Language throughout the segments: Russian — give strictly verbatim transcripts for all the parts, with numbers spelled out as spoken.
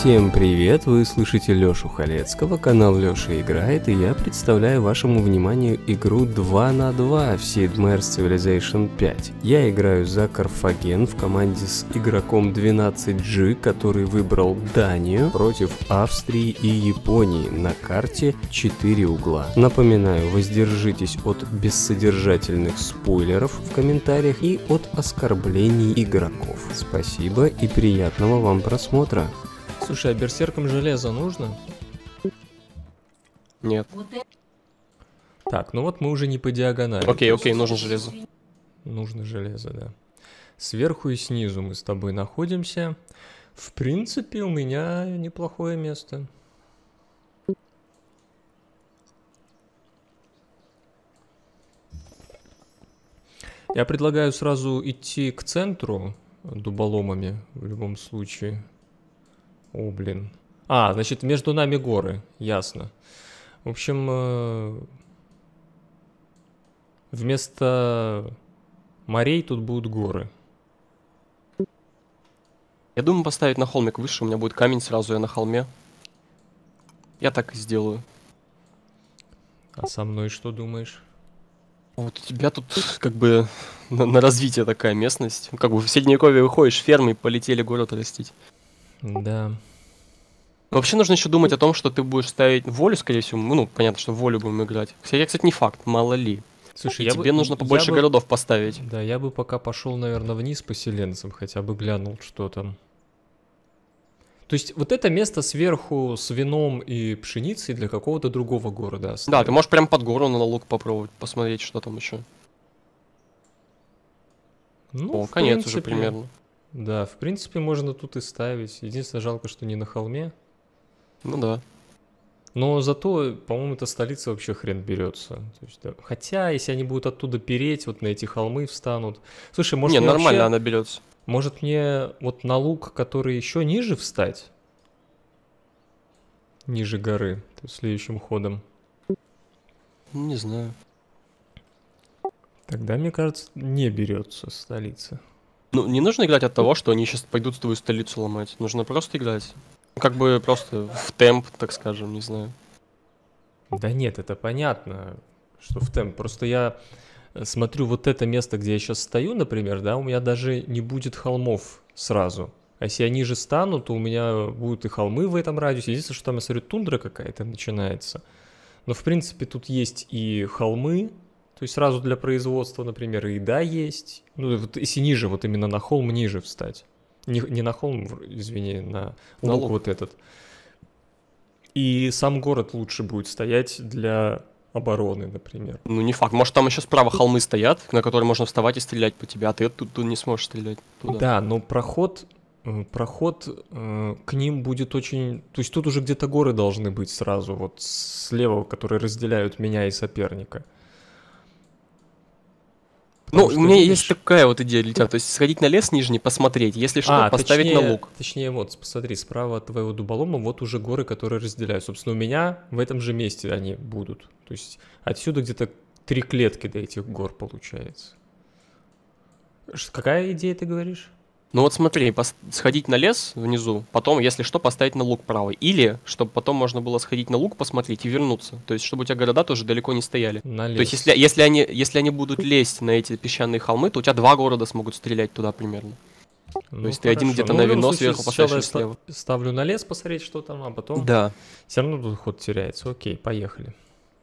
Всем привет, вы слышите Лёшу Халецкого, канал Лёша Играет, и я представляю вашему вниманию игру два на два в Sid Meier's Civilization пять. Я играю за Карфаген в команде с игроком двенадцать джи, который выбрал Данию против Австрии и Японии на карте четыре угла. Напоминаю, воздержитесь от бессодержательных спойлеров в комментариях и от оскорблений игроков. Спасибо и приятного вам просмотра. Слушай, а берсеркам железо нужно? Нет. Так, ну вот мы уже не по диагонали. Окей, окей, нужно железо. Нужно железо, да. Сверху и снизу мы с тобой находимся. В принципе, у меня неплохое место. Я предлагаю сразу идти к центру дуболомами в любом случае. О, блин. А, значит, между нами горы, ясно. В общем, э, вместо морей тут будут горы. Я думаю поставить на холмик выше, у меня будет камень сразу, я на холме. Я так и сделаю. А со мной что думаешь? Вот у тебя тут как бы на, на развитие такая местность. Как бы в Средневековье выходишь, фермы, и полетели город растить. Да. Вообще нужно еще думать о том, что ты будешь ставить волю, скорее всего. Ну, понятно, что в волю будем играть. Кстати, кстати, не факт, мало ли. Слушай, И я тебе бы, нужно я побольше бы, городов поставить. Да, я бы пока пошел, наверное, вниз поселенцам, хотя бы глянул, что там. То есть вот это место сверху с вином и пшеницей для какого-то другого города оставить. Да, ты можешь прям под гору на луг попробовать, посмотреть, что там еще. Ну, О, в конец принципе, уже примерно. Да, в принципе, можно тут и ставить. Единственное, жалко, что не на холме. Ну да. Но зато, по-моему, эта столица вообще хрен берется. То есть, да. Хотя, если они будут оттуда переть, вот на эти холмы встанут. Слушай, может, Не, мне нормально вообще- она берется. может мне вот на луг, который еще ниже, встать? Ниже горы, то есть следующим ходом. Ну, не знаю. Тогда, мне кажется, не берется столица. Ну, не нужно играть от того, что они сейчас пойдут твою столицу ломать. Нужно просто играть. Как бы просто в темп, так скажем, не знаю. Да нет, это понятно, что в темп. Просто я смотрю вот это место, где я сейчас стою, например, да, у меня даже не будет холмов сразу. А если они же станут, то у меня будут и холмы в этом радиусе. Единственное, что там, я смотрю, тундра какая-то начинается. Но, в принципе, тут есть и холмы, то есть сразу для производства, например, и еда есть. Ну, вот если ниже, вот именно на холм ниже встать. Не, не на холм, извини, на На луг луг. вот этот. И сам город лучше будет стоять для обороны, например. Ну, не факт. Может, там еще справа холмы стоят, на которые можно вставать и стрелять по тебе, а ты тут, тут не сможешь стрелять туда. Да, но проход, э, проход э, к ним будет очень... То есть тут уже где-то горы должны быть сразу, вот слева, которые разделяют меня и соперника. Ну, Потому у что, меня видишь- есть такая вот идея, летят. То есть сходить на лес нижний, посмотреть. Если что, А, поставить точнее, на луг. Точнее, вот, посмотри, справа от твоего дуболома вот уже горы, которые разделяют. Собственно, у меня в этом же месте они будут. То есть отсюда где-то три клетки до этих гор получается. Ш- Какая идея ты говоришь? Ну вот смотри, пос- сходить на лес внизу, потом, если что, поставить на луг правый. Или, чтобы потом можно было сходить на луг, посмотреть и вернуться. То есть, чтобы у тебя города тоже далеко не стояли. На лес. То есть, если, если, они, если они будут лезть на эти песчаные холмы, то у тебя два города смогут стрелять туда примерно. Ну, то есть ты один хорошо. где-то Ну, на в любом вино случае, сверху сначала поставишь я ста- слева. ставлю на лес посмотреть, что там, а потом Да. все равно тут ход теряется. Окей, поехали.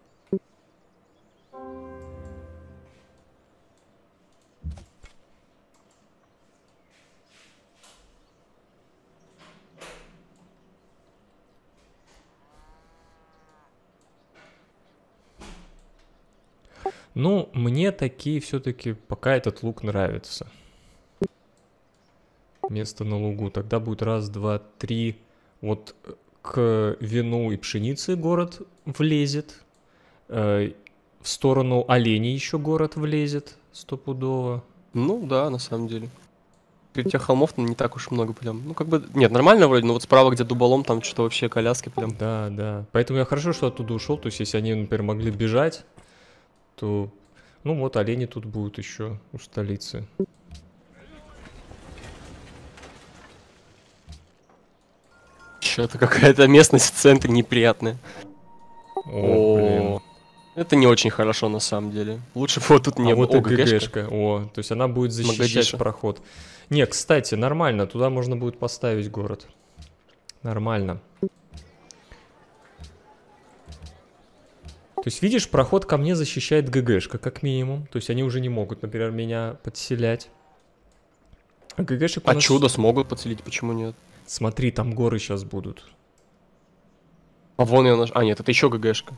Ну, мне такие все-таки пока этот лук нравится. Место на лугу. Тогда будет раз, два, три. Вот э, к вину и пшенице город влезет. Э, В сторону оленей еще город влезет стопудово. Ну да, на самом деле. У тебя холмов не так уж много прям. Ну как бы, нет, нормально вроде, но вот справа, где дуболом, там что-то вообще коляски прям. Да, да. Поэтому я хорошо, что оттуда ушел. То есть, если они, например, могли бежать, то... Ну вот, олени тут будут еще у столицы. это какая-то местность в центре неприятная. О, блин. О, это не очень хорошо на самом деле. Лучше бы вот тут не А было. вот и О, ГГшка. ГГшка. О, то есть она будет защищать Магадиша. проход. Не, кстати, нормально. Туда можно будет поставить город. Нормально. То есть, видишь, проход ко мне защищает ГГшка, как минимум. То есть они уже не могут, например, меня подселять. А ГГшек у А нас... чудо смогут подселить, почему нет? Смотри, там горы сейчас будут. А вон я наш... А, нет, это еще ГГшка.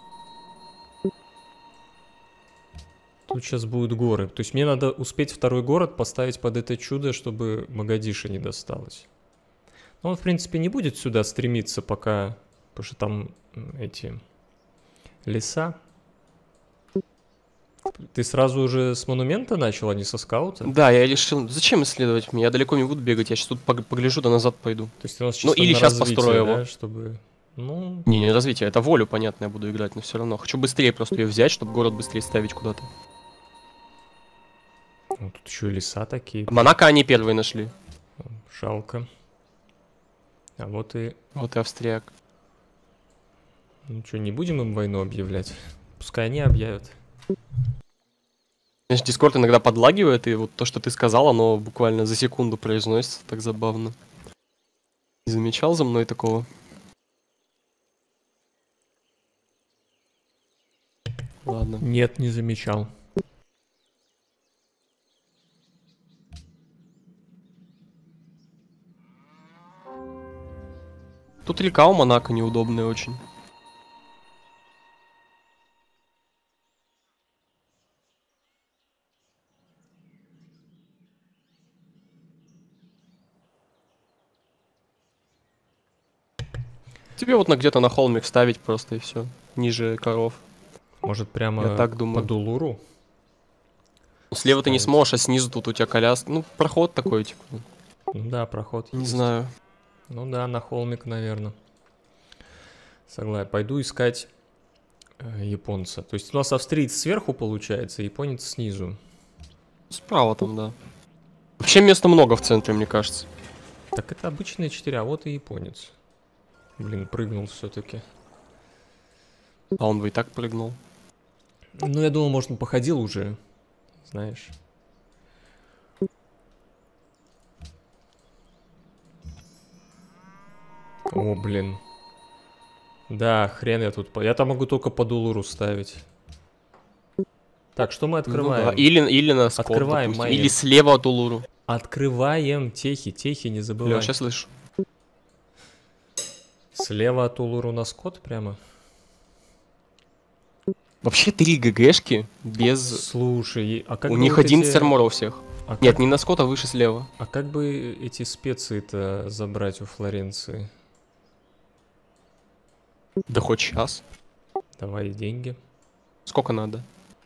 Тут сейчас будут горы. То есть мне надо успеть второй город поставить под это чудо, чтобы Магадиша не досталось. Но он, в принципе, не будет сюда стремиться пока, потому что там м, эти леса. Ты сразу уже с монумента начал, а не со скаута? Да, я решил, зачем исследовать меня? Я далеко не буду бегать, я сейчас тут пог- погляжу, да назад пойду. То есть у нас Ну, чисто или на щас развитие, построю да, его. чтобы... Ну, Не, не развитие, это волю, понятно, я буду играть, но все равно. Хочу быстрее просто ее взять, чтобы город быстрее ставить куда-то. ну, тут еще и леса такие. Монако они первые нашли. Жалко. А вот и... Вот и австрияк. Ну что, не будем им войну объявлять? Пускай они объявят. Знаешь, Дискорд иногда подлагивает, и вот то, что ты сказал, оно буквально за секунду произносится, так забавно. Не замечал за мной такого? Ладно. Нет, не замечал. Тут река у Монако неудобная очень. Тебе вот на где-то на холмик ставить просто и все. Ниже коров. Может, прямо Я так думаю. по Дулуру? Слева ты не ставить. сможешь, а снизу тут у тебя коляска. Ну, проход такой, типа. Ну да, проход Не есть. знаю. Ну да, на холмик, наверное. Согласен. Пойду искать э, японца. То есть у нас австриец сверху получается, японец снизу. Справа там, да. Вообще места много в центре, мне кажется. Так это обычные четыре, а вот и японец. Блин, прыгнул все-таки. А он бы и так прыгнул. Ну, я думал, может, он походил уже. Знаешь. О, блин. Да, хрен я тут... по- Я там могу только по Дулуру ставить. Так, что мы открываем? Ну да. Или, или на скот, Открываем допустим. мои. Или слева от Улуру. Открываем техи, техи, не забывай. Бля, сейчас слышу. Слева от Улуру на скот прямо? Вообще три ГГшки без... Слушай, а как У бы них вот одиннадцать эти- арморов всех. а Нет, как- не на скот, а выше слева. А как бы эти специи-то забрать у Флоренции? Да хоть сейчас. Давай деньги. Сколько надо?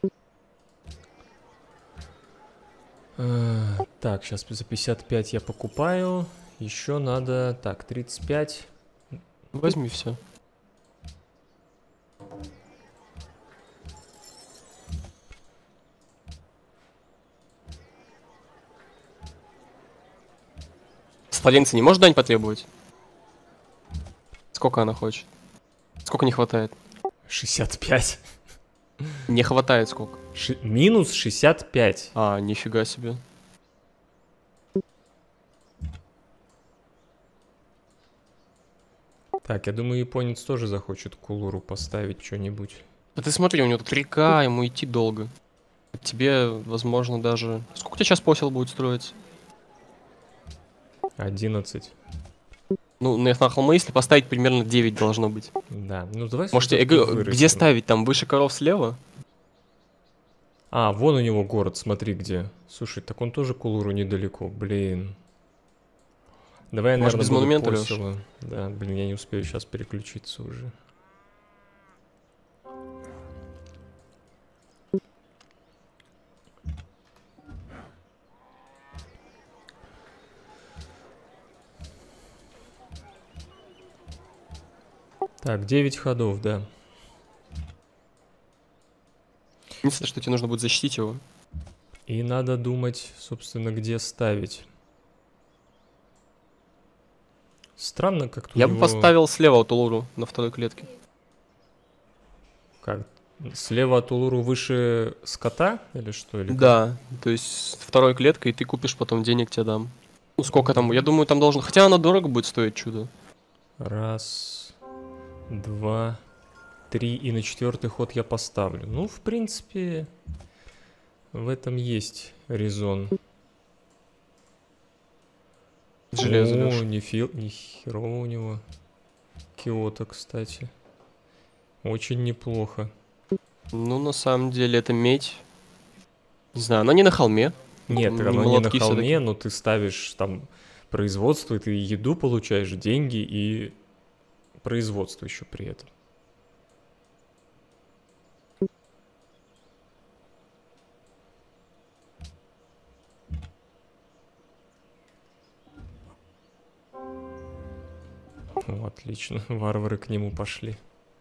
Э, Так, сейчас за пятьдесят пять я покупаю. Еще надо... Так, тридцать пять. Возьми все. С Флоренции не можешь дань потребовать? Сколько она хочет? Сколько не хватает? шестьдесят пять. Не хватает сколько? Ши- Минус шестьдесят пять. А, нифига себе. Так, я думаю, японец тоже захочет Кулуру поставить что-нибудь. Да ты смотри, у него тут река, ему идти долго. Тебе, возможно, даже... Сколько у тебя сейчас посел будет строиться? одиннадцать. Ну, на на холмы, если поставить, примерно девять должно быть. Да, ну давай... Может, я всё-таки говорю, где вырастем. ставить? Там выше коров слева? А, вон у него город, смотри где. Слушай, так он тоже Кулуру недалеко, блин. Давай я, Может, наверное, без буду монумента, по Лёш? селу. Да, блин, я не успею сейчас переключиться уже. Так, девять ходов, да. Единственное, что тебе нужно будет защитить его. И надо думать, собственно, где ставить. С- Странно как-то. Я у бы него... поставил слева от Улуру на второй клетке. Как? Слева от Улуру выше скота или что? Или да, как? То есть с второй клеткой ты купишь, потом денег тебе дам. Ну сколько там? Я думаю, там должен... Хотя она дорого будет стоить, чудо. Раз, два, три, и на четвертый ход я поставлю. Ну, в принципе, в этом есть резон. Железо, О, Лёш. не, фи... не херово у него. Киото, кстати. Очень неплохо. Ну, на самом деле, это медь. Не знаю, она не на холме. Нет, Не она не на молотки холме, всё-таки. но ты ставишь там производство, и ты еду получаешь, деньги и производство еще при этом. О, отлично, варвары к нему пошли.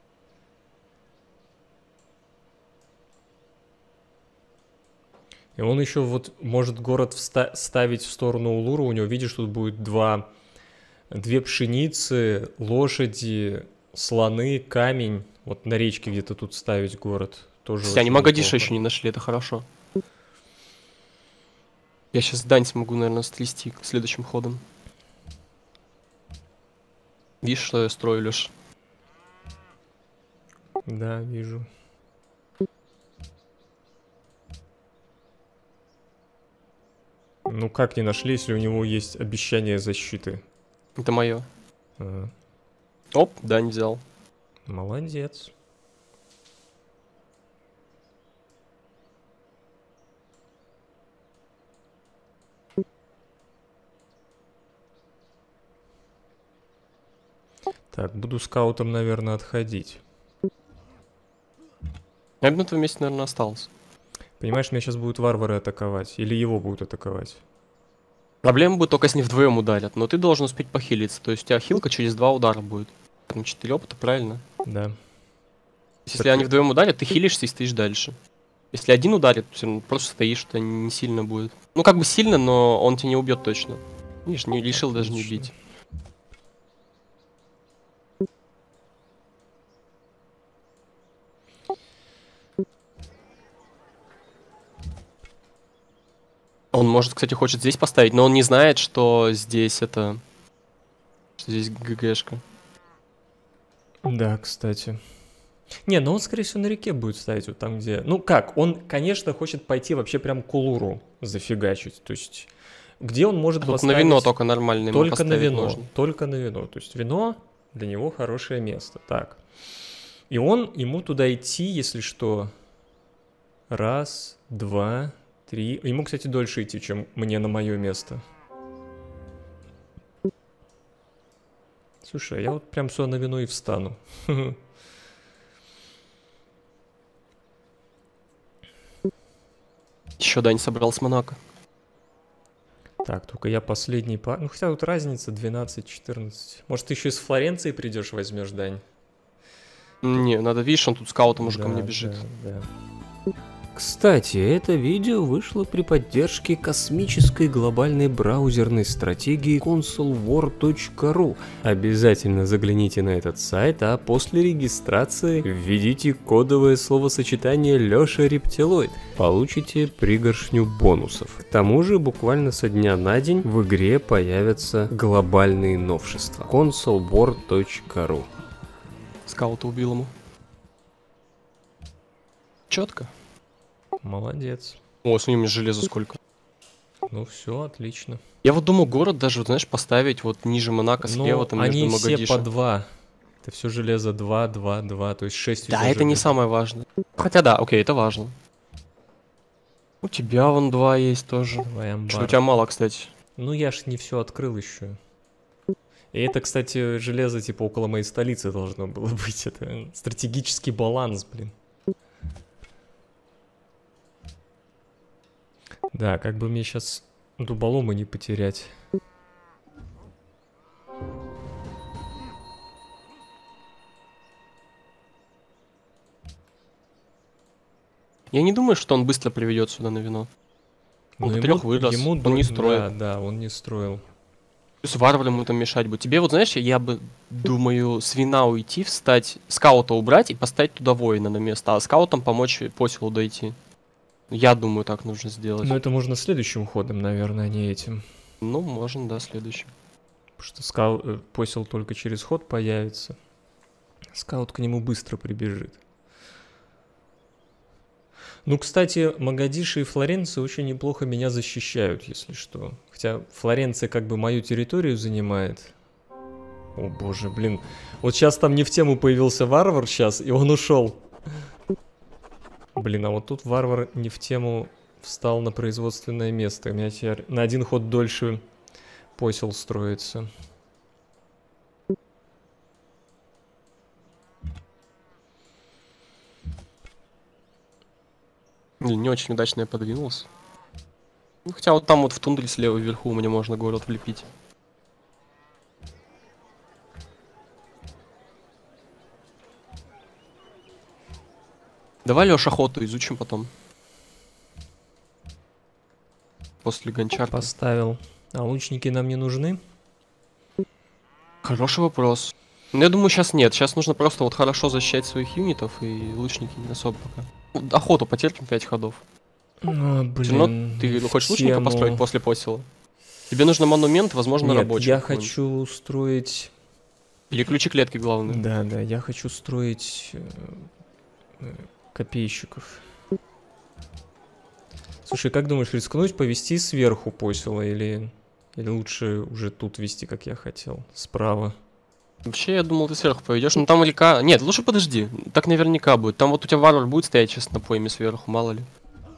И он еще вот может город вста- ставить в сторону Улура. У него, видишь, тут будет два, две пшеницы, лошади, слоны, камень. Вот на речке где-то тут ставить город. Тоже Кстати, они очень Магадиша неплохо. еще не нашли, это хорошо. Я сейчас дань смогу, наверное, стрясти следующим ходом. Видишь, что я строю, Леш? Да, вижу. Ну как не нашли, если у него есть обещание защиты? Это мое. А, Оп, дань взял. молодец. Так, буду скаутом, наверное, отходить. Я бы на твоем месте, наверное, остался. Понимаешь, меня сейчас будут варвары атаковать. Или его будут атаковать. Проблема будет только, если они вдвоем ударят. Но ты должен успеть похилиться. То есть у тебя хилка через два удара будет. Там четыре опыта, правильно? Да. Если Так они и- вдвоем ударят, ты хилишься и стоишь дальше. Если один ударит, все равно просто стоишь, это не сильно будет. Ну, как бы сильно, но он тебя не убьет точно. Видишь, не решил даже не Отлично. бить. Он может, кстати, хочет здесь поставить, но он не знает, что здесь это... Что здесь ГГшка. Да, кстати. Не, ну он, скорее всего, на реке будет ставить вот там, где... Ну как, он, конечно, хочет пойти вообще прям к Улуру зафигачить. То есть, где он может Тут на поставить... вино только нормально ему Только на поставить вино. можно. Только на вино. То есть вино для него хорошее место. Так. И он, ему туда идти, если что... Раз, два, три... Ему, кстати, дольше идти, чем мне на мое место. Слушай, а я вот прям сюда на вино и встану. Еще дань собрал с Монако. Так, только я последний по... Ну, хотя тут разница двенадцать-четырнадцать. Может, ты еще из Флоренции придешь, возьмешь дань? Не, надо, видишь, он тут скаутом уже ко Да, мне бежит. да, да. Кстати, это видео вышло при поддержке космической глобальной браузерной стратегии консол вор точка ру. Обязательно загляните на этот сайт, а после регистрации введите кодовое словосочетание Лёша Рептилоид. Получите пригоршню бонусов. К тому же, буквально со дня на день в игре появятся глобальные новшества. консол вор точка ру. Скаута убил ему. Четко. Молодец. О, смотри, у меня железа сколько. Ну все, отлично. Я вот думал, город даже, вот, знаешь, поставить вот ниже Монако, слева, Но там они между все Магадишем. по два. Это все железо два, два, два, то есть шесть. Да, это не самое важное. Хотя да, окей, это важно. У тебя вон два есть тоже. Давай, амбар. Что у тебя мало, кстати. Ну я ж не все открыл еще. И это, кстати, железо типа около моей столицы должно было быть. Это стратегический баланс, блин. Да, как бы мне сейчас дуболома не потерять. Я не думаю, что он быстро приведет сюда на вино. Он Но до трех вырос, ему он до- не строит. Да, да, он не строил. С варваром ему там мешать будет. Тебе вот, знаешь, я бы, думаю, с вина уйти, встать, скаута убрать и поставить туда воина на место, а скаутам помочь по селу дойти. Я думаю, так нужно сделать. Но это можно следующим ходом, наверное, а не этим. Ну, можно, да, следующим. Потому что скау... э, посел только через ход появится. Скаут к нему быстро прибежит. Ну, кстати, Магадиши и Флоренция очень неплохо меня защищают, если что. Хотя Флоренция как бы мою территорию занимает. О боже, блин. Вот сейчас там не в тему появился варвар сейчас, и он ушел. Блин, а вот тут варвар не в тему встал на производственное место. У меня теперь на один ход дольше посел строится. Не, не очень удачно я подвинулся. Ну, хотя вот там вот в тундре слева вверху мне можно город влепить. Давай, Лёш, охоту изучим потом. После гончарки. Поставил. А лучники нам не нужны? Хороший вопрос. Ну, я думаю, сейчас нет. Сейчас нужно просто вот хорошо защищать своих юнитов, и лучники не особо пока. Ну, охоту потерпим пять ходов. Ну, блин. Все равно ты хочешь лучника тему... построить после посела? Тебе нужно монумент, возможно, Нет, рабочий. я хочу строить... Или ключи клетки, главное. Да, да, я хочу строить э, э, копейщиков. Слушай, как думаешь, рискнуть повести сверху посела или, или лучше уже тут вести, как я хотел, справа? Вообще, я думал, ты сверху поведешь, но там река... Нет, лучше подожди, так наверняка будет. Там вот у тебя варвар будет стоять сейчас на пойме сверху, мало ли.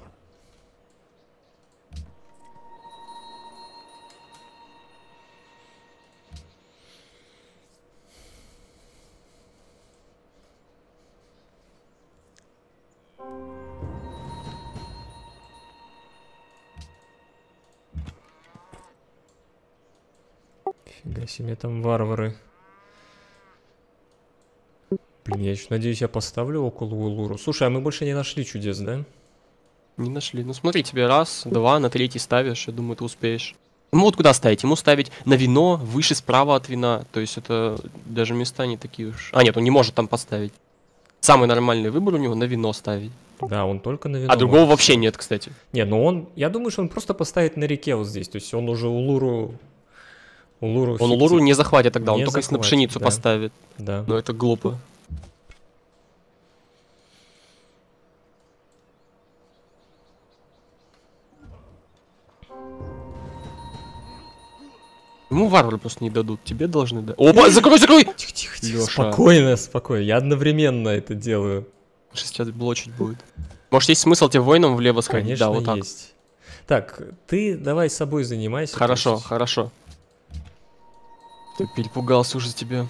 Фига себе, там варвары. Блин, я еще надеюсь, я поставлю около Улуру. Слушай, а мы больше не нашли чудес, да? Не нашли. Ну смотри, тебе раз, два, на третий ставишь, я думаю, ты успеешь. Ему вот куда ставить? Ему ставить на вино, выше справа от вина. То есть это даже места не такие уж... А нет, он не может там поставить. Самый нормальный выбор у него на вино ставить. Да, он только на вино. А другого может. вообще нет, кстати. Не, ну он... Я думаю, что он просто поставит на реке вот здесь. То есть он уже Улуру... Улуру Он фиг Улуру тебе- не захватит тогда, он Не только если на захватит, пшеницу да. поставит. Да. Но это глупо. Ему варвары просто не дадут, тебе должны дать. Опа, закрой, закрой! Тихо, тихо, тихо. Лёша. Спокойно, спокойно. Я одновременно это делаю. Сейчас блочить будет. Может, есть смысл тебе воином влево сходить? Конечно, Да, вот так. есть. Так, ты давай собой занимайся. то Хорошо, есть- хорошо. Ты перепугался уже тебя.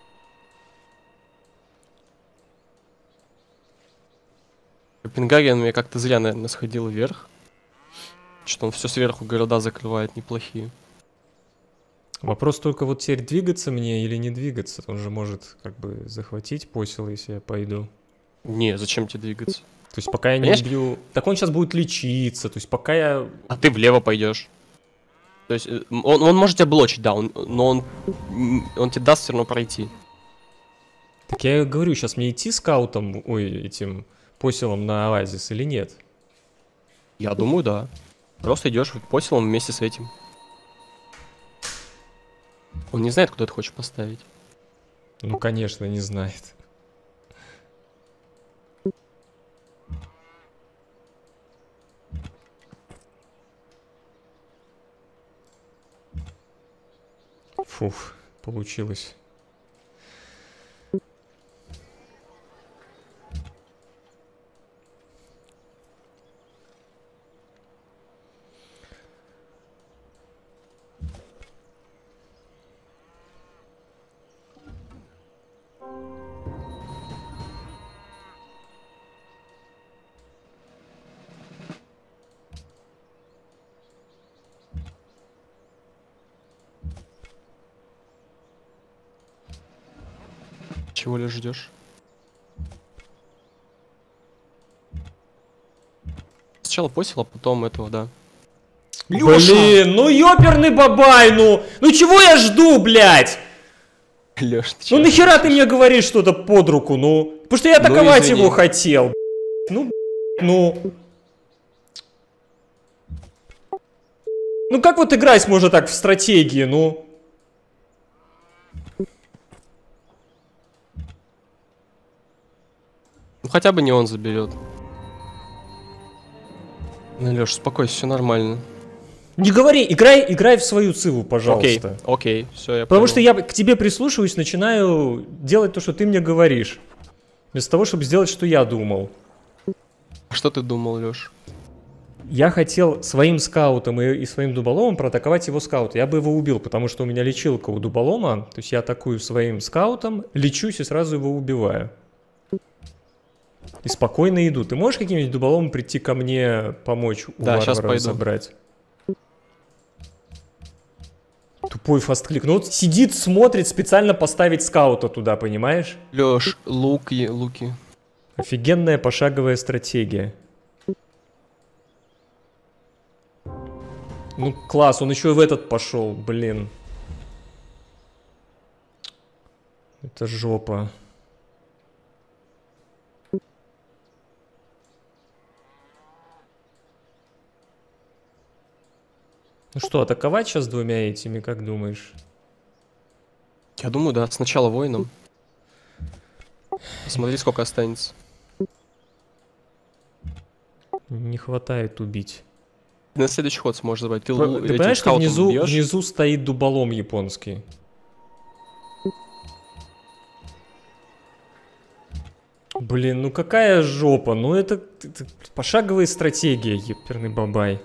Копенгаген мне как-то зря, наверное, сходил вверх. Что он все сверху города закрывает неплохие. Вопрос только вот теперь двигаться мне или не двигаться. Он же может как бы захватить посел, если я пойду. Не, зачем тебе двигаться? То есть пока я не Понимаешь? убью... Так он сейчас будет лечиться. То есть пока я... А ты влево пойдешь. То есть э, он, он может тебя блочить, да, он, но он, м, он тебе даст все равно пройти. Так я и говорю, сейчас мне идти скаутом, ой, этим поселом на оазис или нет? Я думаю, да. Просто идешь по селам вместе с этим. Он не знает, куда ты хочешь поставить. Ну, конечно, не знает. Фух, получилось. Чего ли ждешь? Сначала посел, а потом этого, да. Лёша! Блин, ну ёперный бабай, ну! Ну чего я жду, блядь? Лёш, ты Ну чё? нахера ты мне говоришь что-то под руку, ну? Потому что я Ну, атаковать извини. его хотел. Ну, ну. Ну как вот играть можно так в стратегии, ну? Ну хотя бы не он заберет. Ну, Лёш, успокойся, все нормально. Не говори, играй, играй в свою циву, Окей, пожалуйста. окей, все, я Потому понял. что я к тебе прислушиваюсь, начинаю делать то, что ты мне говоришь. Вместо того, чтобы сделать, что я думал. А что ты думал, Лёш? Я хотел своим скаутом и, и своим дуболомом проатаковать его скаута. Я бы его убил, потому что у меня лечилка у дуболома. То есть я атакую своим скаутом, лечусь и сразу его убиваю. И спокойно иду. Ты можешь каким-нибудь дуболомом прийти ко мне помочь у Да, щас варвара пойду. забрать? Тупой фастклик. Ну вот сидит, смотрит, специально поставить скаута туда, понимаешь? Лёш, луки, луки. Офигенная пошаговая стратегия. Ну класс, он еще и в этот пошел, блин. Это жопа. Ну что, атаковать сейчас двумя этими, как думаешь? Я думаю, да, сначала воином. Посмотри, сколько останется. Не хватает убить. На следующий ход сможешь забрать. Ты, Ты лу- этим понимаешь, что скаутом внизу, бьёшь? внизу стоит дуболом японский? Блин, ну какая жопа, ну это, это пошаговая стратегия, еперный бабай.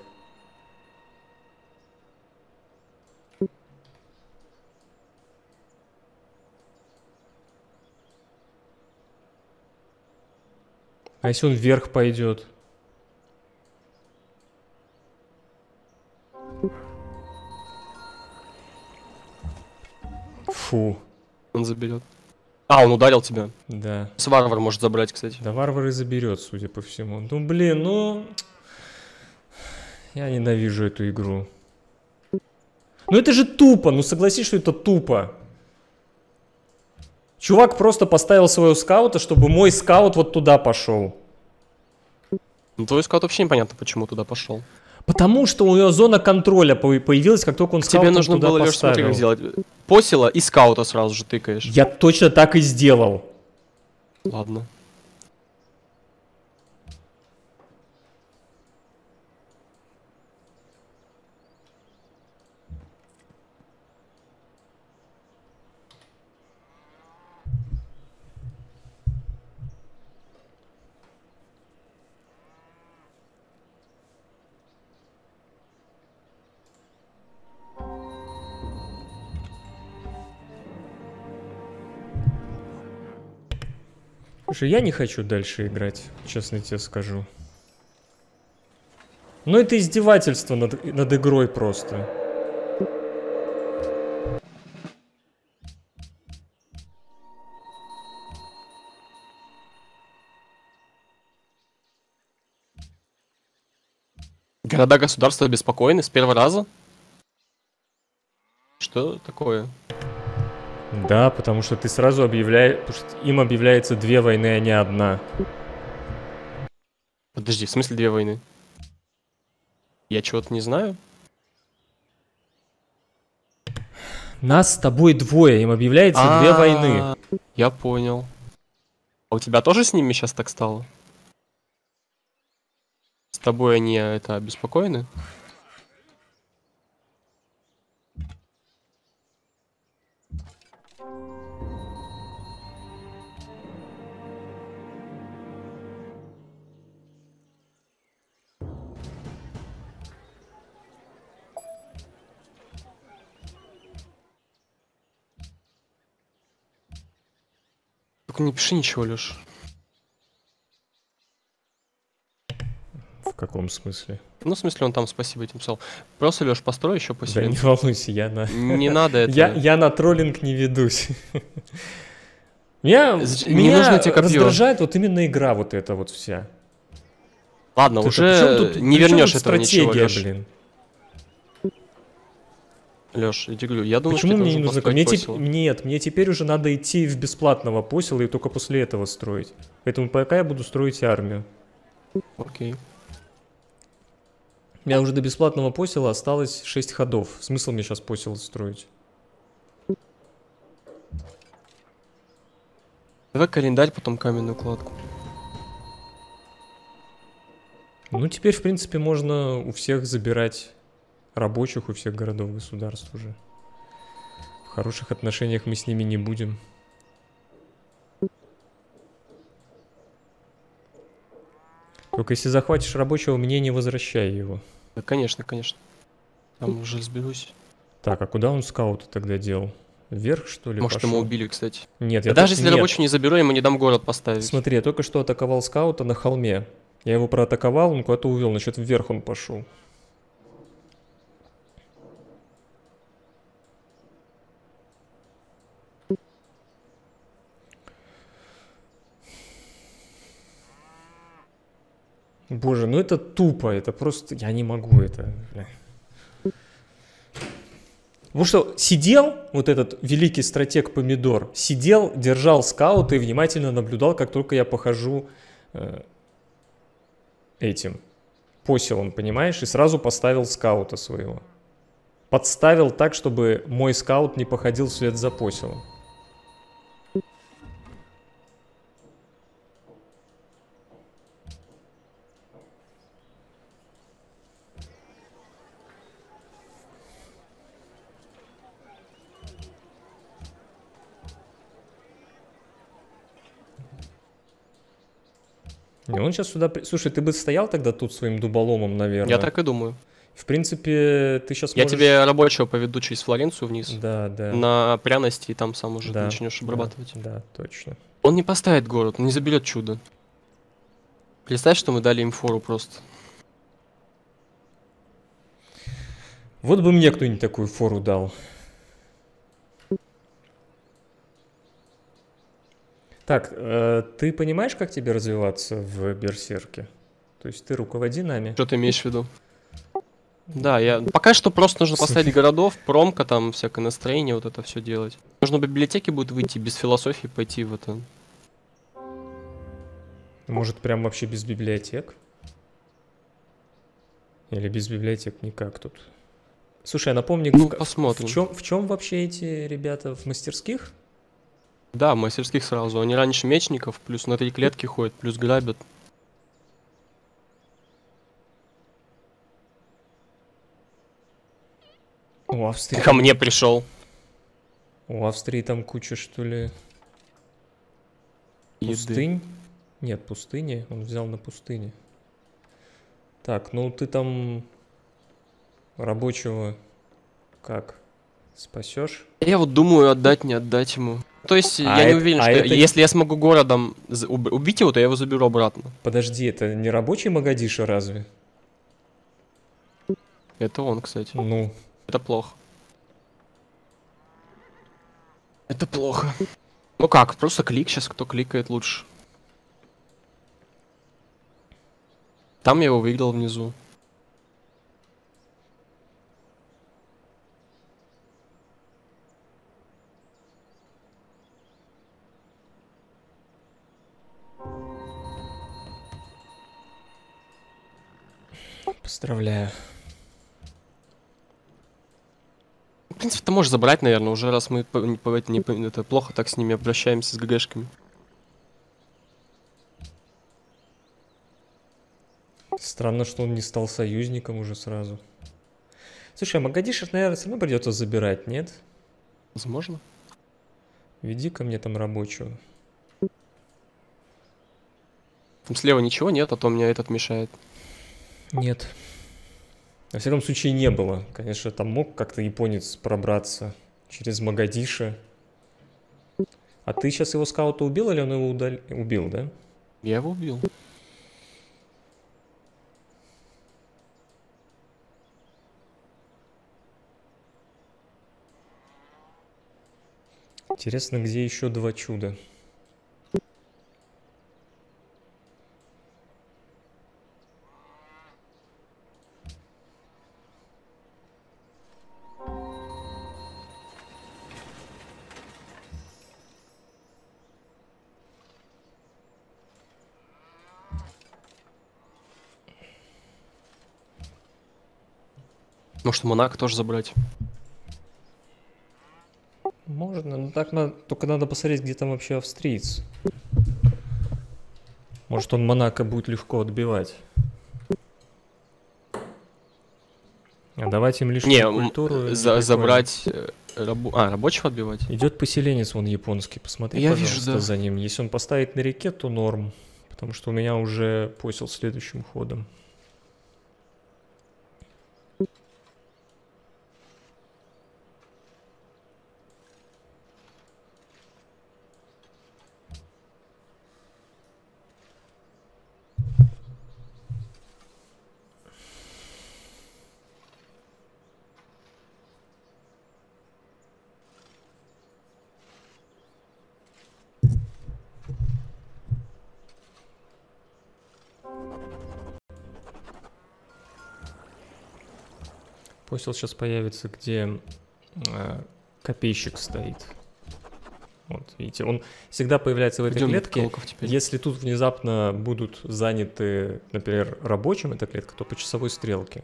А если он вверх пойдет? Фу, Он заберет. А, он ударил тебя. да. С варвар может забрать, кстати. Да варвар и заберет, судя по всему. Ну блин, ну... Я ненавижу эту игру. Ну это же тупо, ну согласись, что это тупо. Чувак просто поставил своего скаута, чтобы мой скаут вот туда пошел. Ну, твой скаут вообще непонятно, почему туда пошел. Потому что у него зона контроля по- появилась, как только он Тебе скаута нужно туда было, Лёш, смотри, как поставил. сделать. Посела и скаута сразу же тыкаешь. Я точно так и сделал. Ладно. Слушай, я не хочу дальше играть, честно тебе скажу. Ну это издевательство над, над игрой просто. Города-государства беспокойны с первого раза? Что такое? Да, потому что ты сразу объявляешь, потому что им объявляется две войны, а не одна. Подожди, в смысле две войны? Я чего-то не знаю? Нас с тобой двое, им объявляется две А, войны. Я понял. А у тебя тоже с ними сейчас так стало? С тобой они это обеспокоены? Только не пиши ничего, Лёш. В каком смысле? Ну, в смысле, он там спасибо этим писал. Просто, Лёш, построй еще Да поселение. не волнуйся, я на... Не надо это. Я, я на троллинг не ведусь. Меня, Зач- не меня нужно тебе копье. раздражает вот именно игра вот эта вот вся. Ладно, Ты- уже причём тут- не причём вернешь тут этого ничего, стратегия, Лёш. блин. Леш, я тебе говорю, я думаю, Почему что мне не нужно? Мне теп- посел. Нет, мне теперь уже надо идти в бесплатного посела и только после этого строить. Поэтому пока я буду строить армию. Окей. У меня уже до бесплатного посела осталось шесть ходов. Смысл мне сейчас посел строить? Давай календарь, потом каменную кладку. Ну, теперь, в принципе, можно у всех забирать рабочих, у всех городов, государств уже. В хороших отношениях мы с ними не будем. Только если захватишь рабочего, мне не возвращай его. Да, конечно, конечно. Там уже разберусь. Так, а куда он скаута тогда делал? Вверх, что ли, Может, пошел? ему убили, кстати. Нет, Да я даже только- если нет. рабочего не заберу, я ему не дам город поставить. Смотри, я только что атаковал скаута на холме. Я его проатаковал, он куда-то увел, значит, вверх он пошел. Боже, ну это тупо, это просто... Я не могу это... бля. Потому что сидел вот этот великий стратег Помидор, сидел, держал скаута и внимательно наблюдал, как только я похожу э, этим поселом, понимаешь? И сразу поставил скаута своего. Подставил так, чтобы мой скаут не походил вслед за поселом. Не, он сейчас сюда... при- Слушай, ты бы стоял тогда тут своим дуболомом, наверное. Я так и думаю. В принципе, ты сейчас Я можешь... тебе рабочего поведу через Флоренцию вниз. Да, да. На пряности, и там сам уже да, начнешь обрабатывать. Да, да, точно. Он не поставит город, он не заберет чудо. Представь, что мы дали им фору просто. Вот бы мне кто-нибудь такую фору дал. Так, э, ты понимаешь, как тебе развиваться в Берсерке? То есть ты руководи нами. Что ты имеешь в виду? Да, я... Пока что просто нужно поставить городов, промка, там, всякое настроение, вот это все делать. Нужно в библиотеке будет выйти, без философии пойти в это. Может, прям вообще без библиотек? Или без библиотек никак тут? Слушай, а напомни, Ну, в, посмотрим. в чем, в чем вообще эти ребята? В мастерских? Да, мастерских сразу. Они раньше мечников, плюс на три клетки ходят, плюс грабят. У Австрии, Ко мне пришел. у Австрии там куча, что ли, Еды. пустынь? Нет, пустыни. Он взял на пустыне. Так, ну ты там рабочего как спасешь? Я вот думаю, отдать, не отдать ему. То есть, А я не это- уверен, а что это- если я смогу городом з- уб- убить его, то я его заберу обратно. Подожди, это не рабочий Магадиша разве? Это он, кстати. Ну, Это плохо. Это плохо. Ну как, просто клик сейчас, кто кликает лучше. Там я его выиграл внизу. поздравляю. В принципе, ты можешь забрать, наверное, уже раз мы по- не, по- не по- это плохо так с ними обращаемся, с ГГшками. Странно, что он не стал союзником уже сразу. Слушай, а Магадишев, наверное, все равно придется забирать, нет? Возможно. Веди ко мне там рабочего. Там слева ничего нет, а то мне этот мешает. Нет. Во всяком случае, не было. Конечно, там мог как-то японец пробраться через Магадиша. А ты сейчас его скаута убил или он его удалил? Убил, да? Я его убил. Интересно, где еще два чуда? Может, Монако тоже забрать? Можно, но так надо, только надо посмотреть, где там вообще австриец. Может, он Монако будет легко отбивать. А давать им лишнюю Не, м, культуру. за- забрать... э, рабо- А, рабочих отбивать? Идет поселенец, вон японский, посмотри, Я пожалуйста, вижу, да. за ним. Если он поставит на реке, то норм. Потому что у меня уже посел следующим ходом. Посел сейчас появится, где э, копейщик стоит. Вот, видите, он всегда появляется в этой Идем клетке. Меткалуков теперь. Если тут внезапно будут заняты, например, рабочим эта клетка, то по часовой стрелке.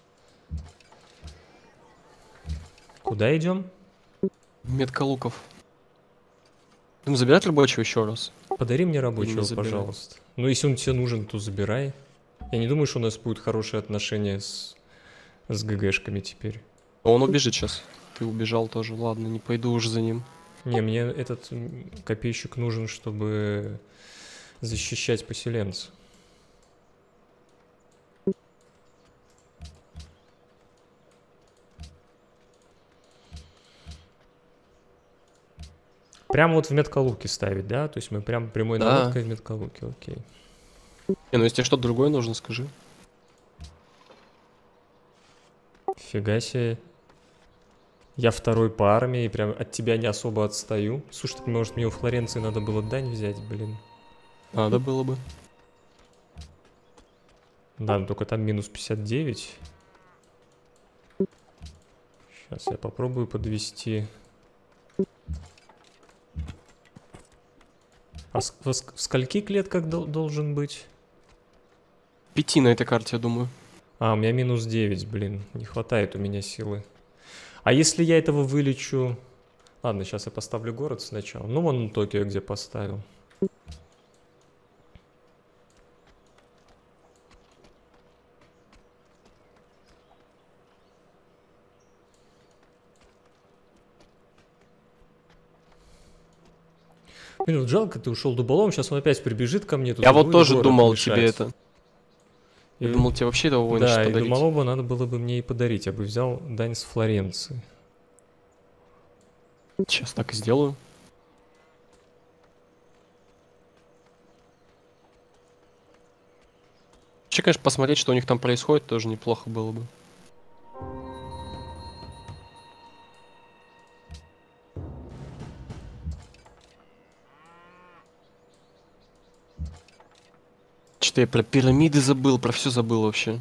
Куда идем? Меткалуков. Будем забирать рабочего еще раз? Подари мне Или рабочего, не забирай? пожалуйста. Ну, если он тебе нужен, то забирай. Я не думаю, что у нас будут хорошие отношения с, с ГГшками теперь. Он убежит сейчас. Ты убежал тоже. Ладно, не пойду уже за ним. Не, мне этот м, копейщик нужен, чтобы защищать поселенца. Прямо вот в Меткалуке ставить, да? То есть мы прям прямой Да. наводкой в Меткалуке, окей. Не, ну если тебе что-то другое нужно, скажи. Фига себе. Я второй по армии, прям от тебя не особо отстаю. Слушай, так может мне у Флоренции надо было дань взять, блин. Надо было бы. Да, но только там минус пятьдесят девять. Сейчас я попробую подвести. А с- в, ск- в скольки клетках дол- должен быть? Пяти на этой карте, я думаю. А, у меня минус девять, блин. Не хватает у меня силы. А если я этого вылечу... Ладно, сейчас я поставлю город сначала. Ну, вон Токио где поставил. Блин, вот жалко, ты ушел дуболом, сейчас он опять прибежит ко мне. Тут Я и вот будет тоже город думал мешать. тебе это. И- Я думал, тебе вообще этого воина Да, и подарить. Думалоба надо было бы мне и подарить. Я бы взял дань с Флоренции. Сейчас так и сделаю. Вообще, конечно, посмотреть, что у них там происходит, тоже неплохо было бы. Что-то я про пирамиды забыл, про все забыл вообще.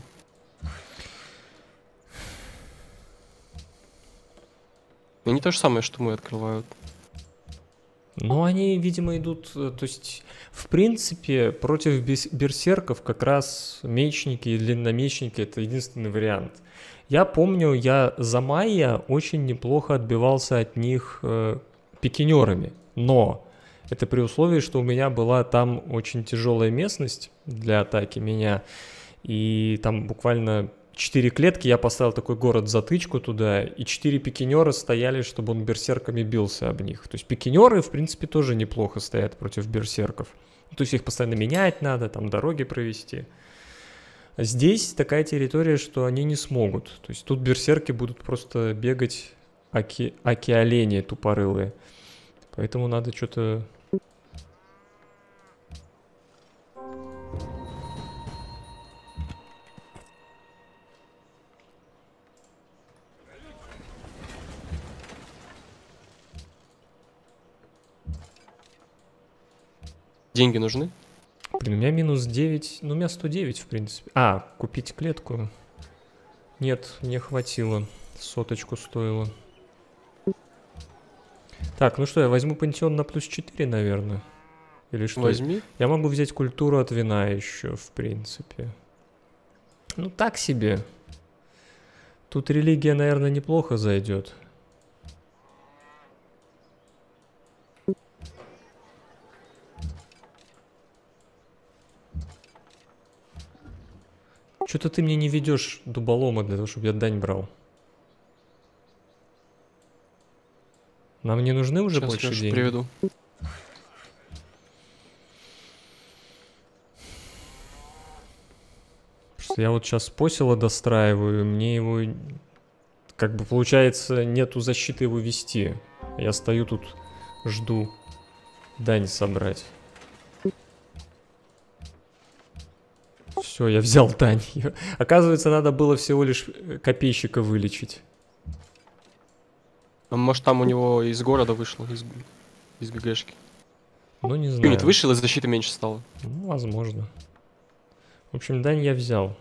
И не то же самое, что мы открывают. Ну, они, видимо, идут... э, То есть, в принципе, против бес- берсерков как раз мечники и длинномечники — это единственный вариант. Я помню, я за майя очень неплохо отбивался от них э, пикинерами. Но это при условии, что у меня была там очень тяжелая местность для атаки меня. И там буквально четыре клетки, я поставил такой город-затычку туда, и четыре пикинера стояли, чтобы он берсерками бился об них. То есть пикинеры, в принципе, тоже неплохо стоят против берсерков. То есть их постоянно менять надо, там дороги провести. А здесь такая территория, что они не смогут. То есть тут берсерки будут просто бегать аки, аки-олени тупорылые. Поэтому надо что-то... Деньги нужны? Блин, у меня минус девять, ну у меня сто девять, в принципе. А, купить клетку? Нет, не хватило. Соточку стоило. Так, ну что, я возьму пантеон на плюс четыре, наверное. Или что? Возьми. Я могу взять культуру от вина еще, в принципе. Ну, так себе. Тут религия, наверное, неплохо зайдет. Что-то ты мне не ведешь дуболома для того, чтобы я дань брал. Нам не нужны уже Сейчас больше Лёшу денег? приведу. Просто я вот сейчас посела достраиваю, мне его... Как бы получается, нету защиты его вести. Я стою тут, жду дань собрать. Все, я взял дань. Оказывается, надо было всего лишь копейщика вылечить. А может там у него из города вышло, из, из ГГшки. Ну, не знаю. Юнит вышел, и защиты меньше стало. Ну, возможно. В общем, дань я взял.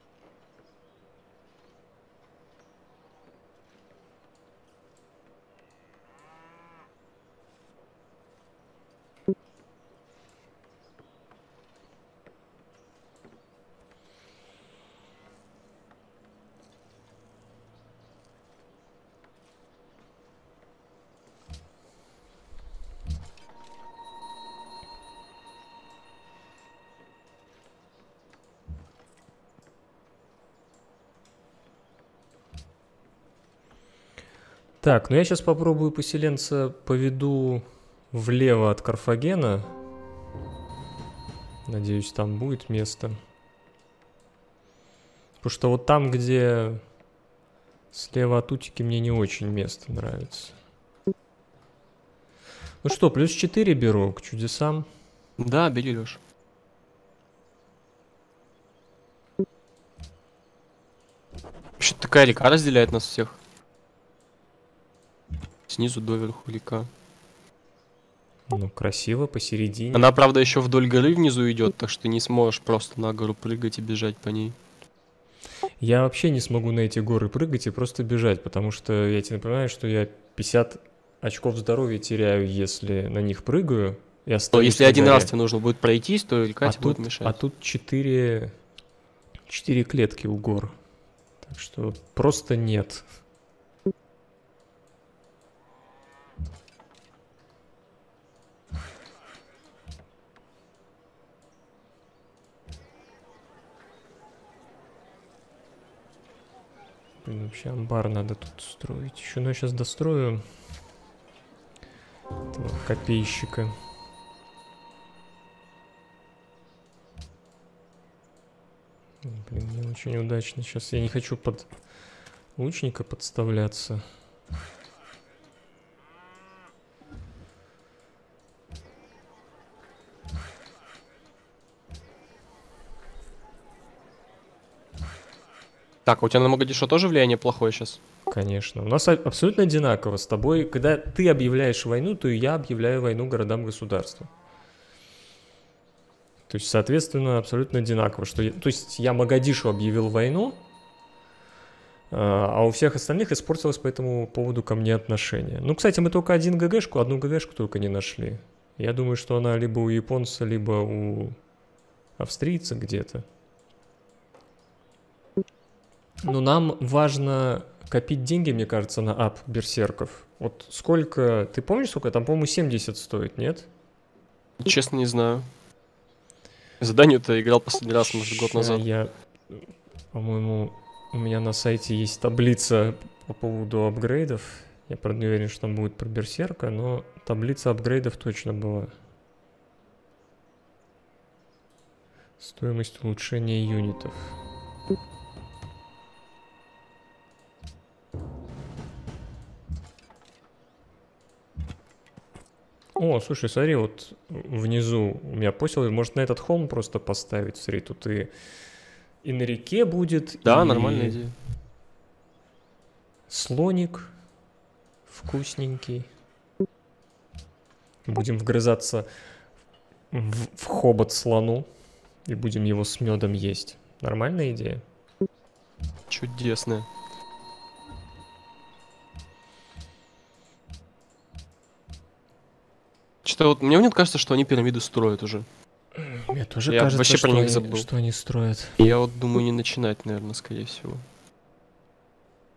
Так, ну я сейчас попробую поселенца поведу влево от Карфагена. Надеюсь, там будет место. Потому что вот там, где слева от Утики, мне не очень место нравится. Ну что, плюс четыре беру к чудесам. Да, бери, Лёш. Вообще такая река разделяет нас всех. Снизу доверху река. Ну, красиво, посередине. Она, правда, еще вдоль горы внизу идет, так что ты не сможешь просто на гору прыгать и бежать по ней. Я вообще не смогу на эти горы прыгать и просто бежать, потому что я тебе напоминаю, что я пятьдесят очков здоровья теряю, если на них прыгаю. И Но если один раз тебе нужно будет пройтись, то река а тебе тут, будет мешать. А тут четыре, четыре клетки у гор. Так что просто нет. Блин, вообще амбар надо тут строить. Еще, ну я сейчас дострою этого копейщика. Блин, не очень удачно. Сейчас я не хочу под лучника подставляться. Так, а у тебя на Могадишо тоже влияние плохое сейчас? Конечно. У нас а- абсолютно одинаково с тобой. Когда ты объявляешь войну, то и я объявляю войну городам-государствам. То есть, соответственно, абсолютно одинаково. Что я, то есть я Могадишу объявил войну, а, а у всех остальных испортилось по этому поводу ко мне отношение. Ну, кстати, мы только один ГГшку, одну ГГшку только не нашли. Я думаю, что она либо у японца, либо у австрийца где-то. Но нам важно копить деньги, мне кажется, на ап берсерков. Вот сколько... Ты помнишь, сколько? Там, по-моему, семьдесят стоит, нет? Честно, не знаю. Заданию-то играл последний раз, может, год назад. Я, по-моему, у меня на сайте есть таблица по поводу апгрейдов. Я, правда, не уверен, что там будет про берсерка, но таблица апгрейдов точно была. Стоимость улучшения юнитов. О, слушай, смотри, вот внизу у меня посел, может на этот холм просто поставить, смотри, тут и, и на реке будет, Да, и нормальная идея. слоник вкусненький. Будем вгрызаться в, в хобот слону и будем его с медом есть. Нормальная идея? Чудесная. Что-то вот мне вот кажется, что они пирамиду строят уже. Мне тоже Я кажется, вообще что, про них они, забыл. что они строят. Я вот думаю не начинать, наверное, скорее всего.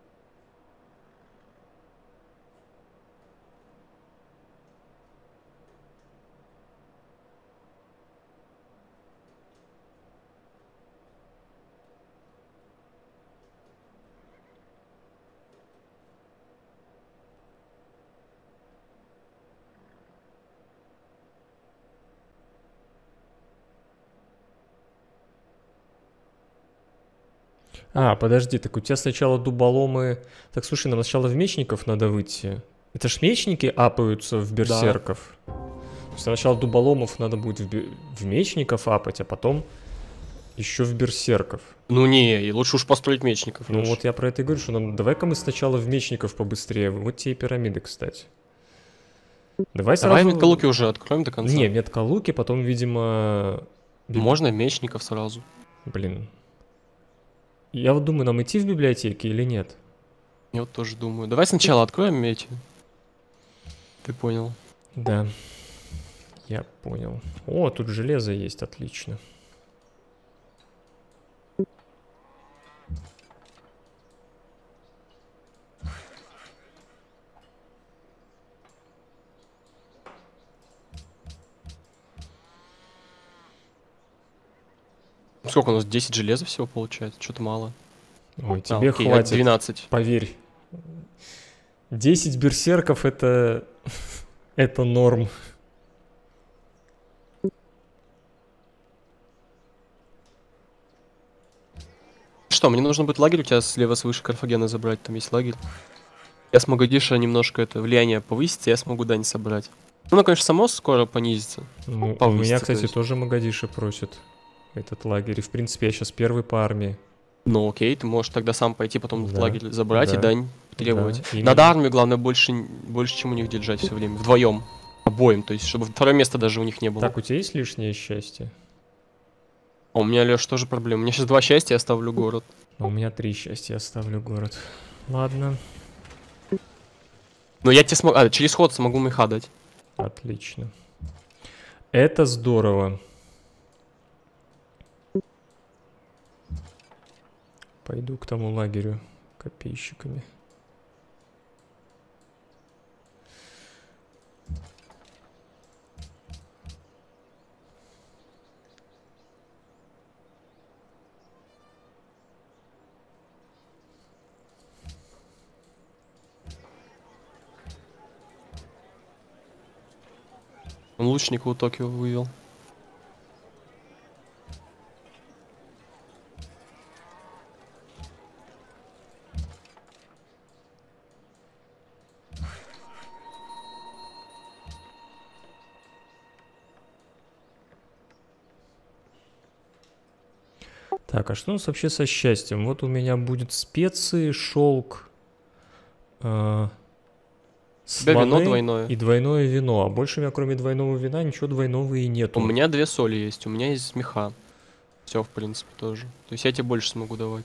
А, подожди, так у тебя сначала дуболомы... Так, слушай, нам сначала в мечников надо выйти. Это ж мечники апаются в берсерков. Да. То есть сначала дуболомов надо будет в, бе... в мечников апать, а потом еще в берсерков. Ну не, и лучше уж построить мечников. Ну Леш. вот я про это и говорю, что нам... давай-ка мы сначала в мечников побыстрее. Вот те и пирамиды, кстати. Давай сразу... Давай меткалуки уже откроем до конца. Не, меткалуки, потом, видимо... Можно мечников сразу. Блин. Я вот думаю, нам идти в библиотеки или нет? Я вот тоже думаю. Давай сначала откроем эти. Ты понял? Да. Я понял. О, тут железо есть, отлично. Сколько у нас? десять железа всего получается? Что-то мало. Ой, тебе а, окей, хватит. двенадцать. Поверь. десять берсерков это... это норм. Что, мне нужно будет лагерь у тебя слева свыше Карфагена забрать, там есть лагерь. Я с Могадишо немножко это влияние повысится, я смогу дань собрать. Ну, конечно, само скоро понизится. Ну, у меня, кстати, то тоже Могадишо просит этот лагерь. И, в принципе, я сейчас первый по армии. Ну, окей, ты можешь тогда сам пойти потом Да, этот лагерь забрать да, и дань требовать. Да, Надо армию, главное, больше, больше, чем у них держать все время. Вдвоем. Обоим, то есть, чтобы второе место даже у них не было. Так, у тебя есть лишнее счастье? А у меня, Леш, тоже проблема. У меня сейчас два счастья, я ставлю город. А у меня три счастья, я ставлю город. Ладно. Но я тебе смогу... А, через ход смогу меха дать. Отлично. Это здорово. Пойду к тому лагерю копейщиками. Он лучника у Токио вывел. Так, а что у нас вообще со счастьем? Вот у меня будет специи, шелк, э, слоны вино двойное. И двойное вино. А больше у меня, кроме двойного вина, ничего двойного и нету. У меня две соли есть, у меня есть меха. Все, в принципе, тоже. То есть я тебе больше смогу давать.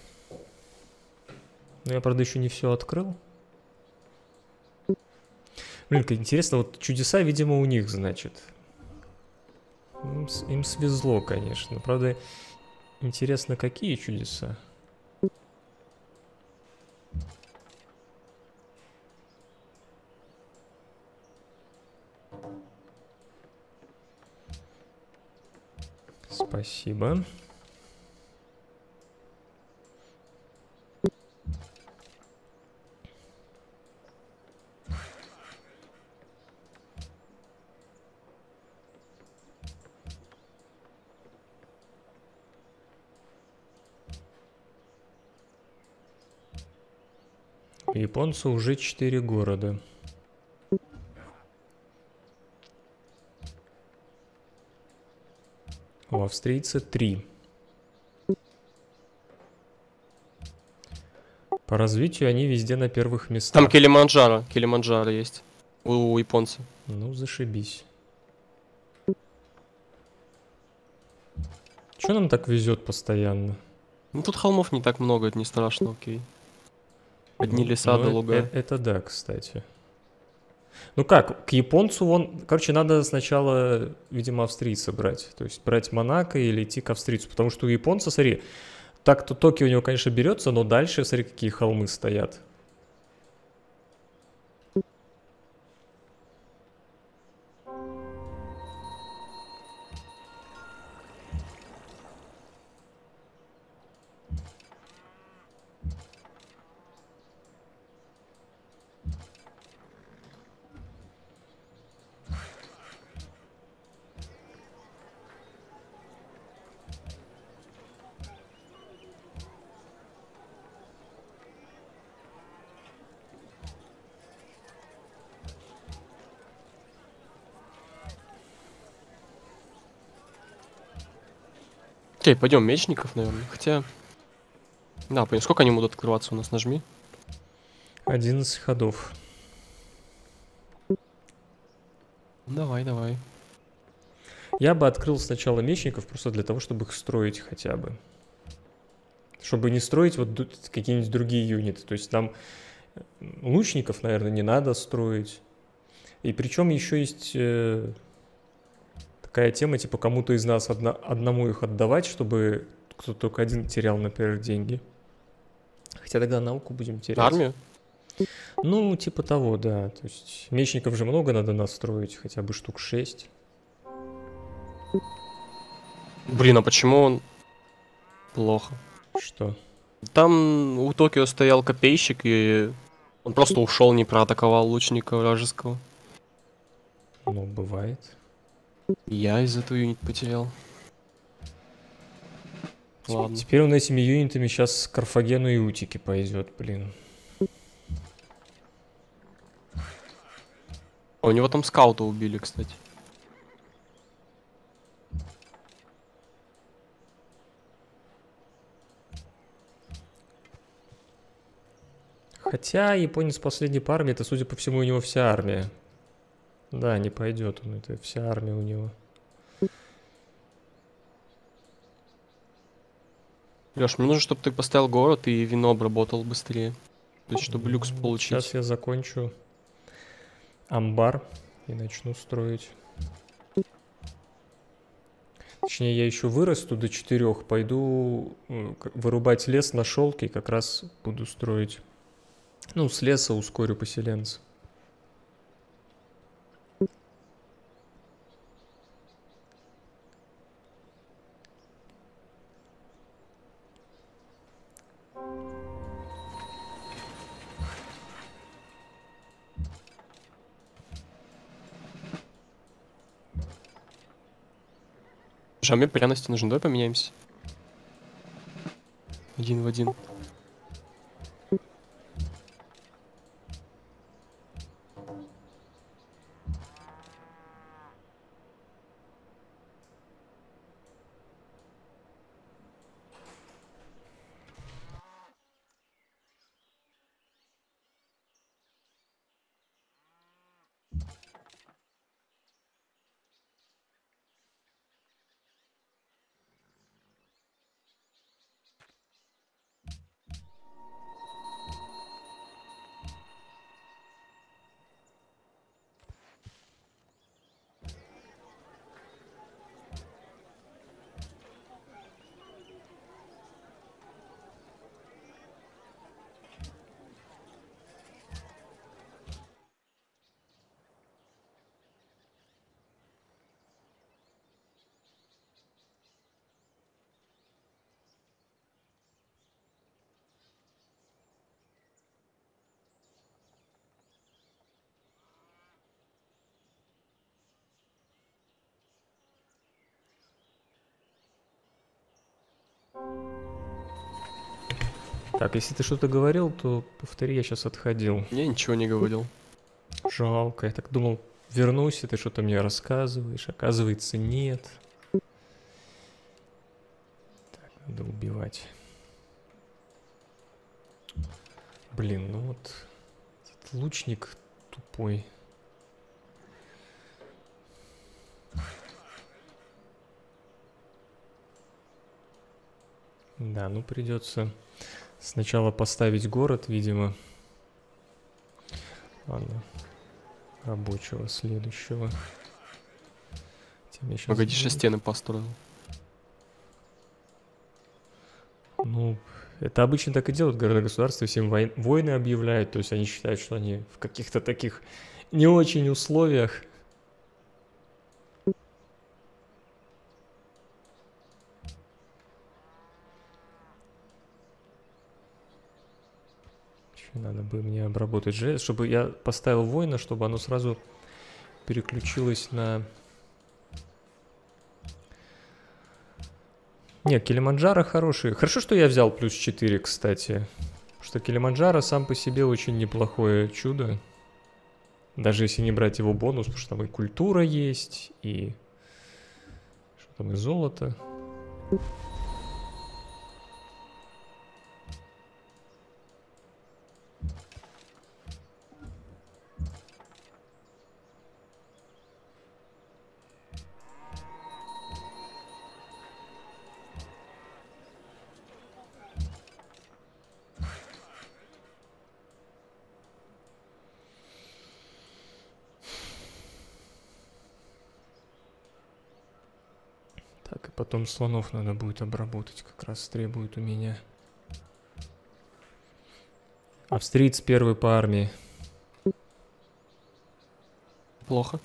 Ну, я, правда, еще не все открыл. Блин, как интересно, вот чудеса, видимо, у них, значит. Им, им свезло, конечно. Правда, интересно, какие чудеса? Спасибо. У японца уже четыре города. У австрийца три. По развитию они везде на первых местах. Там Килиманджаро, Килиманджаро есть у, у японца. Ну, зашибись. Чё нам так везет постоянно? Ну тут холмов не так много, это не страшно, окей. Одни Ну, леса ну, да э- луга. э- Это да, кстати. Ну как, к японцу вон... Короче, надо сначала, видимо, австрийца брать. То есть брать Монако или идти к австрийцу. Потому что у японца, смотри, так-то Токио у него, конечно, берется, но дальше, смотри, какие холмы стоят. Окей, пойдем мечников, наверное. Хотя... Да, понял. Сколько они будут открываться у нас? Нажми. одиннадцать ходов. Давай, давай. Я бы открыл сначала мечников просто для того, чтобы их строить хотя бы. Чтобы не строить вот какие-нибудь другие юниты. То есть там лучников, наверное, не надо строить. И причем еще есть э, такая тема, типа кому-то из нас одна, одному их отдавать, чтобы кто-то только один терял, например, деньги. Хотя тогда науку будем терять. Армию? Ну, типа того, да. То есть мечников же много надо настроить, хотя бы штук шесть. Блин, а почему он плохо? Что? Там у Токио стоял копейщик, и он просто ушел, не проатаковал лучника вражеского. Ну, бывает. Я из этого юнит потерял. Ладно. Теперь он этими юнитами сейчас к Карфагену и Утике пойдет, блин. А у него там скаута убили, кстати. Хотя японец последний по армии, это, судя по всему, у него вся армия. Да, не пойдет он, это вся армия у него. Леш, мне нужно, чтобы ты поставил город и вино обработал быстрее. То есть, чтобы люкс получить. Сейчас я закончу амбар и начну строить. Точнее, я еще вырасту до четырех, пойду вырубать лес на шелке и как раз буду строить. Ну, с леса ускорю поселенца. А мне пряности нужны, давай поменяемся. Один в один. Так, если ты что-то говорил, то повтори, я сейчас отходил. Я ничего не говорил. Жалко, я так думал, вернусь, и ты что-то мне рассказываешь. Оказывается, нет. Так, надо убивать. Блин, ну вот этот лучник тупой. Да, ну придется сначала поставить город, видимо. Ладно. Рабочего следующего. Сейчас Погоди, сейчас стены построил. Ну, это обычно так и делают города-государства, всем вой... войны объявляют, то есть они считают, что они в каких-то таких не очень условиях. Надо бы мне обработать железо, чтобы я поставил воина, чтобы оно сразу переключилось на... Не, Килиманджаро хороший. Хорошо, что я взял плюс четыре, кстати. Потому что Килиманджаро сам по себе очень неплохое чудо. Даже если не брать его бонус, потому что там и культура есть, и... Что там, и золото. Так, и потом слонов надо будет обработать, как раз требует у меня. Австриец первый по армии. Плохо.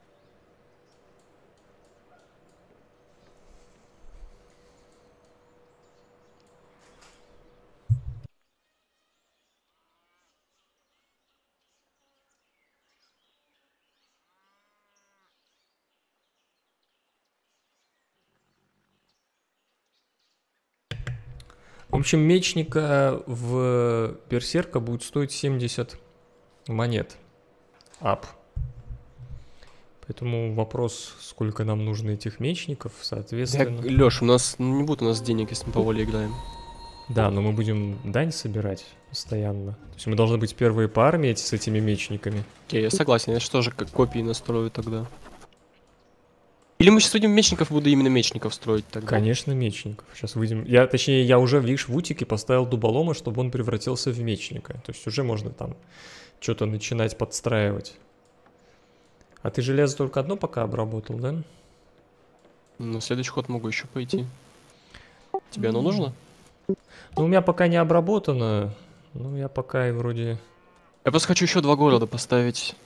В общем, мечника в берсерка будет стоить семьдесят монет. Ап. Поэтому вопрос, сколько нам нужно этих мечников, соответственно. Да, Лёш, у нас ну, не будет у нас денег, если мы по воле играем. Да, но мы будем дань собирать постоянно. То есть мы должны быть первые по армии эти, с этими мечниками. Окей, я согласен, я что же как копии настрою тогда. Или мы сейчас будем мечников, буду именно мечников строить тогда? Конечно, мечников. Сейчас выйдем. Я, точнее, я уже, видишь, в утике поставил дуболома, чтобы он превратился в мечника. То есть уже можно там что-то начинать подстраивать. А ты железо только одно пока обработал, да? На следующий ход могу еще пойти. Тебе оно нужно? Ну, у меня пока не обработано. Ну, я пока и вроде... Я просто хочу еще два города поставить.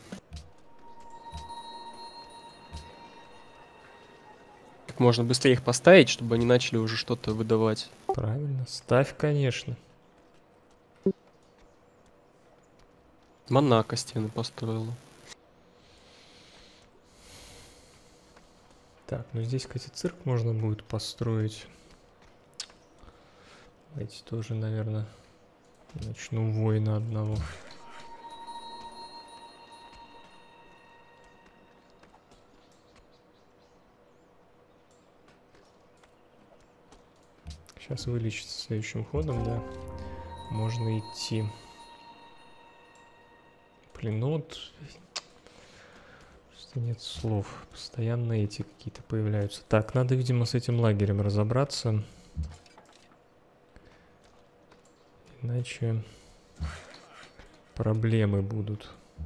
Как можно быстрее их поставить, чтобы они начали уже что-то выдавать. Правильно. Ставь, конечно. Монако стены построила. Так, ну здесь, кстати, цирк можно будет построить. Давайте тоже, наверное, начну воина одного. Сейчас вылечится следующим ходом, да. Можно идти. Блин, ну вот... Что нет слов. Постоянно эти какие-то появляются. Так, надо, видимо, с этим лагерем разобраться. Иначе проблемы будут.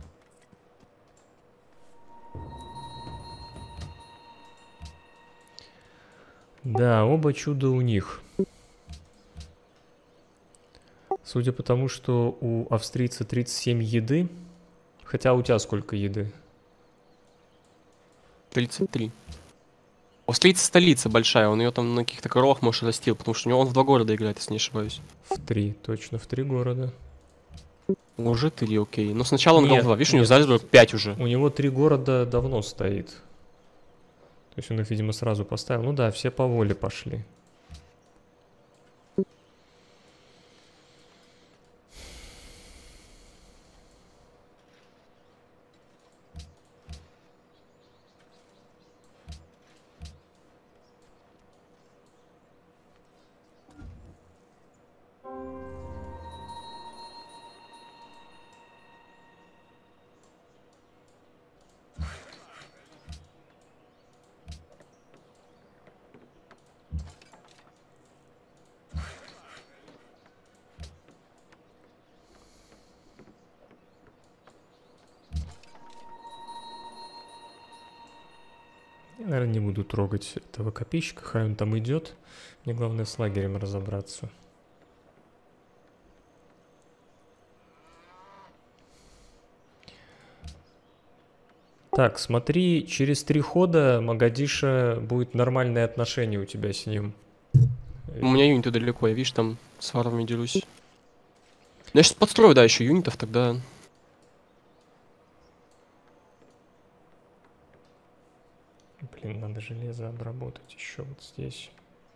Да, оба чуда у них. Судя по тому, что у австрийца тридцать семь еды, хотя у тебя сколько еды? тридцать три. У австрийца столица большая, он ее там на каких-то коровах, может, растил, потому что у него он в два города играет, если не ошибаюсь. В три, точно, в три города. Уже три, окей. Но сначала он играл в два, видишь, у него нет. Зальцбург пять уже. У него три города давно стоит. То есть он их, видимо, сразу поставил. Ну да, все по воле пошли. Я, наверное, не буду трогать этого копейщика, хай он там идет. Мне главное с лагерем разобраться. Так, смотри, через три хода Магадиша будет нормальное отношение у тебя с ним. У меня юниты далеко, я, видишь, там с варварами дерусь. Ну, я сейчас подстрою, да, еще юнитов, тогда... Блин, надо железо обработать еще вот здесь.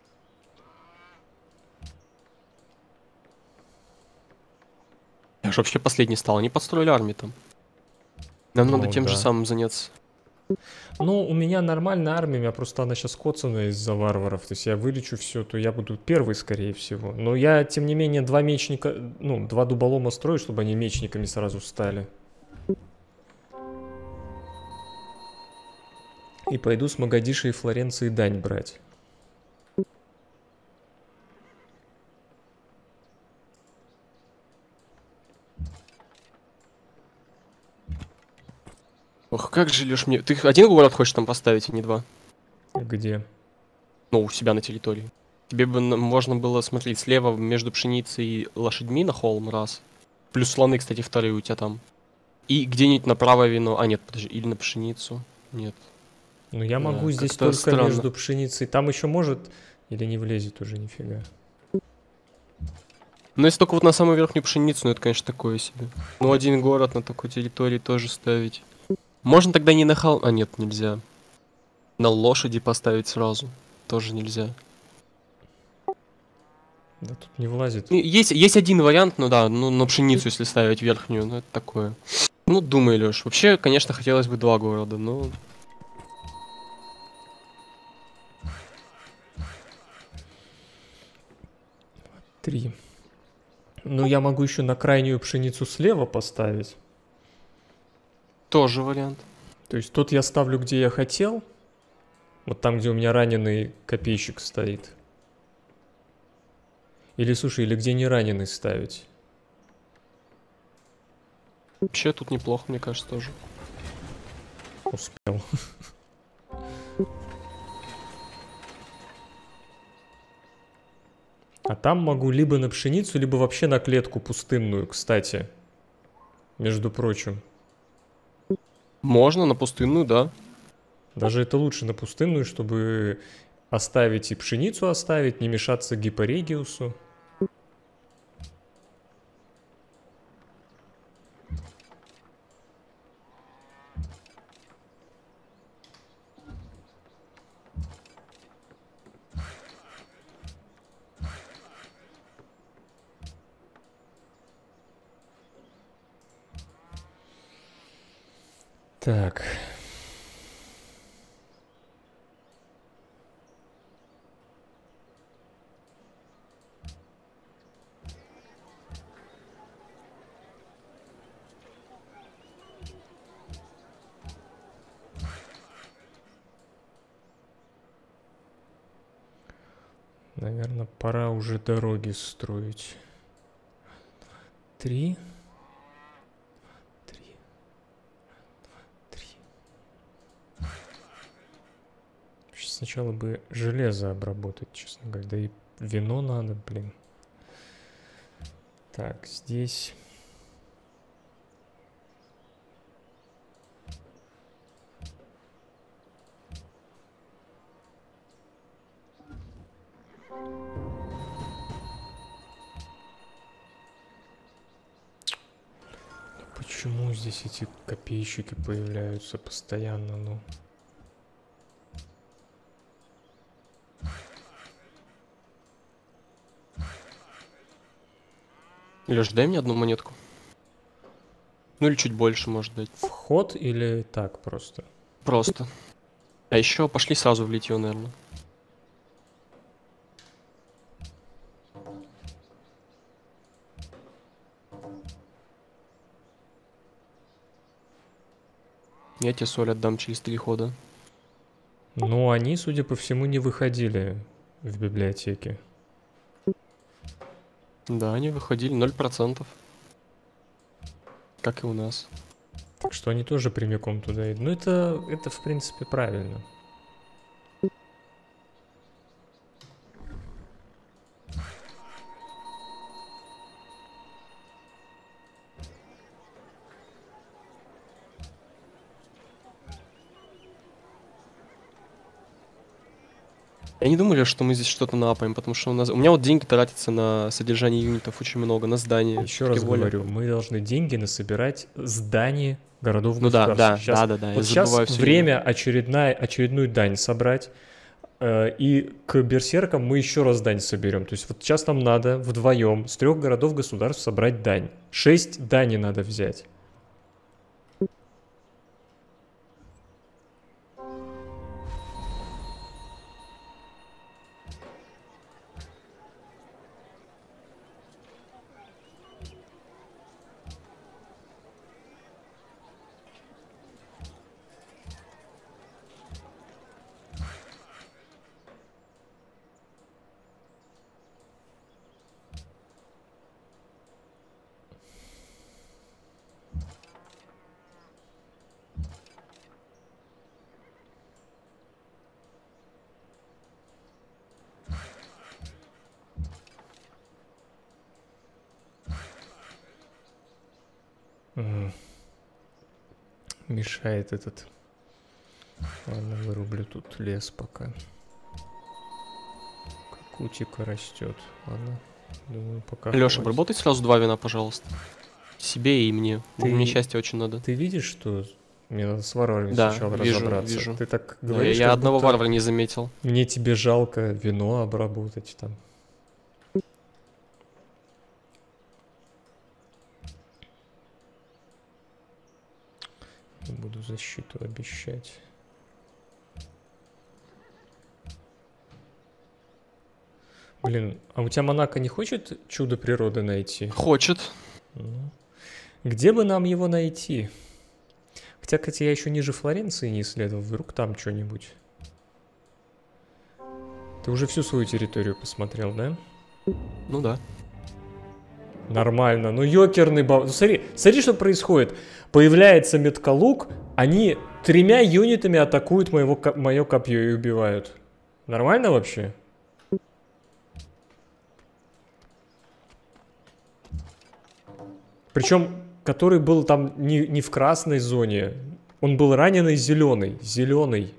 Я же вообще последний стал, они подстроили армию там. Нам Ну, надо тем да. же самым заняться. Ну, у меня нормальная армия, у меня просто она сейчас коцаная из-за варваров. То есть я вылечу все, то я буду первый, скорее всего. Но я, тем не менее, два мечника, ну, два дуболома строю, чтобы они мечниками сразу стали. И пойду с Магадиши и Флоренции дань брать. Ох, как же, Леш, мне... Ты один город хочешь там поставить, а не два? Где? Ну, у себя на территории. Тебе бы на- можно было смотреть слева между пшеницей и лошадьми на холм, раз. Плюс слоны, кстати, вторые у тебя там. И где-нибудь направо вино. А, нет, подожди, или на пшеницу. Нет. Ну я Да, могу здесь как-то только странно. между пшеницей. Там еще может или не влезет уже нифига. Ну, если только вот на самую верхнюю пшеницу, ну это, конечно, такое себе. Ну, один город на такой территории тоже ставить. Можно тогда не на холм... А, нет, нельзя. На лошади поставить сразу. Тоже нельзя. Да тут не влазит. Ну, Есть, есть один вариант, ну да, ну на пшеницу, если ставить верхнюю, ну это такое. Ну, думай, Лёш. Вообще, конечно, хотелось бы два города, но... Три. Ну я могу еще на крайнюю пшеницу слева поставить. Тоже вариант. То есть тут я ставлю, где я хотел. Вот там, где у меня раненый копейщик стоит. Или, слушай, или где не раненый ставить. Вообще тут неплохо, мне кажется, тоже. Успел. А там могу либо на пшеницу, либо вообще на клетку пустынную, кстати. Между прочим. Можно на пустынную, да. Даже это лучше на пустынную, чтобы оставить и пшеницу оставить, не мешаться гипорегиусу. Так. Наверное, пора уже дороги строить. Три. Три. Три. Сначала бы железо обработать, честно говоря. Да и вино надо, блин. Так, здесь... Почему здесь эти копейщики появляются постоянно, ну? Лёш, дай мне одну монетку. Ну или чуть больше, может дать. Вход или так просто? Просто. А еще пошли сразу в литье, наверное. Я тебе соль отдам через три хода. Ну, они, судя по всему, не выходили в библиотеке. Да, они выходили ноль процентов. Как и у нас. Так что они тоже прямиком туда идут. Ну, это, это в принципе, правильно. Я не думаю, что мы здесь что-то напаем, потому что у нас... У меня вот деньги тратятся на содержание юнитов очень много, на здание. Еще раз Фриволя. говорю, мы должны деньги насобирать здание городов Ну да, государств. да, Сейчас- да, да, да, я Вот сейчас забываю всё время очередная, очередную дань собрать. э, И к берсеркам мы еще раз дань соберем. То есть вот сейчас нам надо вдвоем с трех городов государств собрать дань. Шесть дани надо взять. М. Мешает этот. Ладно, вырублю тут лес пока. Кутика растет. Ладно. Думаю, пока. Леша, хватит. обработай сразу два вина, пожалуйста. Себе и мне. Ты- Мне счастья очень надо. Ты видишь, что мне надо с варварами Да, сначала вижу, разобраться? вижу. Ты так Да, говоришь, я как одного будто варвара не заметил. мне тебе жалко вино обработать там. Не буду защиту обещать. Блин, а у тебя Монако не хочет чудо природы найти? Хочет. Ну, где бы нам его найти? Хотя, кстати, я еще ниже Флоренции не исследовал. Вдруг там что-нибудь. Ты уже всю свою территорию посмотрел, да? Ну да. Нормально. Ну, ёкерный баб... Ну, смотри, смотри, что происходит. Появляется меткалук, они тремя юнитами атакуют моего, ко- мое копье и убивают. Нормально вообще? Причем, который был там не, не в красной зоне, он был раненый зеленый. Зеленый.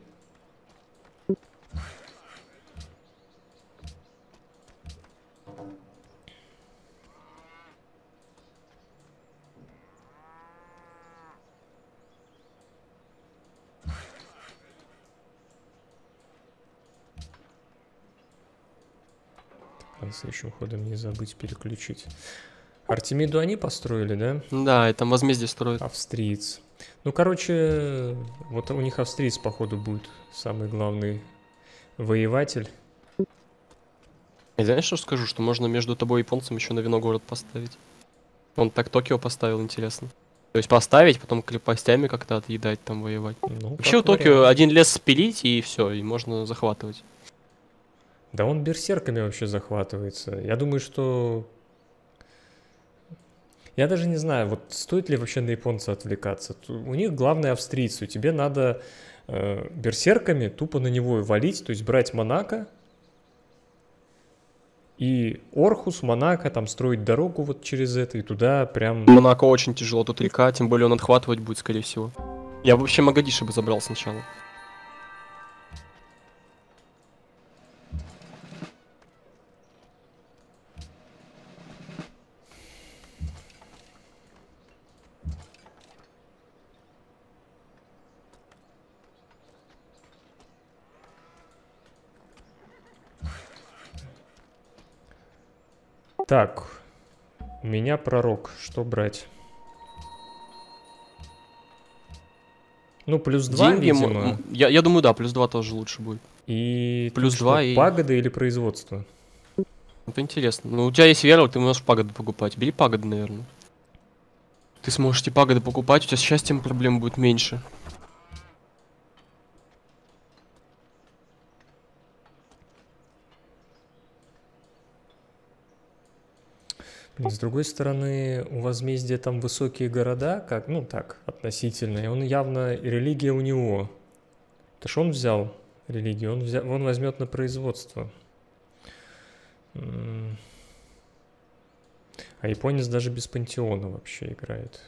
Надо следующим ходом не забыть переключить. Артемиду они построили, да? Да, это возмездие строит. Австриец. Ну, короче, вот у них австриец, походу, будет самый главный воеватель. И знаешь, что скажу? Что можно между тобой и японцем еще на вино город поставить. Он так Токио поставил, интересно. То есть поставить, потом крепостями как-то отъедать, там воевать. Ну, Вообще у как Токио вариант. один лес спилить, и все, и можно захватывать. Да он берсерками вообще захватывается. Я думаю, что... Я даже не знаю, вот стоит ли вообще на японца отвлекаться. Ту- У них главное австрийцы. Тебе надо э, берсерками тупо на него валить, то есть брать Монако и Орхус, Монако, там строить дорогу вот через это и туда прям... Монако очень тяжело, тут река, тем более он отхватывать будет, скорее всего. Я бы вообще Магадиши бы забрал сначала. Так, у меня пророк, что брать? Ну, плюс два, Деньги, м- видимо, м, я, я думаю, да, плюс два тоже лучше будет. и плюс тут два что, и- пагода или производство? Это интересно. Ну, у тебя есть вера, ты можешь пагоды покупать. Бери пагоды, наверное. Ты сможешь эти пагоды покупать, у тебя с счастьем проблем будет меньше. Блин, с другой стороны, у возмездия там высокие города, как, ну так, относительно, и он явно, и религия у него. Это ж он взял религию, он, взя, он возьмет на производство. М. А японец даже без пантеона вообще играет.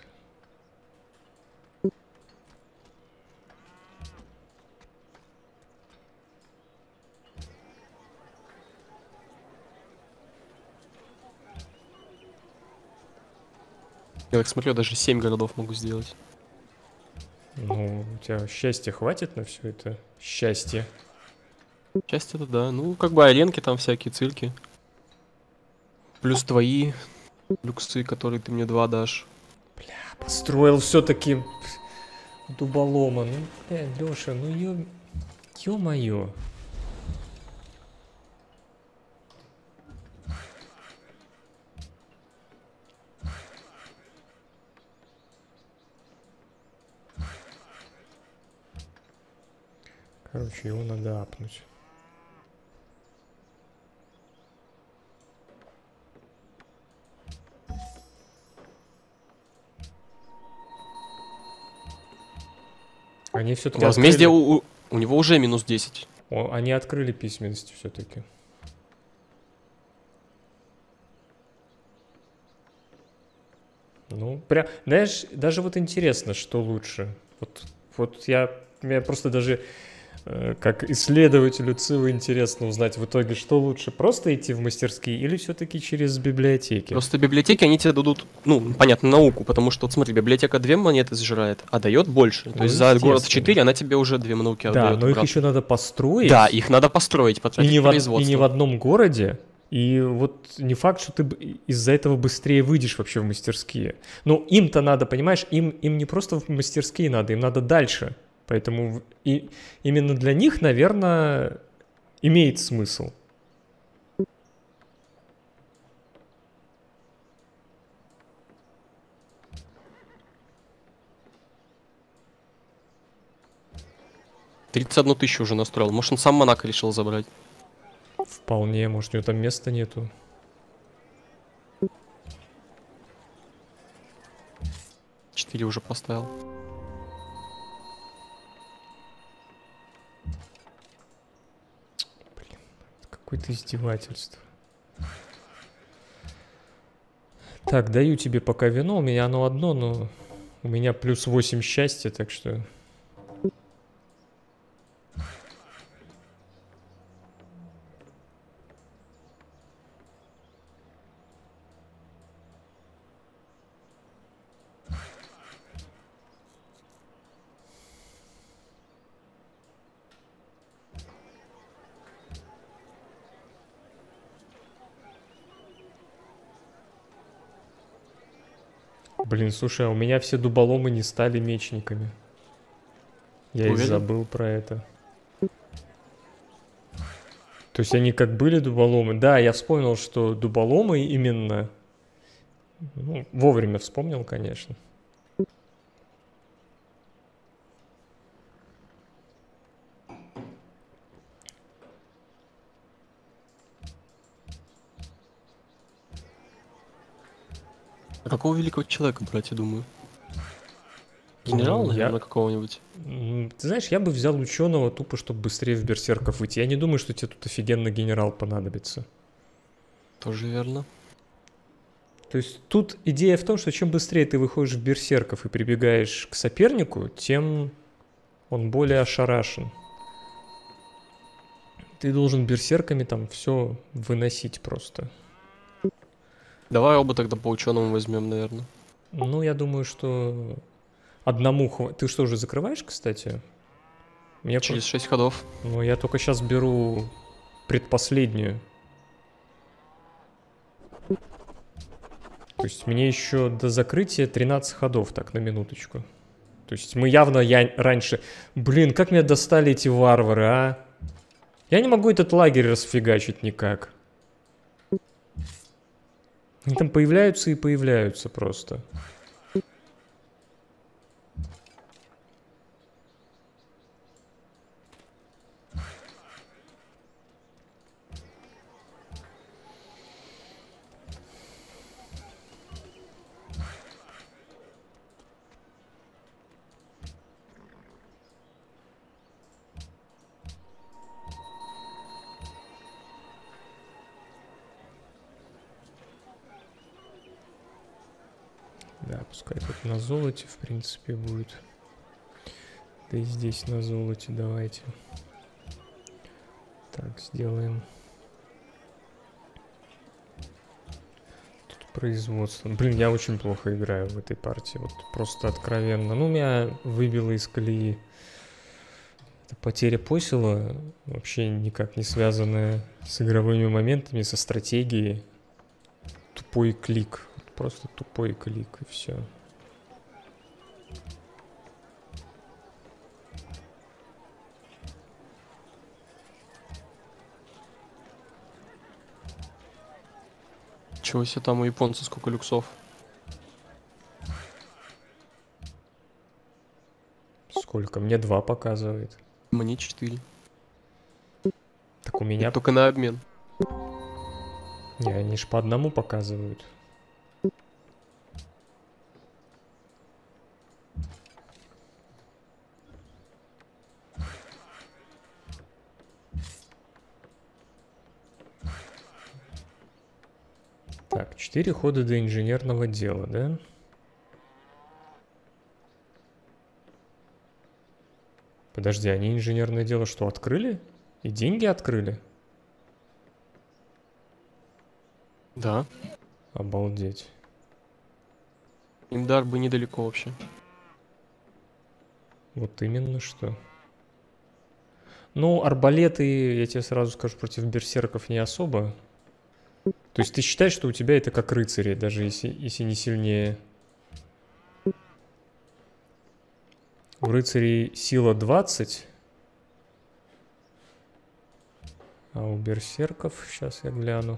Я так смотрю, даже семь городов могу сделать. Ну, у тебя счастья хватит на все это счастье. Часть это да. Ну, как бы аренки там всякие, цирки. Плюс твои люксы, которые ты мне два дашь. Построил все-таки дуболома. Ну, бля, Леша, ну ё... ё-моё. Короче, его надо апнуть. Они все-таки Возмездие открыли... у, у- у него уже минус десять. О, они открыли письменность все-таки. Ну, прям, знаешь, даже вот интересно, что лучше. Вот, вот я, мне просто даже э, как исследователю ЦИВа интересно узнать в итоге, что лучше, просто идти в мастерские или все-таки через библиотеки? Просто библиотеки, они тебе дадут, ну, понятно, науку, потому что, вот смотри, библиотека две монеты сжирает, а дает больше. То Ну, есть за город в естественно. четыре она тебе уже две науки Да, отдает но их обратно. еще надо построить. Да, их надо построить, и потратить не, в в, од- производство. и не в одном городе. И вот не факт, что ты б- из-за этого быстрее выйдешь вообще в мастерские. Ну, им-то надо, понимаешь, им, им не просто в мастерские надо, им надо дальше. Поэтому в- и, именно для них, наверное, имеет смысл. тридцать одну тысячу уже настроил. Может, он сам Монако решил забрать. Вполне, может, у него там места нету. четыре уже поставил. Блин, какое-то издевательство. Так, даю тебе пока вино, у меня оно одно, но у меня плюс восемь счастья, так что... Блин, слушай, а у меня все дуболомы не стали мечниками. Я и Уверен? забыл про это. То есть они как были дуболомы? Да, я вспомнил, что дуболомы именно... Ну, вовремя вспомнил, конечно. Какого великого человека брать, я думаю? Генерала, Ну, я- наверное, какого-нибудь? М, Ты знаешь, я бы взял ученого тупо, чтобы быстрее в берсерков выйти. Я не думаю, что тебе тут офигенно генерал понадобится. Тоже верно. То есть тут идея в том, что чем быстрее ты выходишь в берсерков и прибегаешь к сопернику, тем он более ошарашен. Ты должен берсерками там все выносить просто. Давай оба тогда по ученому возьмем, наверное. Ну, я думаю, что одному хватит. Ты что, уже закрываешь, кстати? Мне Через шесть ходов. про- Ну, я только сейчас беру предпоследнюю. То есть мне еще до закрытия тринадцать ходов, так, на минуточку. То есть мы явно, я раньше... Блин, как меня достали эти варвары, а? Я не могу этот лагерь расфигачить никак. Они там появляются и появляются просто. Да, пускай тут на золоте, в принципе, будет. Да и здесь на золоте давайте. Так, сделаем. Тут производство. Блин, я очень плохо играю в этой партии. Вот просто откровенно. Ну, меня выбило из колеи. Это потеря посела, вообще никак не связанная с игровыми моментами, со стратегией. Тупой клик. Просто тупой клик и все. Чего себе там у японца сколько люксов? Сколько? Мне два показывает. Мне четыре. Так у Я меня... только на обмен. Не, они ж по одному показывают. Так, четыре хода до инженерного дела, да? Подожди, они инженерное дело что, открыли? И деньги открыли? Да. Обалдеть. Имдар бы недалеко вообще. Вот именно что. Ну, арбалеты, я тебе сразу скажу, против берсерков не особо. То есть ты считаешь, что у тебя это как рыцари, даже если, если не сильнее. У рыцарей сила двадцать. А у берсерков, сейчас я гляну.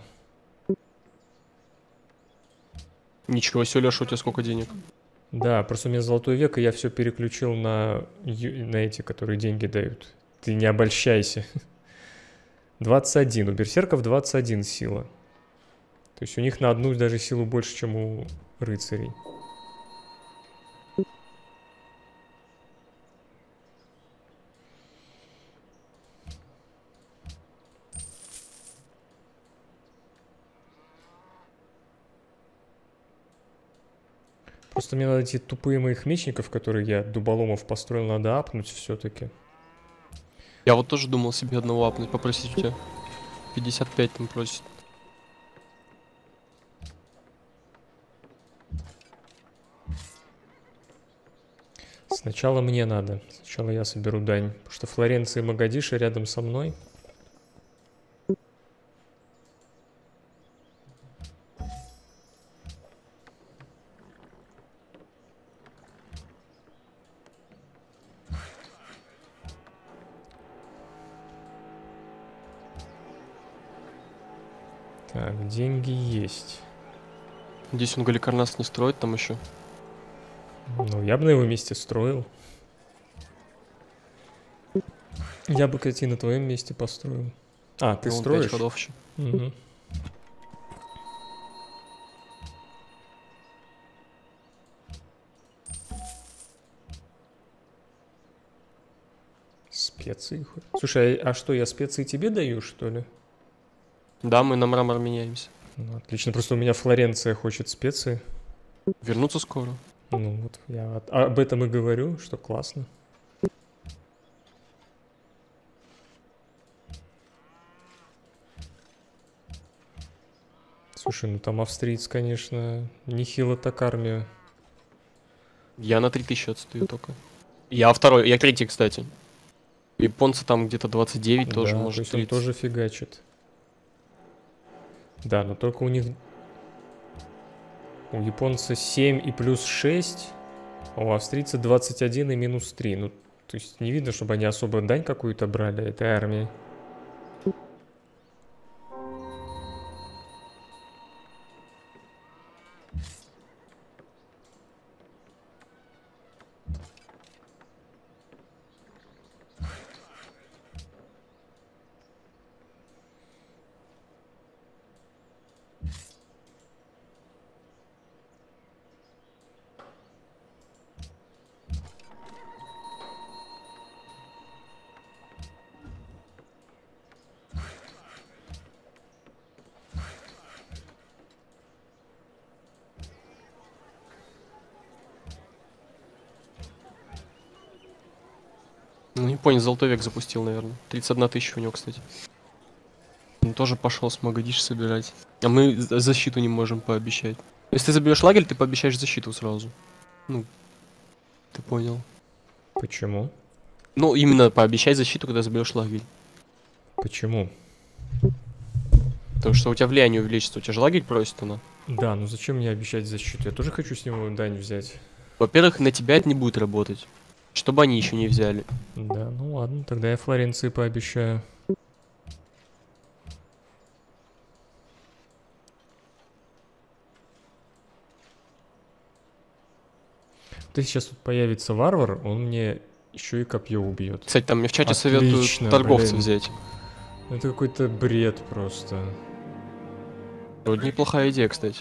Ничего себе, Леша, у тебя сколько денег? Да, просто у меня золотой век, и я все переключил на, ю- на эти, которые деньги дают. Ты не обольщайся. двадцать один. У берсерков двадцать один сила. То есть у них на одну даже силу больше, чем у рыцарей. Просто мне надо эти тупые моих мечников, которые я дуболомов построил, надо апнуть все-таки. Я вот тоже думал себе одного апнуть, попросить у тебя. пятьдесят пять там просит. Сначала мне надо. Сначала я соберу дань. Потому что Флоренция и Магадиша рядом со мной. Так, деньги есть. Здесь он Галикарнас не строит там еще. Ну, я бы на его месте строил. Я бы, кстати, на твоем месте построил. А, ты Ну, он строишь? пять ходов еще. Мгм. Специи хоть. Слушай, а, а что, я специи тебе даю, что ли? Да, мы на мрамор меняемся. Ну, отлично, просто у меня Флоренция хочет специи. Вернуться скоро. Ну, вот я от- об этом и говорю, что классно. Слушай, ну там австриец, конечно, нехило так армию. Я на три тысячи отстаю только. Я второй, я третий, кстати. Японцы там где-то двадцать девять тоже, Да, то может есть он тридцать. тоже фигачит. Да, но только у них... У японца семь и плюс шесть, а у австрийца двадцать один и минус три. Ну, то есть не видно, чтобы они особо дань какую-то брали этой армии. Ну, японец золотой век запустил, наверное. тридцать одна тысяча у него, кстати. Он тоже пошел с Магадиш собирать. А мы за- защиту не можем пообещать. Если ты заберешь лагерь, ты пообещаешь защиту сразу. Ну, ты понял. Почему? Ну, именно пообещай защиту, когда заберешь лагерь. Почему? Потому что у тебя влияние увеличится. У тебя же лагерь просит она. Да, ну зачем мне обещать защиту? Я тоже хочу с него дань взять. Во-первых, на тебя это не будет работать. Чтобы они еще не взяли. Да, ну ладно, тогда я Флоренции пообещаю. Ты сейчас тут появится варвар, он мне еще и копье убьет. Кстати, там мне в чате Отлично, советуют торговца блин. взять. Это какой-то бред просто. Вот неплохая идея, кстати.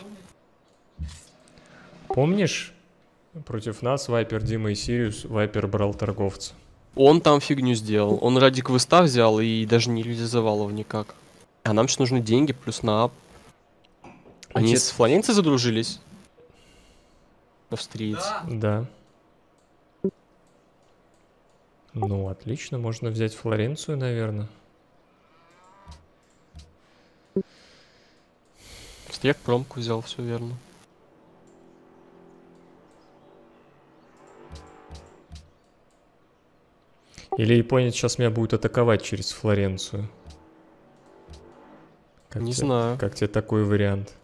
Помнишь, против нас Вайпер, Дима и Сириус, Вайпер брал торговца? Он там фигню сделал. Он ради квеста взял и даже не реализовал его никак. А нам сейчас нужны деньги плюс на ап. Они Значит- с Флоренцией задружились? Австриец. Да. Ну, отлично, можно взять Флоренцию, наверное. Австрияк промку взял, все верно. Или японец сейчас меня будет атаковать через Флоренцию. Как Не тебе, знаю. Как тебе такой вариант?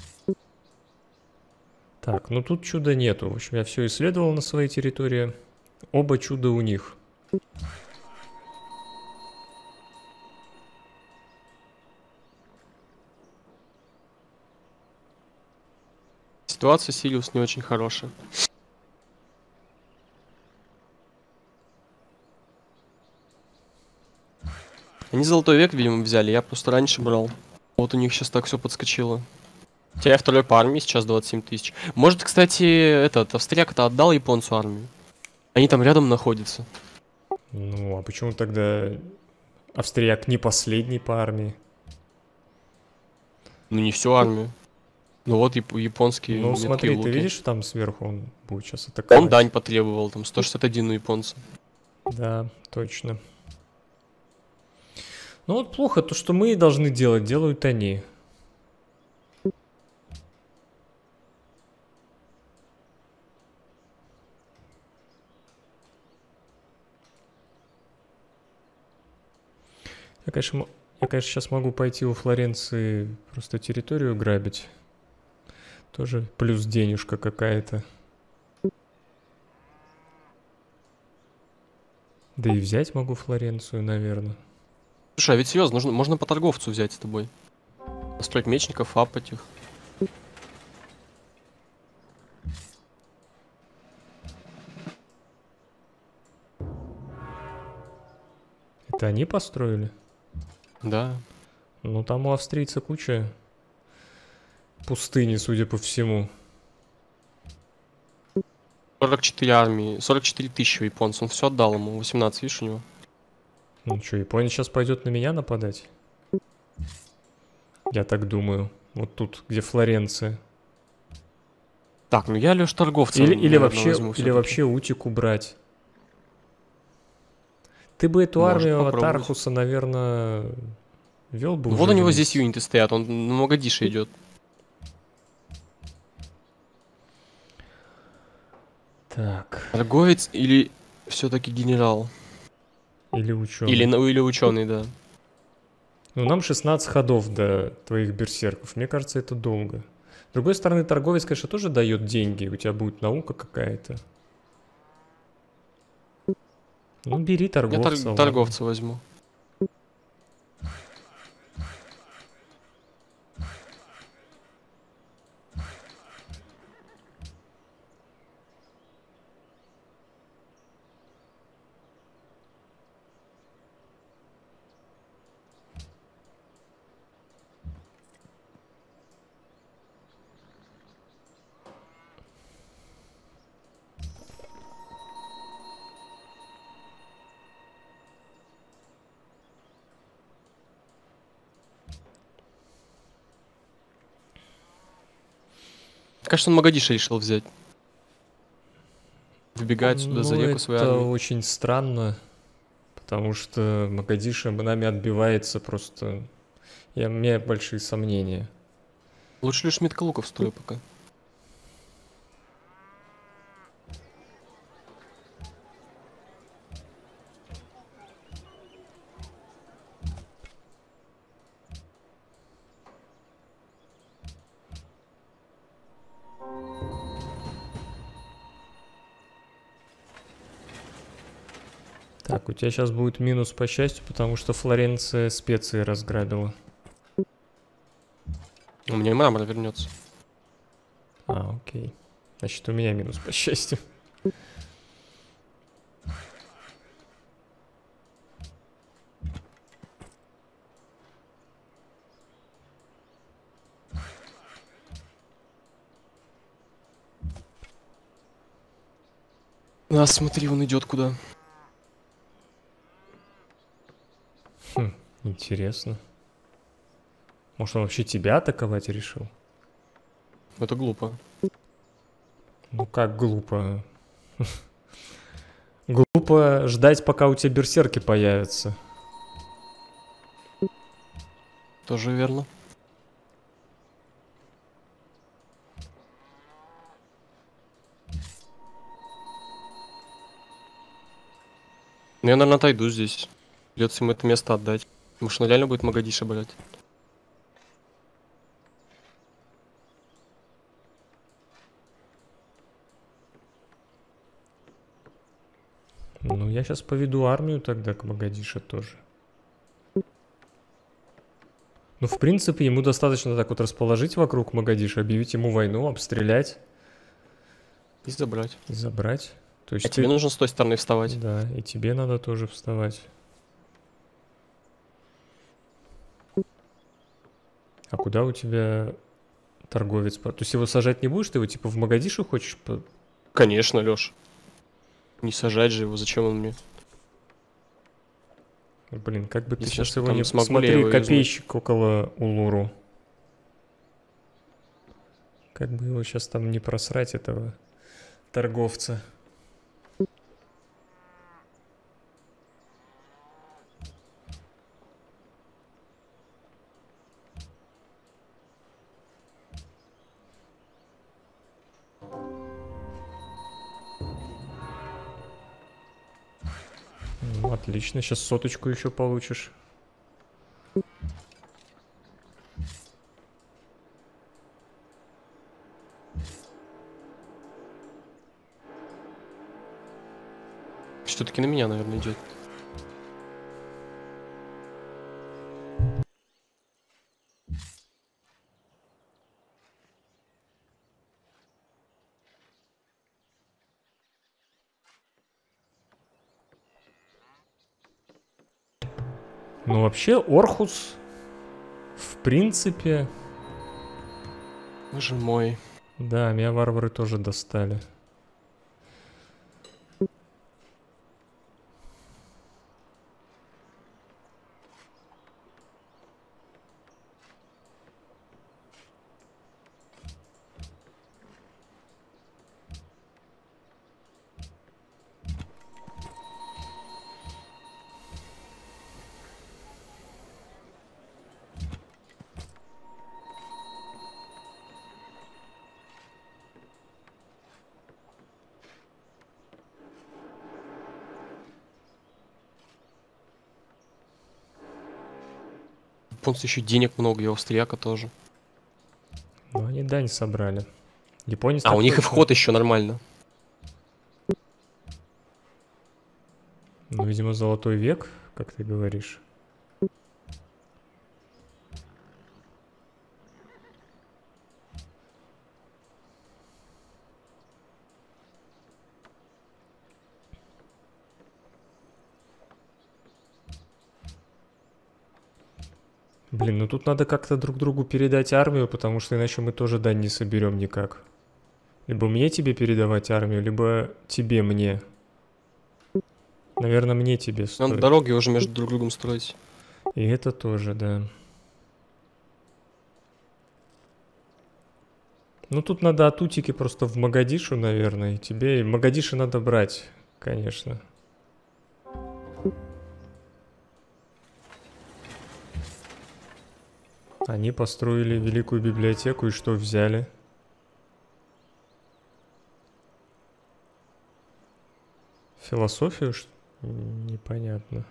Так, ну тут чуда нету. В общем, я все исследовал на своей территории. Оба чуда у них. Ситуация Сириус не очень хорошая. Они золотой век, видимо, взяли, я просто раньше брал. Вот у них сейчас так все подскочило. Хотя я второй по армии, сейчас двадцать семь тысяч. Может, кстати, этот австрияк-то отдал японцу армию? Они там рядом находятся. Ну, а почему тогда австрияк не последний по армии? Ну, не всю армию. Ну вот яп- японские Ну, меткие смотри, луки. ты видишь, там сверху он будет сейчас атаковать. Он дань потребовал, там сто шестьдесят один у японца. Да, точно. Ну вот плохо, то, что мы должны делать, делают они. Я, конечно, мо- я, конечно, сейчас могу пойти у Флоренции просто территорию грабить. Тоже плюс денежка какая-то. Да и взять могу Флоренцию, наверное. Слушай, а ведь серьезно, нужно, можно по торговцу взять с тобой. Построить мечников, апать их. Это они построили? Да. Ну, там у австрийца куча пустыни, судя по всему. сорок четыре армии, сорок четыре тысячи у японца. Он все отдал ему, восемнадцать, видишь, у него. Ну что, Япония сейчас пойдет на меня нападать? Я так думаю. Вот тут, где Флоренция. Так, ну я лишь торговца. Или, или, наверное, вообще, возьму или всё-таки. вообще Утику брать. Ты бы эту Можно армию от попробовать. Архуса, наверное, вел бы Ну, уже вот у него вместе. здесь юниты стоят, он на Могадишо идет. Так, Торговец или все-таки генерал? или ученый. Или, ну, или ученый, да. Ну, нам шестнадцать ходов до твоих берсерков. Мне кажется, это долго. С другой стороны, торговец, конечно, тоже дает деньги. У тебя будет наука какая-то. Ну, бери Я торговца. тор- ладно. торговца возьму. Кажется, он Могадишо решил взять. Выбегает сюда за Ну, реку своей это армией. очень странно, потому что Могадишо нами отбивается просто. Я, у меня большие сомнения. Лучше лишь метка луков строю пока. Так, у тебя сейчас будет минус по счастью, потому что Флоренция специи разграбила. У меня и мрамор вернется. А, окей. Значит, у меня минус по счастью. А, смотри, он идет куда. Хм, интересно. Может, он вообще тебя атаковать решил? Это глупо. Ну как глупо. Глупо ждать, пока у тебя берсерки появятся. Тоже верно. Ну, я, наверное, отойду здесь. Придется ему это место отдать. Может, он реально будет Магадиша брать. Ну, я сейчас поведу армию тогда к Магадише тоже. Ну, в принципе, ему достаточно так вот расположить вокруг Магадиша, объявить ему войну, обстрелять. И забрать. И забрать. То есть А ты... тебе нужно с той стороны вставать. Да, и тебе надо тоже вставать. А куда у тебя торговец? То есть его сажать не будешь? Ты его типа в Магадишу хочешь? Конечно, Лёш. Не сажать же его, зачем он мне? Блин, как бы ты Если сейчас что, его там не... смогу ли Смотри, я его копейщик около Улуру. Как бы его сейчас там не просрать, этого торговца. Ну, отлично, сейчас соточку еще получишь. Все-таки на меня, наверное, идет. Ну, вообще, Орхус, в принципе... Боже мой. Да, меня варвары тоже достали. Японцы еще денег много, и австрияка тоже. Ну, они дань собрали. Японец А, так у них и точно. вход еще нормально. Ну, видимо, золотой век, как ты говоришь. Блин, ну тут надо как-то друг другу передать армию, потому что иначе мы тоже дань не соберем никак. Либо мне тебе передавать армию, либо тебе мне. Наверное, мне тебе стоит. Надо дороги уже между друг другом строить. И это тоже, да. Ну тут надо атутики просто в Магадишу, наверное. И тебе и Магадиши надо брать, конечно. Они построили великую библиотеку и что взяли? Философию? Непонятно.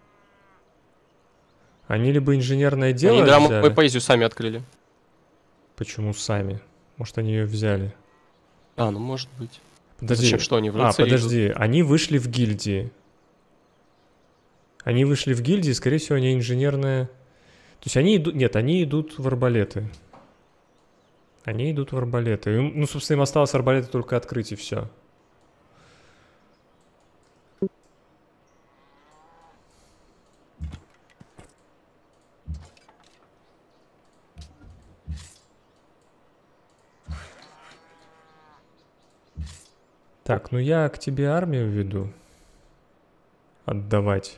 Они либо инженерное дело Они драму взяли. и поэзию сами открыли. Почему сами? Может, они ее взяли? А, ну может быть. Подожди. Зачем, что они в А, рыцари подожди. Они вышли в гильдии. Они вышли в гильдии, скорее всего, они инженерные... То есть они идут... Нет, они идут в арбалеты. Они идут в арбалеты. Им, ну, собственно, им осталось арбалеты только открыть, и все. Так, ну я к тебе армию веду. Отдавать.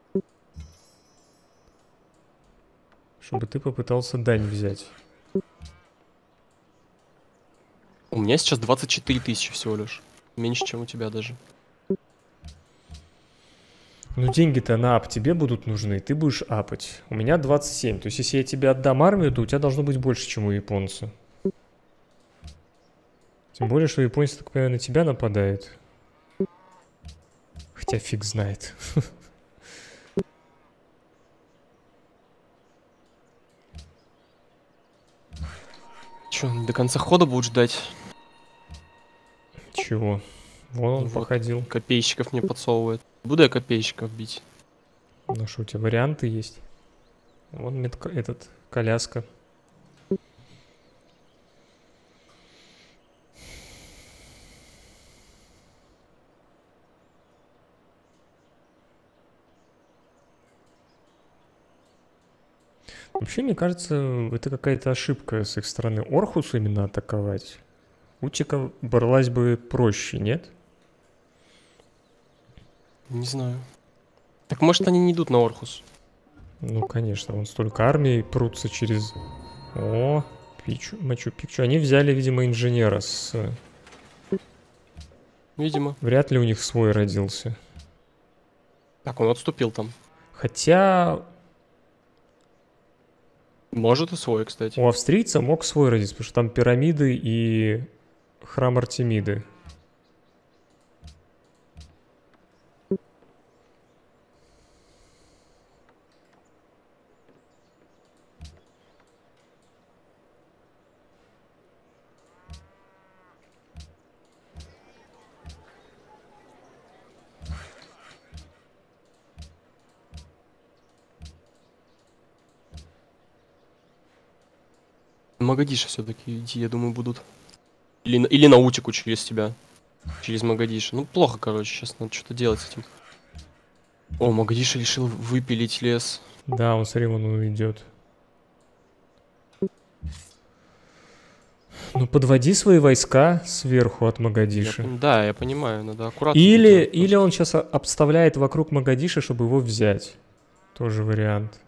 Чтобы ты попытался дань взять. У меня сейчас двадцать четыре тысячи всего лишь. Меньше, чем у тебя даже. Ну, деньги-то на ап тебе будут нужны, ты будешь апать. У меня двадцать семь. То есть, если я тебе отдам армию, то у тебя должно быть больше, чем у японца. Тем более, что японец, так понимаю, на тебя нападает. Хотя фиг знает. Че, до конца хода будут ждать? Чего? Вон он Вот. походил. Копейщиков мне подсовывает. Буду я копейщиков бить. Ну что, у тебя варианты есть? Вон метка, этот, коляска. Вообще, мне кажется, это какая-то ошибка с их стороны. Орхус именно атаковать. Утика бралась бы проще, нет? Не знаю. Так может они не идут на Орхус? Ну, конечно, вон столько армий прутся через... О, Пичу, Мачу-Пикчу. Они взяли, видимо, инженера с... Видимо. Вряд ли у них свой родился. Так, он отступил там. Хотя Может и свой, кстати. у австрийца мог свой родиться, потому что там пирамиды и храм Артемиды. Магадиша все-таки идти, я думаю, будут. Или, на- или на Утику через тебя. Через Магадиша. Ну, плохо, короче, сейчас надо что-то делать с этим. О, Магадиша решил выпилить лес. Да, он, смотри, вон он идет. Ну, подводи свои войска сверху от Я Магадиши. пон- да, я понимаю, надо аккуратно. Или, делать или он сейчас обставляет вокруг Магадиши, чтобы его взять. Тоже вариант.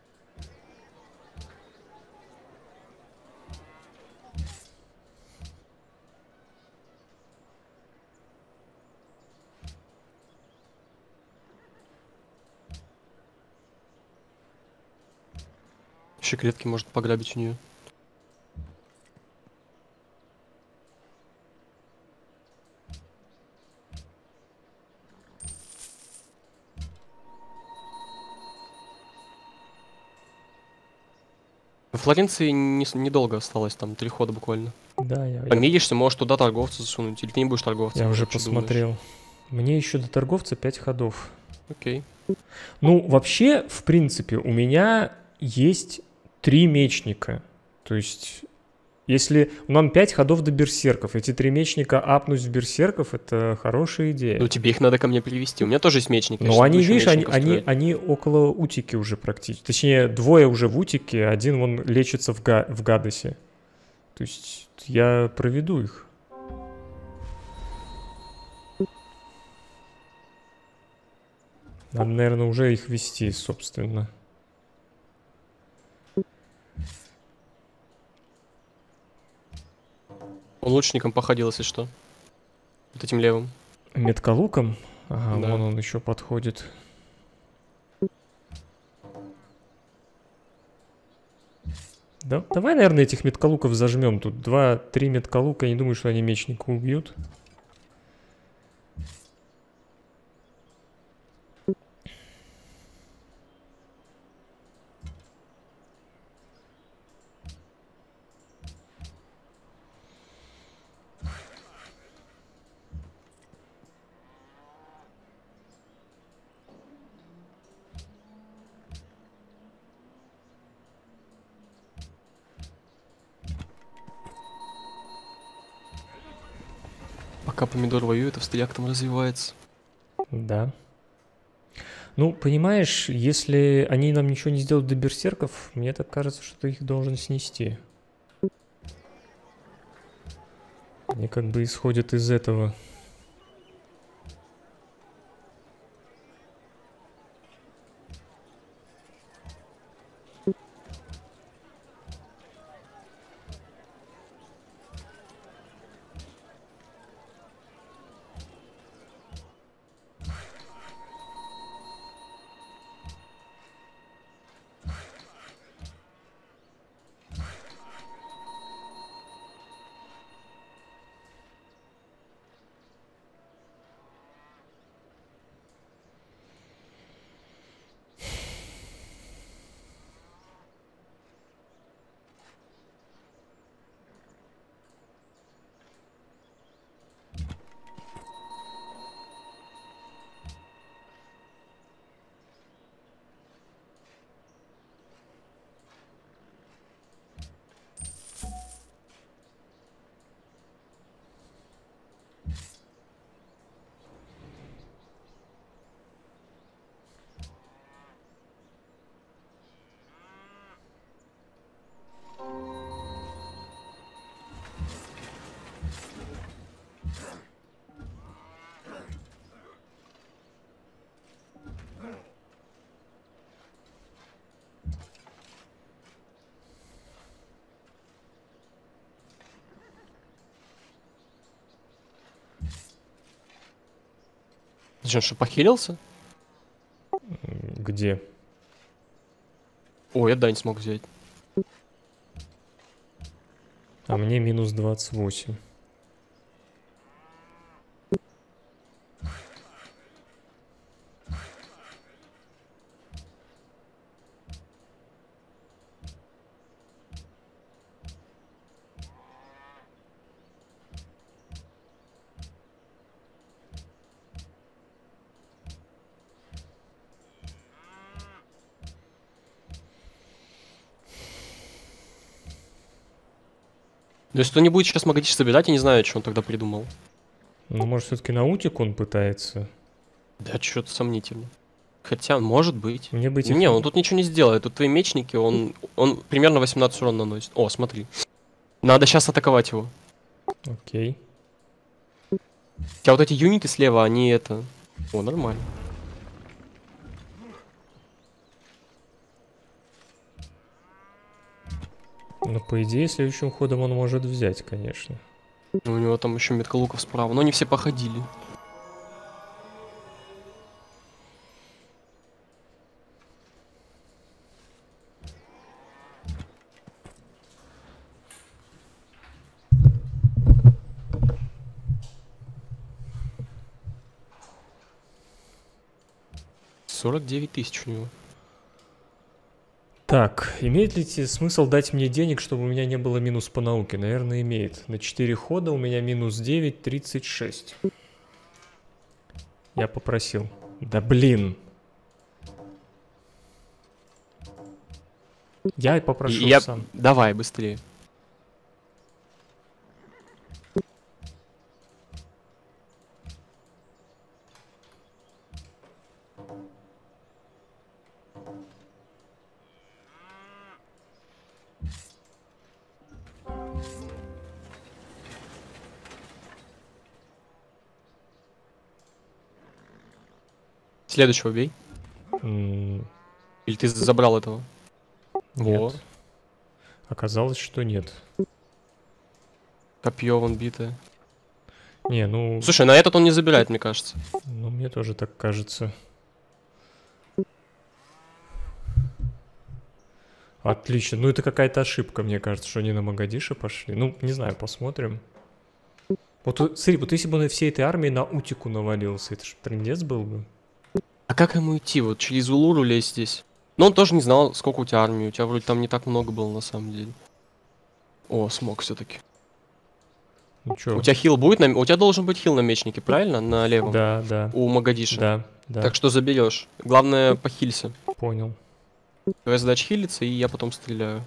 Еще клетки может пограбить у нее. В Флоренции не с- недолго осталось, там три хода буквально. Да, я, я, Помиришься, можешь туда торговца засунуть, или ты не будешь торговцем. я уже как ты думаешь? посмотрел. Мне еще до торговца пять ходов. Окей. Ну, вообще, в принципе, у меня есть три мечника. То есть, если у нас пять ходов до берсерков, эти три мечника апнуть в берсерков, это хорошая идея. Ну тебе их надо ко мне привести. У меня тоже есть мечники. я Но сейчас они, буду еще видишь, они, мечников они, строить. они около Утики уже практически. Точнее, двое уже в Утике, один вон лечится в, Га- в Гадосе. То есть я проведу их. Надо, наверное, уже их вести, собственно. Он лучником походил, если что. Вот этим левым. Меткалуком? Ага, Да. вон он еще подходит. Да, давай, наверное, этих меткалуков зажмем. Тут два-три меткалука, я не думаю, что они мечника убьют. Пока помидор воюет, австрияк там развивается. Да. Ну, понимаешь, если они нам ничего не сделают до берсерков, мне так кажется, что ты их должен снести. Они как бы исходят из этого. Зачем, что, похилился? Где? Ой, я да, не смог взять. А мне минус двадцать восемь. То есть, кто не будет сейчас Магадиш собирать, я не знаю, что он тогда придумал. Ну, может, все-таки на утик он пытается? Да, что-то сомнительно. Хотя, может быть. Мне быть Не, их- он тут ничего не сделает. Тут твои мечники, он, он примерно восемнадцать урона наносит. О, смотри. Надо сейчас атаковать его. Окей. Хотя вот эти юниты слева, они это... О, нормально. Ну, по идее, следующим ходом он может взять, конечно. У него там еще метка луков справа. Но они все походили. сорок девять тысяч у него. Так, имеет ли те- смысл дать мне денег, чтобы у меня не было минус по науке? Наверное, имеет. На четыре хода у меня минус девять, тридцать шесть. Я попросил. Да блин. Я и попрошу И я... сам. Давай, быстрее. Следующего бей. М, Или ты забрал этого? Нет. Вот. Оказалось, что нет. Копье вон битое. Не, ну, Слушай, на этот он не забирает, мне кажется. ну мне тоже так кажется. Отлично. Ну это какая-то ошибка, мне кажется, что они на Магадише пошли. Ну, не знаю, посмотрим. Вот тут- смотри, вот если бы он и всей этой армии на Утику навалился, это же трындец был бы. А как ему идти? Вот через Улуру лезть здесь? Но он тоже не знал, сколько у тебя армии. У тебя вроде там не так много было на самом деле. О, смог все-таки. Ну чё? У тебя хил будет? На... У тебя должен быть хил на мечнике, правильно? На левом. Да, да, У Магадиша. да, да, Так что заберешь. Главное, похилься. понял. Твоя задача хилиться, и я потом стреляю.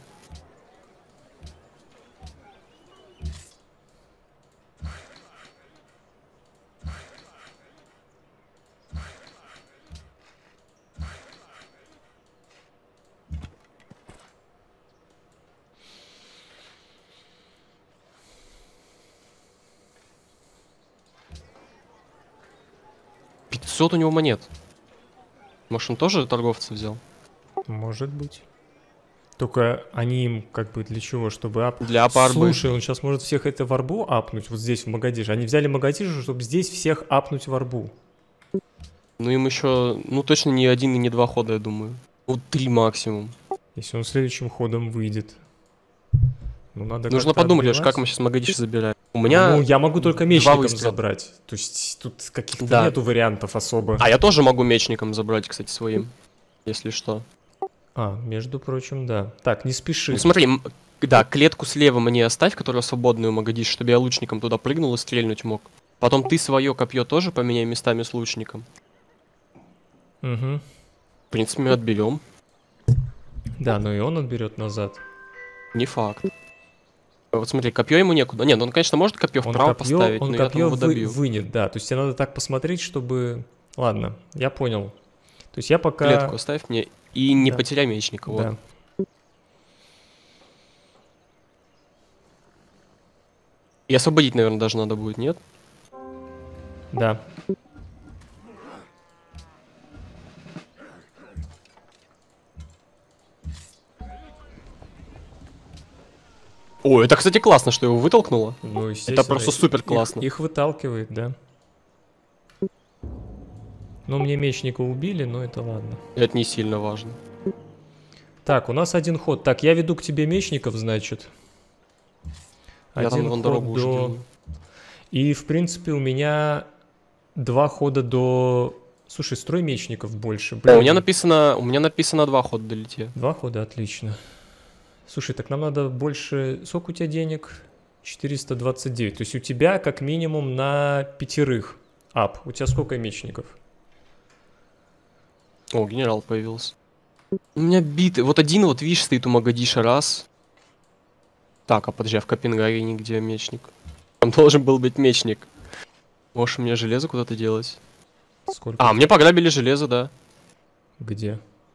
пятьсот у него монет. Может, он тоже торговца взял? Может быть. Только они им как бы для чего? Чтобы ап... Для апа арбы. Слушай, он сейчас может всех это в арбу апнуть, вот здесь в Магадише. Они взяли Магадишу, чтобы здесь всех апнуть в арбу. Ну, им еще, ну, точно не один и не два хода, я думаю. Вот три максимум. Если он следующим ходом выйдет. Ну, надо Нужно как-то подумать, Леш, отбивать. как мы сейчас Магадиш забираем. У меня... Ну, я могу только два мечником выстрела. забрать. То есть тут каких-то Да. нету вариантов особо. А я тоже могу мечником забрать, кстати, своим. Если что. А, между прочим, да. Так, не спеши. Ну, смотри, м- да, клетку слева мне оставь, которая свободную Магадиш, чтобы я лучником туда прыгнул и стрельнуть мог. Потом ты свое копье тоже поменяй местами с лучником. Угу. В принципе, мы отберем. Да, но и он отберет назад. Не факт. Вот смотри, копье ему некуда. Нет, ну он, конечно, может копье Он вправо копье, поставить, он но я там копье его вы- добью. вынет, да. То есть тебе надо так посмотреть, чтобы... Ладно, я понял. То есть я пока... Клетку оставь мне и не Да. потеряй мечника. Вот. Да. И освободить, наверное, даже надо будет, нет? Да. О, это, кстати, классно, что его вытолкнуло. Ну, естественно, просто их- супер их- классно. Их, выталкивает, да. Ну, мне мечника убили, но это ладно. Это не сильно важно. Так, у нас один ход. Так, я веду к тебе мечников, значит. Я Один там вон ход дорогу уже до... делаю. И, в принципе, у меня два хода до... Слушай, строй мечников больше. О, Блин. у меня написано, у меня написано два хода до литья. Два хода, отлично. Слушай, так нам надо больше... Сколько у тебя денег? четыреста двадцать девять. То есть у тебя как минимум на пятерых ап. У тебя сколько мечников? О, генерал появился. У меня биты. Вот один вот, видишь, стоит у Магадиша раз. Так, а подожди, а в Копенгагене где мечник? Там должен был быть мечник. Можешь мне железо куда-то делать? Сколько? А, мне пограбили железо, да. Где?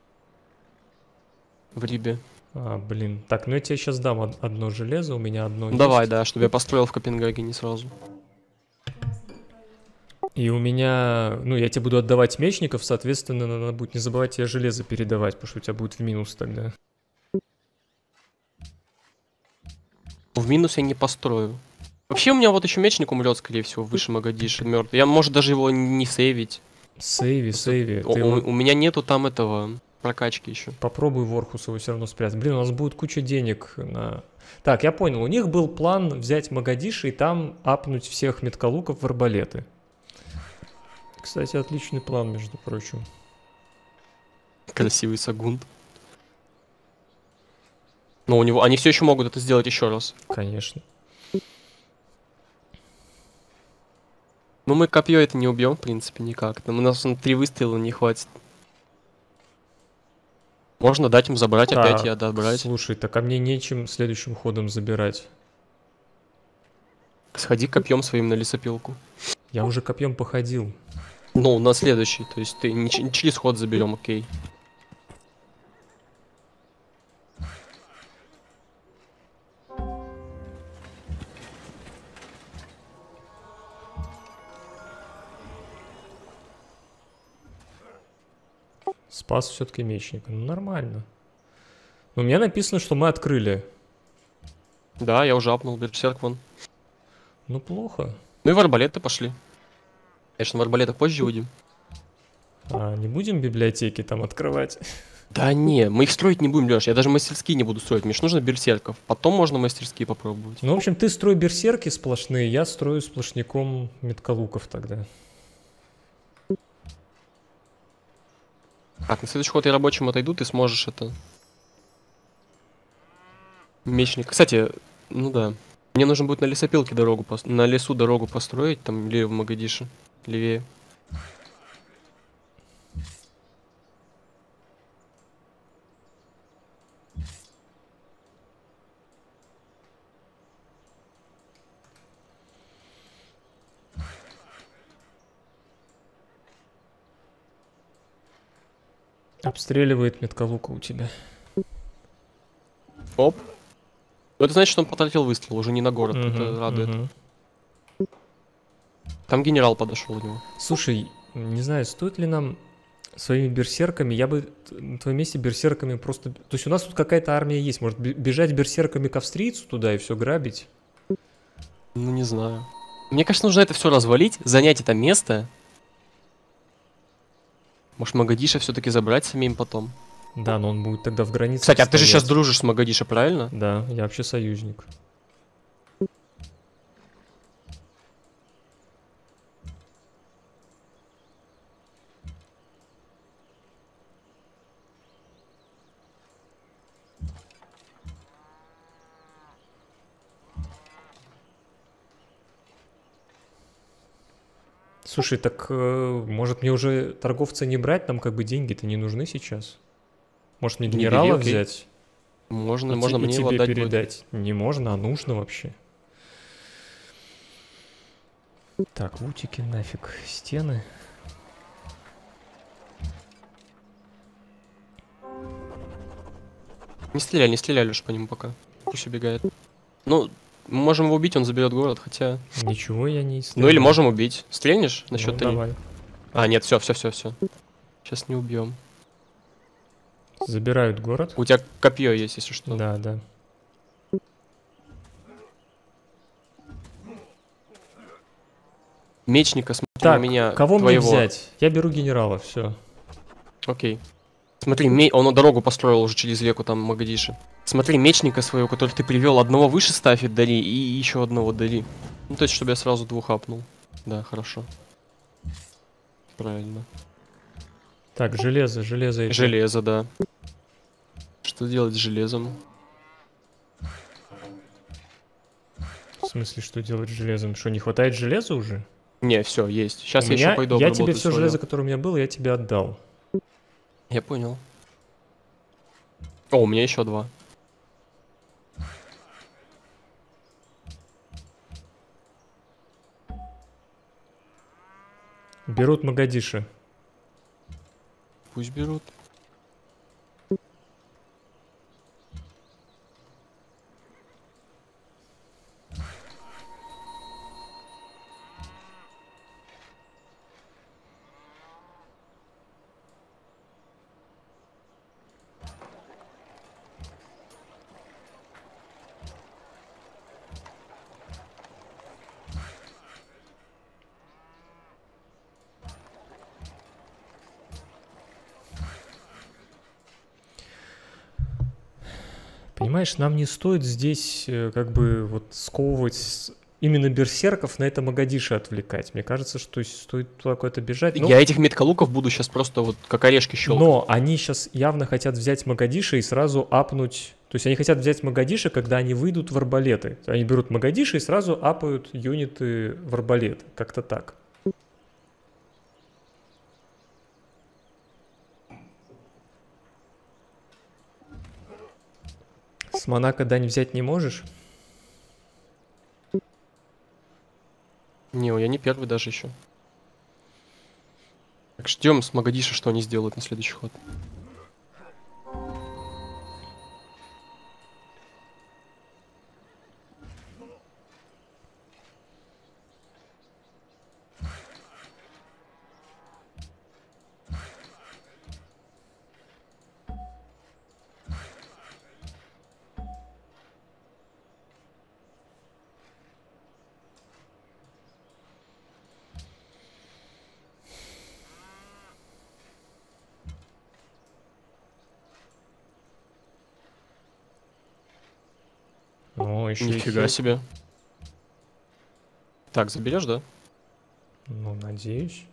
В Рибе. А, блин. Так, ну я тебе сейчас дам од- одно железо, у меня одно Ну, давай, есть. да, чтобы я построил в Копенгагене сразу. И у меня... Ну, я тебе буду отдавать мечников, соответственно, надо будет не забывать тебе железо передавать, потому что у тебя будет в минус тогда. В минус я не построю. Вообще у меня вот еще мечник умрет, скорее всего, выше Магадиша, мертвый. Я, может, даже его не сейвить. Сейви, сейви. У, Ты у- его- у меня нету там этого прокачки еще. Попробуй Ворхус его все равно спрятать. Блин, у нас будет куча денег на... Так, я понял. У них был план взять Магадиш и там апнуть всех меткалуков в арбалеты. Кстати, отличный план, между прочим. Красивый Сагунт. Но у него... Они все еще могут это сделать еще раз. Конечно. Но мы копье это не убьем, в принципе, никак. Там у нас на три выстрела не хватит. Можно дать им забрать опять и Так, отобрать. Слушай, так а мне нечем следующим ходом забирать. Сходи копьем своим на лесопилку. Я уже копьем походил. Ну, на следующий. То есть ты не, ч- не через ход заберем, окей. Спас все-таки мечника. Ну, нормально. Но у меня написано, что мы открыли. Да, я уже апнул берсерк вон. Ну, плохо. Ну и в арбалеты пошли. Конечно, в арбалетах позже выйдем. А не будем библиотеки там открывать? Да не, мы их строить не будем, Леш. Я даже мастерские не буду строить. Мне ж нужно берсерков. Потом можно мастерские попробовать. Ну, в общем, ты строй берсерки сплошные, я строю сплошняком меткалуков тогда. Так, на следующий ход я рабочим отойду, ты сможешь это... Мечник. Кстати, ну да. Мне нужно будет на лесопилке дорогу, пос- на лесу дорогу построить, там, или в Магадише, левее. Обстреливает меткалука у тебя. Оп. Ну, это значит, что он потратил выстрел, уже не на город, Мгм, это радует. мгм. Там генерал подошел у него. Слушай, не знаю, стоит ли нам своими берсерками, я бы т- на твоем месте берсерками просто... То есть у нас тут какая-то армия есть, может бе- бежать берсерками к австрийцу туда и все грабить? Ну, не знаю. Мне кажется, нужно это все развалить, занять это место. Может, Магадиша все-таки забрать самим потом. Да, но он будет тогда в границе. Кстати, а ты же сейчас стоять. дружишь с Магадиша, правильно? Да, я вообще союзник. Слушай, так э, может мне уже торговца не брать, нам как бы деньги-то не нужны сейчас? Может мне Не генерала бери, окей. взять? Можно, И можно те- и мне его тебе отдать будет. передать. Не можно, а нужно вообще. Так, лутики нафиг, стены. Не стреляй, не стреляй, Леш, по нему пока. Пусть убегает. Ну, мы можем его убить, он заберет город, хотя... Ничего я не Ну или стреляю. можем убить. Стрельнешь на Ну, счет три? давай. А, нет, все, все, все, все. Сейчас не убьем. Забирают город. У тебя копье есть, если что. Да, да. Мечника смотри Так, у меня кого твоего. мне взять? Я беру генерала, все. Окей. Смотри, ме... он дорогу построил уже через реку там Магадиши. Смотри, мечника своего, который ты привел, одного выше ставь и дали, и еще одного дали. Ну, то есть, чтобы я сразу двух апнул. Да, хорошо. Правильно. Так, железо, железо. эти. Железо, да. Что делать с железом? В смысле, что делать с железом? Что, не хватает железа уже? Не, все, есть. Сейчас У я меня- еще пойду Я тебе обработать все свое. железо, которое у меня было, я тебе отдал. Я понял. О, у меня еще два. Берут Магадиши. Пусть берут. Понимаешь, нам не стоит здесь э, как бы вот сковывать с- именно берсерков на это Магадиши отвлекать. Мне кажется, что с- стоит туда куда-то бежать. Ну, Я этих меткалуков буду сейчас просто вот как орешки щелкать. но они сейчас явно хотят взять Магадиши и сразу апнуть. То есть они хотят взять Магадиши, когда они выйдут в арбалеты. Они берут Магадиши и сразу апают юниты в арбалеты. Как-то так. С Монако дань взять не можешь? Не, я не первый даже еще. Так, ждем с Магадиша, что они сделают на следующий ход. О, еще Нифига себе. Так, заберешь, да? Ну, надеюсь.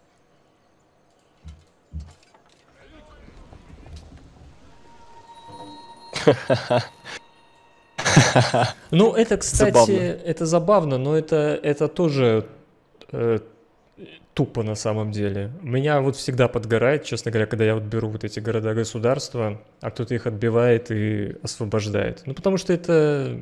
Ну, это, кстати, Забавно. это забавно, но это, это тоже э, тупо на самом деле. Меня вот всегда подгорает, честно говоря, когда я вот беру вот эти города-государства, а кто-то их отбивает и освобождает. Ну, потому что это...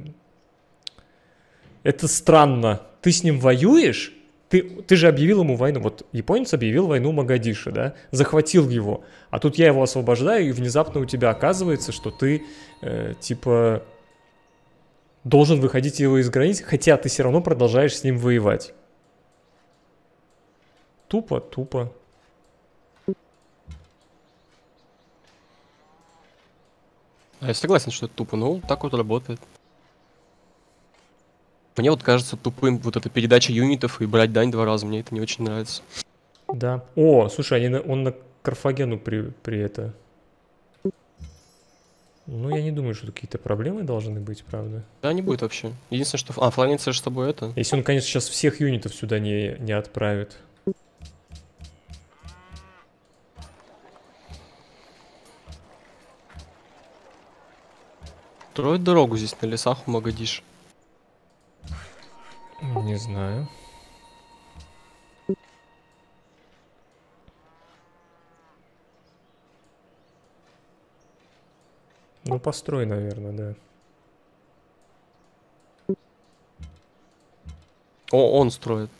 Это странно. Ты с ним воюешь, ты, ты же объявил ему войну. Вот японец объявил войну Магадиши, да, захватил его. А тут я его освобождаю, и внезапно у тебя оказывается, что ты, э, типа, должен выходить его из границ, хотя ты все равно продолжаешь с ним воевать. Тупо, тупо. А я согласен, что это тупо, но так вот работает. Мне вот кажется тупым вот эта передача юнитов и брать дань два раза, мне это не очень нравится. Да. О, слушай, они на- он на Карфагену при, при это. Ну, я не думаю, что какие-то проблемы должны быть, правда. Да, не будет вообще. Единственное, что... А, Флоренция же с тобой это... Если он, конечно, сейчас всех юнитов сюда не, не отправит. Строит дорогу здесь на лесах у Магадиш. Не знаю. Ну, построй, наверное, да. О, он строит.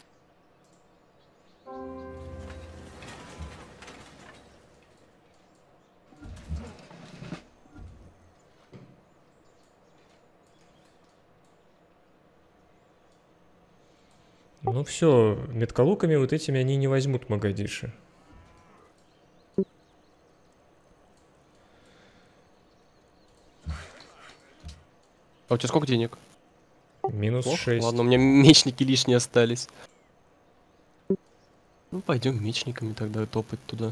Ну все, меткалуками вот этими они не возьмут Магадиши. А у тебя сколько денег? Минус Плохо? шесть. Ладно, у меня мечники лишние остались. Ну, пойдем мечниками тогда топать туда.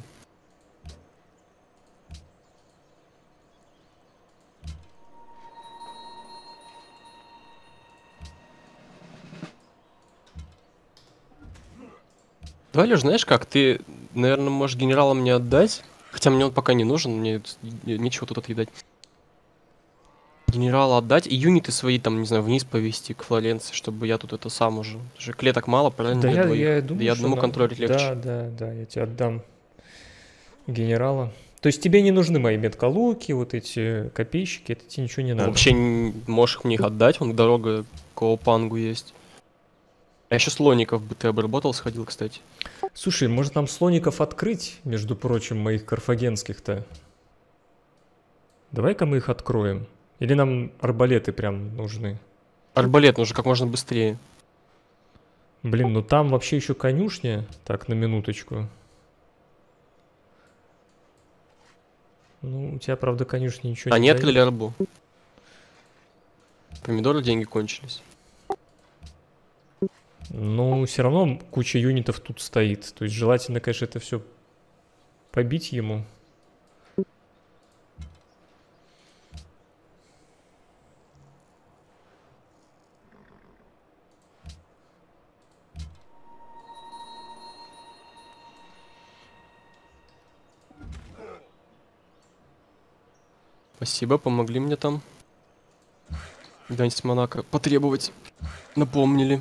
Давай, Лёш, знаешь как, ты, наверное, можешь генерала мне отдать, хотя мне он пока не нужен, мне т- нечего тут отъедать. Генерала отдать и юниты свои там, не знаю, вниз повести к Флоренции, чтобы я тут это сам уже. Уже клеток мало, правильно, Да для я, двоих. я Да думаю, и что одному на... контролить легче. Да, да, да, я тебе отдам генерала. То есть тебе не нужны мои меткалуки, вот эти копейщики, это тебе ничего не Ну, надо. вообще, н- можешь мне их отдать, вон дорога к Опангу есть. А еще слоников бы ты обработал, сходил, кстати. Слушай, может нам слоников открыть, между прочим, моих карфагенских-то? Давай-ка мы их откроем. Или нам арбалеты прям нужны? Арбалет нужно как можно быстрее. Блин, ну там вообще еще конюшня. Так, на минуточку. Ну, у тебя, правда, конюшня ничего не Они дает. открыли арбу. Помидоры деньги кончились. Ну, все равно куча юнитов тут стоит. То есть желательно, конечно, это все побить ему. Спасибо, помогли мне там. Дань Монако потребовать. Напомнили.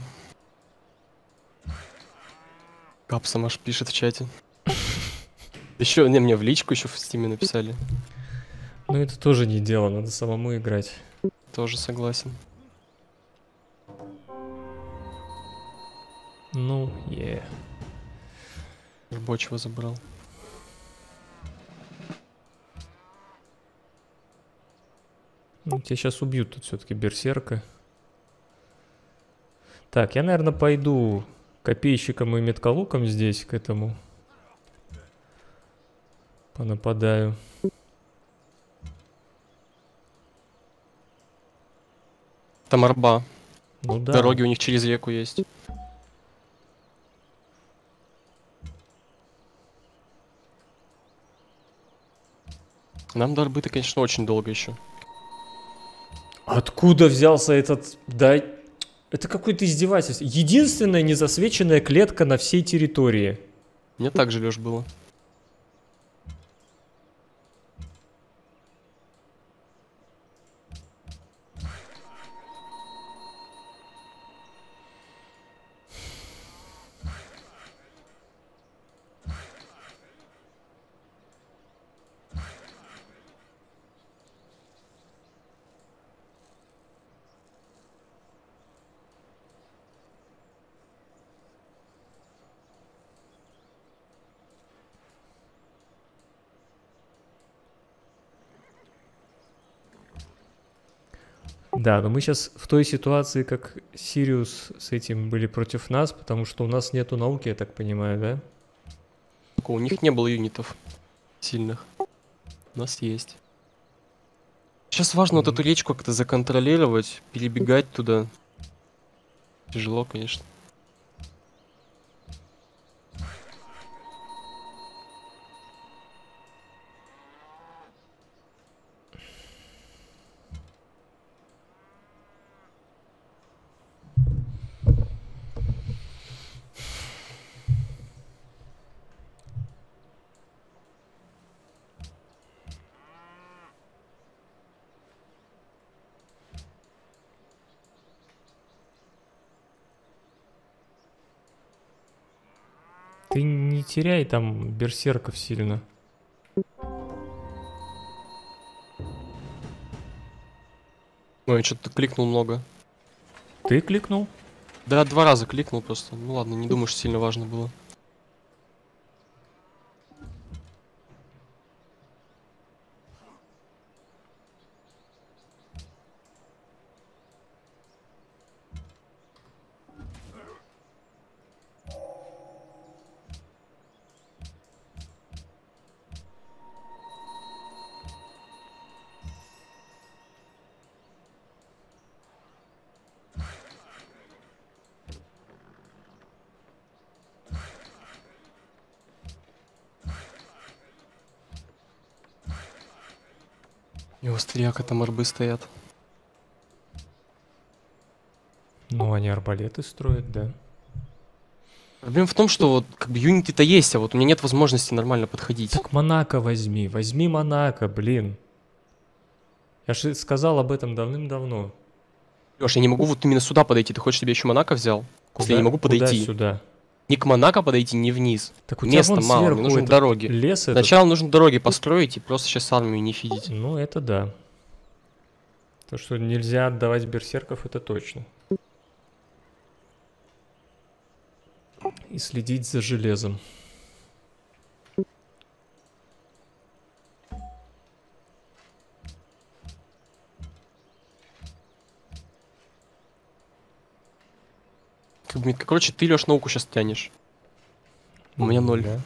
Капсом аж пишет в чате. Еще, не, мне в личку еще в стиме написали. Но это тоже не дело, надо самому играть. Тоже согласен. Ну, е. Рабочего забрал. Ну, тебя сейчас убьют тут все-таки берсерка. Так, я, наверное, пойду копейщиком и меткалуком здесь к этому. Понападаю. Там арба. Ну да. Дороги у них через реку есть. Нам до арбы-то, конечно, очень долго еще. Откуда взялся этот... Да, это какое-то издевательство. Единственная незасвеченная клетка на всей территории. Мне так же, Лёш, было. Да, но мы сейчас в той ситуации, как Сириус с этим были против нас, потому что у нас нету науки, я так понимаю, да? Только у них не было юнитов сильных. У нас есть. Сейчас важно вот Мгм. эту речку как-то законтролировать, перебегать туда. Тяжело, конечно. Ты не теряй там берсерков сильно. Ой, что-то кликнул много. Ты кликнул? Да, два раза кликнул просто. Ну ладно, не думаю, что сильно важно было. И у Стряка там арбы стоят. Ну, они арбалеты строят, да. Проблема в том, что вот как бы юниты-то есть, а вот у меня нет возможности нормально подходить. Так Монако возьми, возьми Монако, блин. Я же сказал об этом давным-давно. Леш, я не могу вот именно сюда подойти. Ты хочешь, чтобы я еще Монако взял? Куда, Если я не могу куда подойти. сюда? Не к Монако подойти, не вниз. Так у тебя Места вон мало, сверху мне нужны этот дороги. лес этот. Сначала нужно дороги построить и просто сейчас армию не фидить. Ну, это да. То, что нельзя отдавать берсерков, это точно. И следить за железом. Как бы, короче, ты, Леш, науку сейчас тянешь. У меня ноль. Да.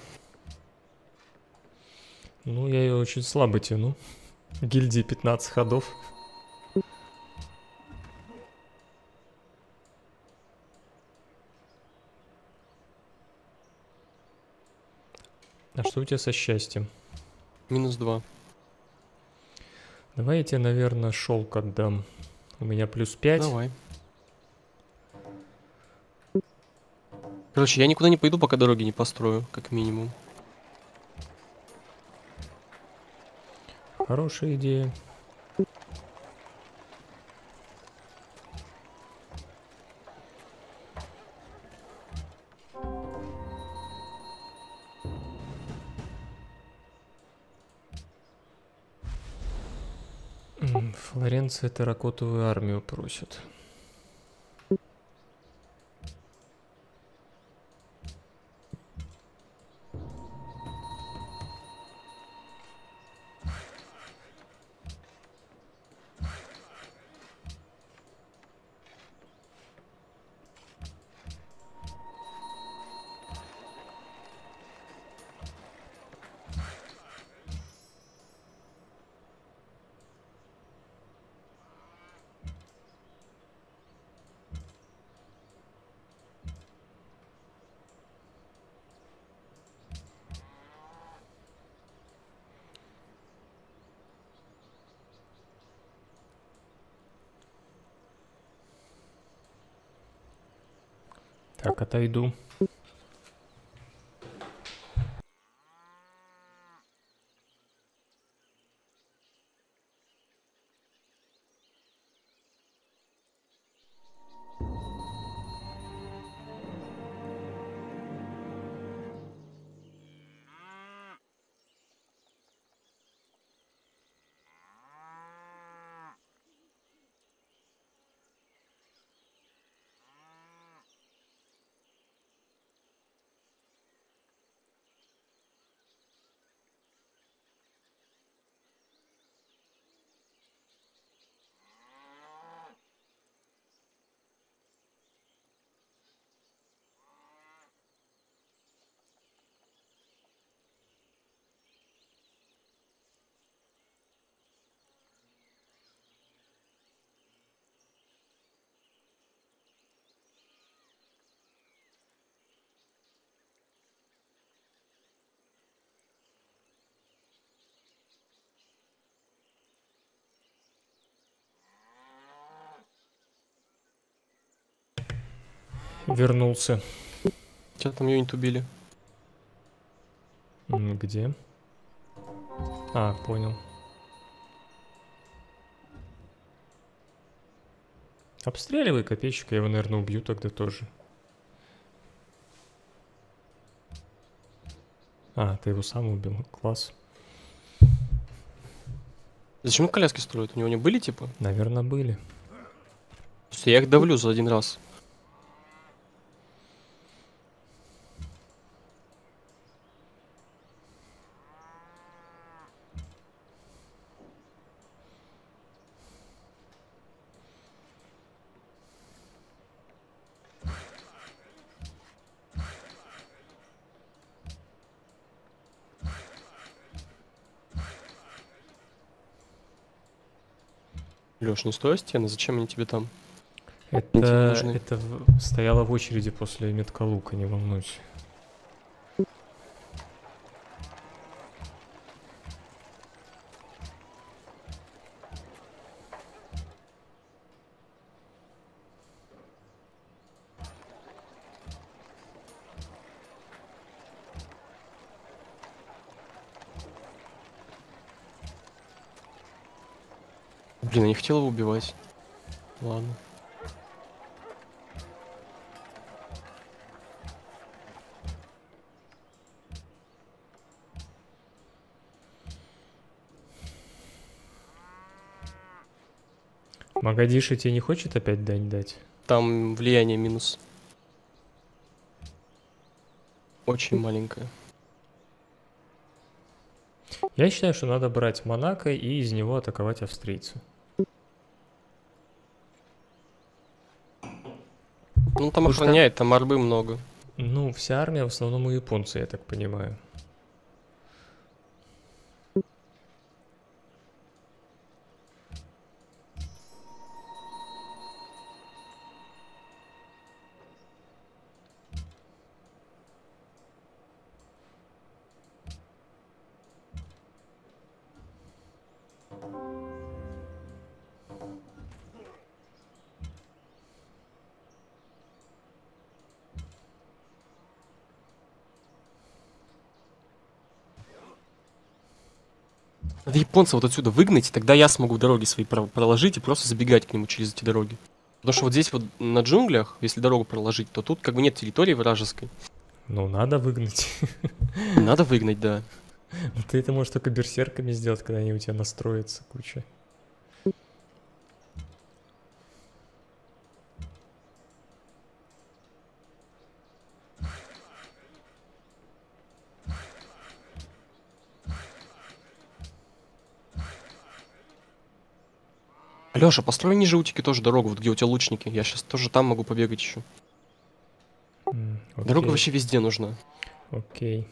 Ну, я ее очень слабо тяну. Гильдии пятнадцать ходов. А что у тебя со счастьем? Минус два. Давай я тебе, наверное, шелк отдам. У меня плюс пять. Давай. Короче, я никуда не пойду, пока дороги не построю, как минимум. Хорошая идея. М, Флоренция терракотовую армию просит. Так, отойду. Вернулся. Что там юнит убили? М, Где? А, понял. Обстреливай копейщика, я его, наверное, убью тогда тоже. А, ты его сам убил. Класс. Зачем он коляски строят? У него не были, типа? Наверное, были. Просто я их давлю за один раз. Леш, не стой стены, зачем они тебе там? Это, нужны. это в- стояло в очереди после меткалука, не волнуйся. Блин, я не хотел его убивать. Ладно. Магадиша тебе не хочет опять дань дать? Там влияние минус. Очень маленькое. Я считаю, что надо брать Монако и из него атаковать австрийцу. Ну там Потому что- охраняет, там арбы много. Ну, вся армия в основном у японцев, я так понимаю. Надо японца вот отсюда выгнать, и тогда я смогу дороги свои про- проложить и просто забегать к нему через эти дороги. Потому что вот здесь вот на джунглях, если дорогу проложить, то тут как бы нет территории вражеской. Ну, надо выгнать. Надо выгнать, да. Ты это можешь только берсерками сделать, когда они у тебя настроятся куча. Лёша, построй ниже утики тоже дорогу, вот где у тебя лучники. Я сейчас тоже там могу побегать еще. М, Дорога окей, вообще везде нужна. Окей.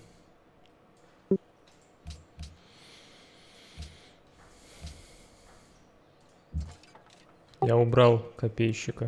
Я убрал копейщика.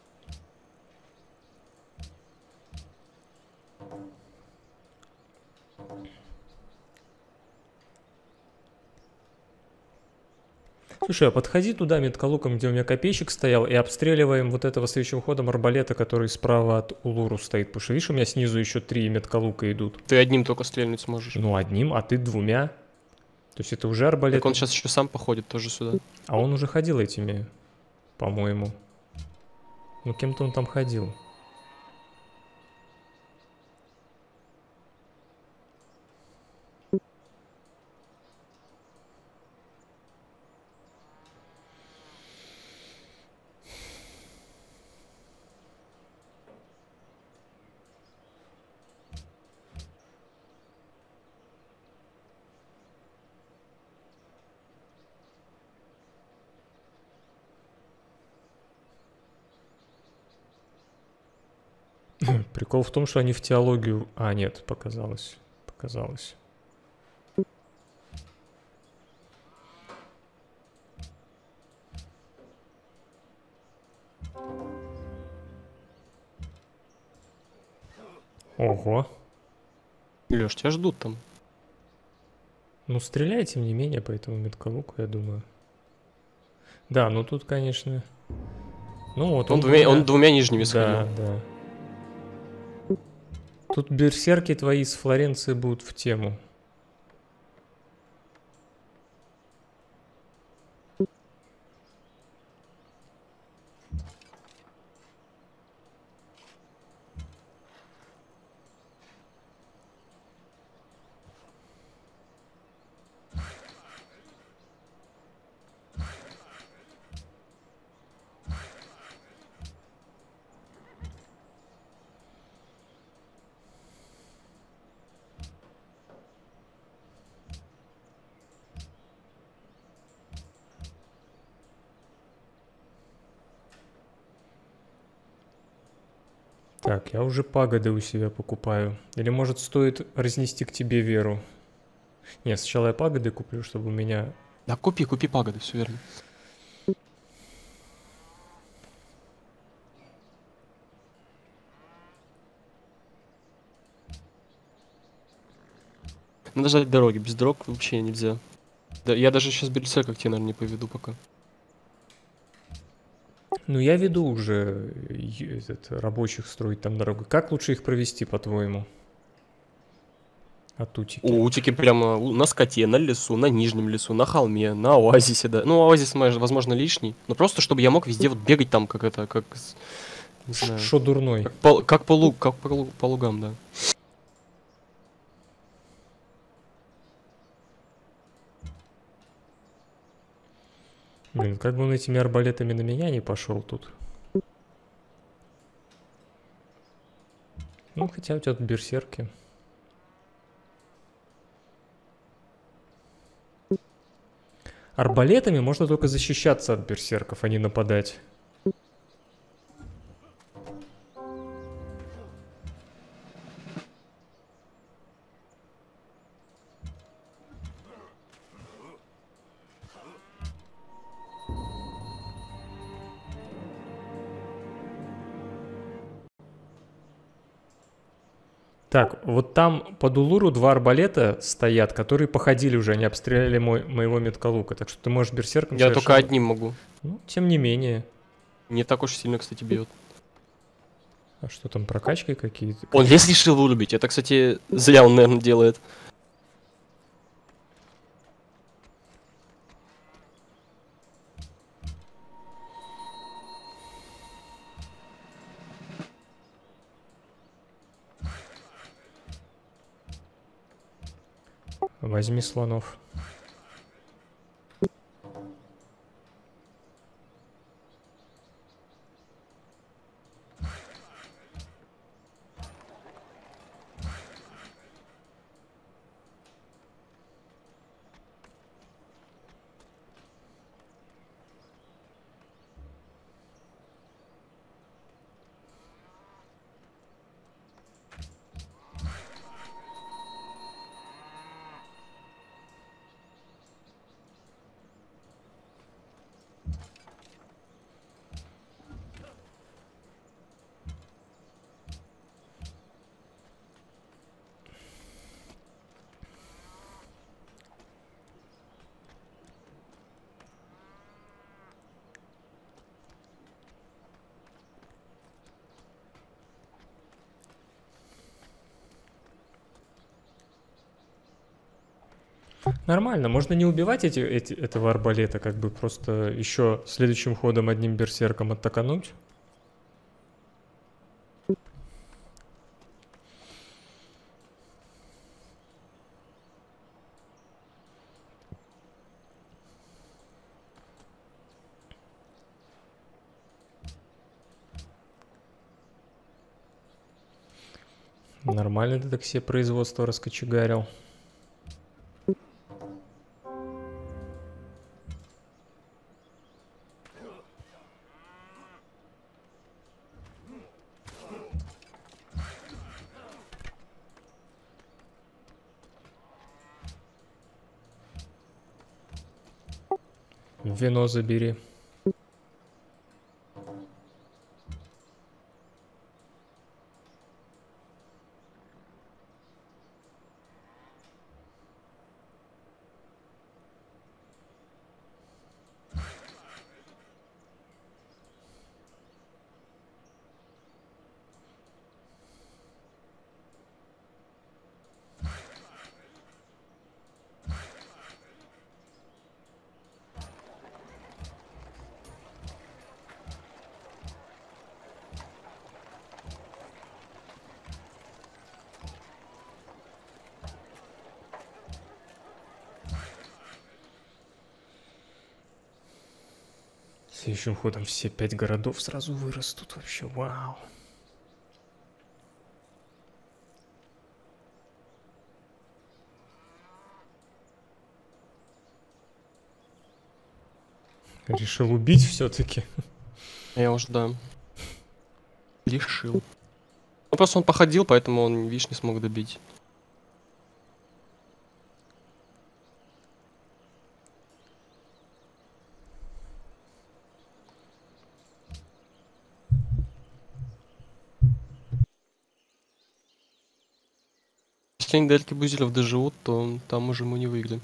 Слушай, а подходи туда меткалуком, где у меня копейщик стоял, и обстреливаем вот этого следующим ходом арбалета, который справа от Улуру стоит. Потому что, видишь, у меня снизу еще три меткалука идут. Ты одним только стрельнуть сможешь. Ну, одним, а ты двумя. То есть это уже арбалет. Так он сейчас еще сам походит тоже сюда. А он уже ходил этими, по-моему. Ну, кем-то он там ходил. Прикол в том, что они в теологию... А, нет, показалось. Показалось. Ого. Лёш, тебя ждут там. Ну, стреляй, тем не менее, по этому меткалуку, я думаю. Да, ну тут, конечно... Ну вот Он, двумя, он двумя нижними Да, сохранил. да. Тут берсерки твои из Флоренции будут в тему. Так, я уже пагоды у себя покупаю. Или может стоит разнести к тебе веру? Нет, сначала я пагоды куплю, чтобы у меня... Да купи, купи пагоды, все верно. Надо ждать дороги, без дорог вообще нельзя. Да, я даже сейчас берсерка к тебе, наверное, не поведу пока. Ну, я веду уже э, этот, рабочих строить там дорогу. Как лучше их провести, по-твоему? А тутики? Утики прямо у- на скоте, на лесу, на нижнем лесу, на холме, на оазисе, да. Ну, оазис, может, возможно, лишний. Но просто, чтобы я мог везде вот бегать там, как это, как... с- Не знаю. Шо дурной? Как по, как по, луг, как по, лу- по лугам, да. Блин, как бы он этими арбалетами на меня не пошел тут. Ну, хотя у тебя тут берсерки. Арбалетами можно только защищаться от берсерков, а не нападать. Так, вот там под Улуру два арбалета стоят, которые походили уже, они обстреляли мой, моего меткалука. Так что ты можешь берсерком Я только совершенно- одним могу. Ну, тем не менее. Не так уж сильно, кстати, бьет. А что там, прокачки какие-то? Он лес решил вырубить. Это, кстати, зря он, наверное, делает. Возьми слонов. Нормально, можно не убивать эти, эти, этого арбалета, как бы просто еще следующим ходом одним берсерком оттакануть. Нормально ты так все производство раскочегарил. Вино забери. Следующим ходом все пять городов сразу вырастут вообще, вау. Решил убить все-таки. Я уже, да. Решил. Ну, просто он походил, поэтому он, видишь, не смог добить. Если они до Эльки Бузилев доживут, то там уже мы не выиграем.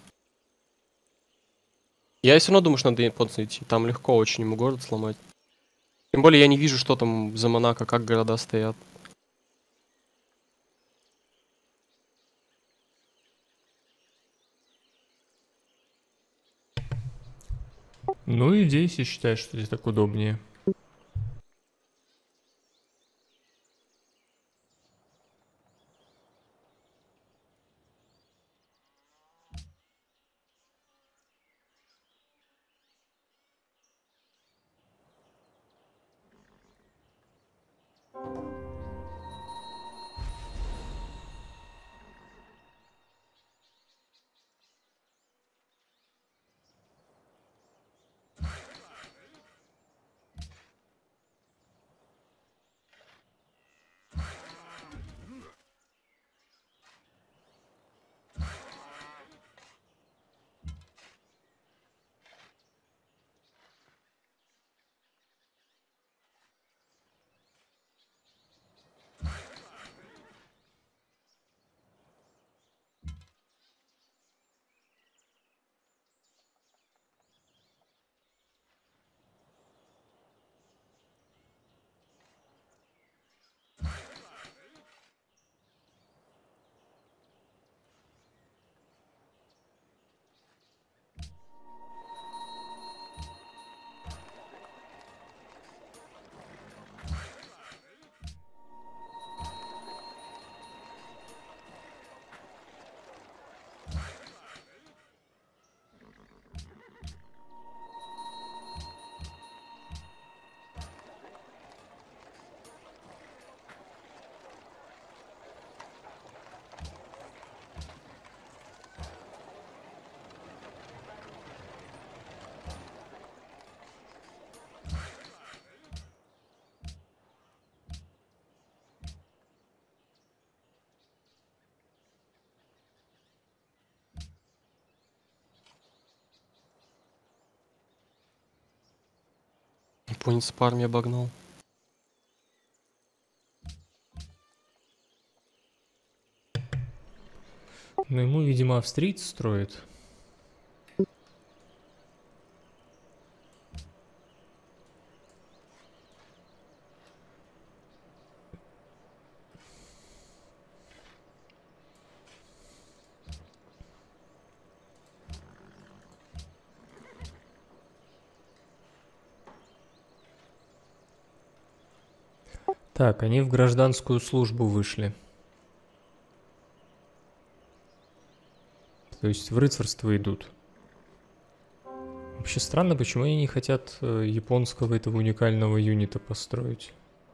Я все равно думаю, что надо японцы идти. Там легко очень ему город сломать. Тем более я не вижу, что там за Монако, как города стоят. Ну, иди, если считаешь, что здесь так удобнее. Японец по армии обогнал. Ну, ему, видимо, австриец строит. Так, они в гражданскую службу вышли. То есть в рыцарство идут. Вообще странно, почему они не хотят э, японского этого уникального юнита построить.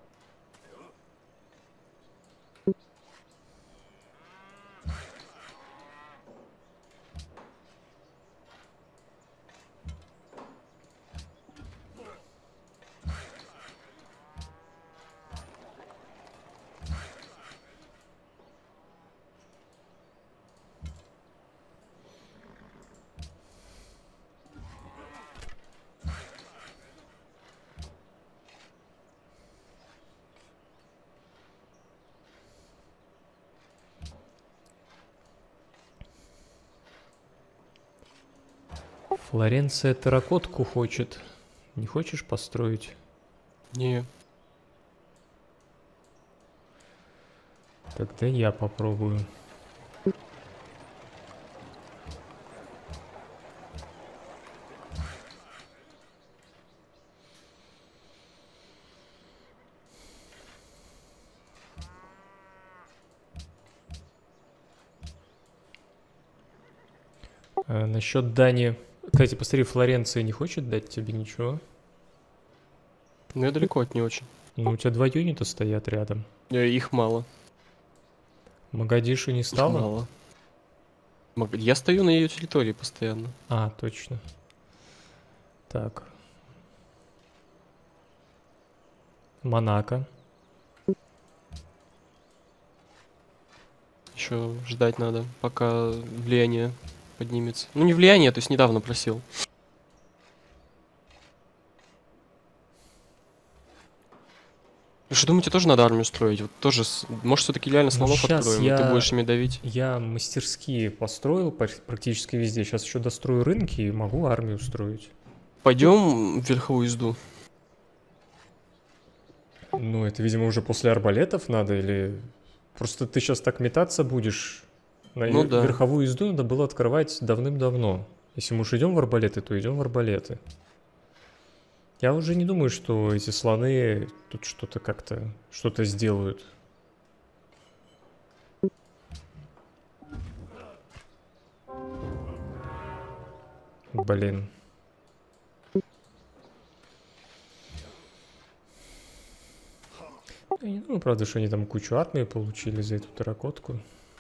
Флоренция терракотку хочет. Не хочешь построить? Не. Тогда я попробую. А, насчет Дани. Кстати, посмотри, Флоренция не хочет дать тебе ничего. Ну я далеко от не очень. Ну, у тебя два юнита стоят рядом. Э, Их мало. Магадишу не Их стало? мало. Маг- Я стою на ее территории постоянно. А, точно. Так. Монако. Еще ждать надо, пока влияние поднимется. Ну не влияние, то есть недавно просил. Вы что, думаете, тоже надо армию строить? Вот тоже, с- может, все-таки реально Ну, слонов щас откроем, и я- ты будешь ими давить? Я мастерские построил пар- практически везде. Сейчас еще дострою рынки и могу армию строить. Пойдем в верховую езду. Ну, это, видимо, уже после арбалетов надо, или... Просто ты сейчас так метаться будешь. На Ну вер- да. верховую езду надо было открывать давным-давно. Если мы уж идем в арбалеты, то идем в арбалеты. Я уже не думаю, что эти слоны тут что-то как-то, что-то сделают. Блин. Я не думаю, правда, что они там кучу армии получили за эту терракотку.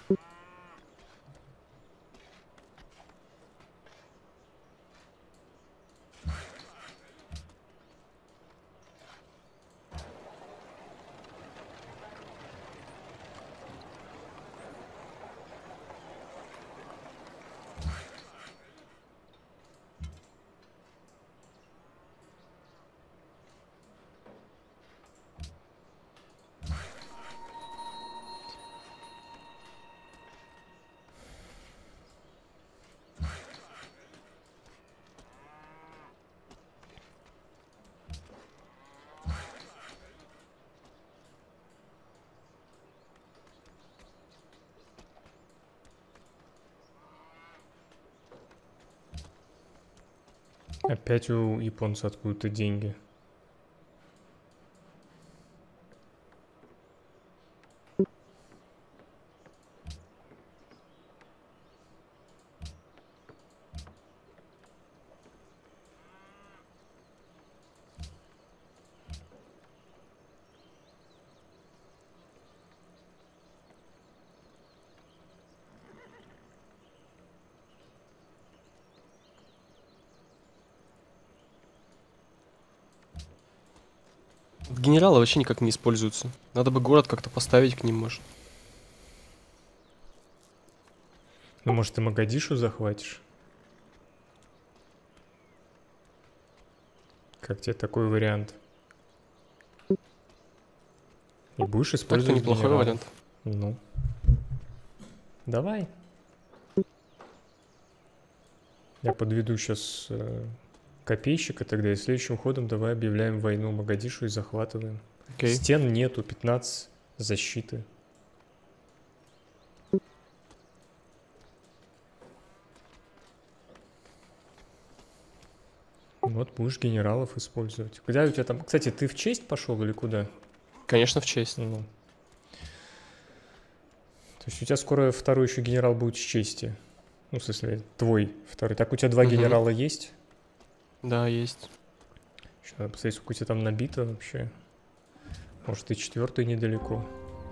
Опять у японца откуда-то деньги. Генералы вообще никак не используются. Надо бы город как-то поставить к ним, может. Ну, может, ты Могадишу захватишь? Как тебе такой вариант? И будешь Так-то использовать неплохой генералов. вариант. Ну. Давай. Я подведу сейчас э, копейщика тогда, и следующим ходом давай объявляем войну Могадишу и захватываем. Окей. Стен нету, пятнадцать защиты. Вот будешь генералов использовать. Куда у тебя там... Кстати, ты в честь пошел или куда? Конечно, в честь. Ну. То есть у тебя скоро второй еще генерал будет с чести. Ну, в смысле, твой второй. Так у тебя два Мгм. генерала есть? Да, есть. Еще надо посмотреть, сколько у тебя там набито вообще. Может, и четвертый недалеко.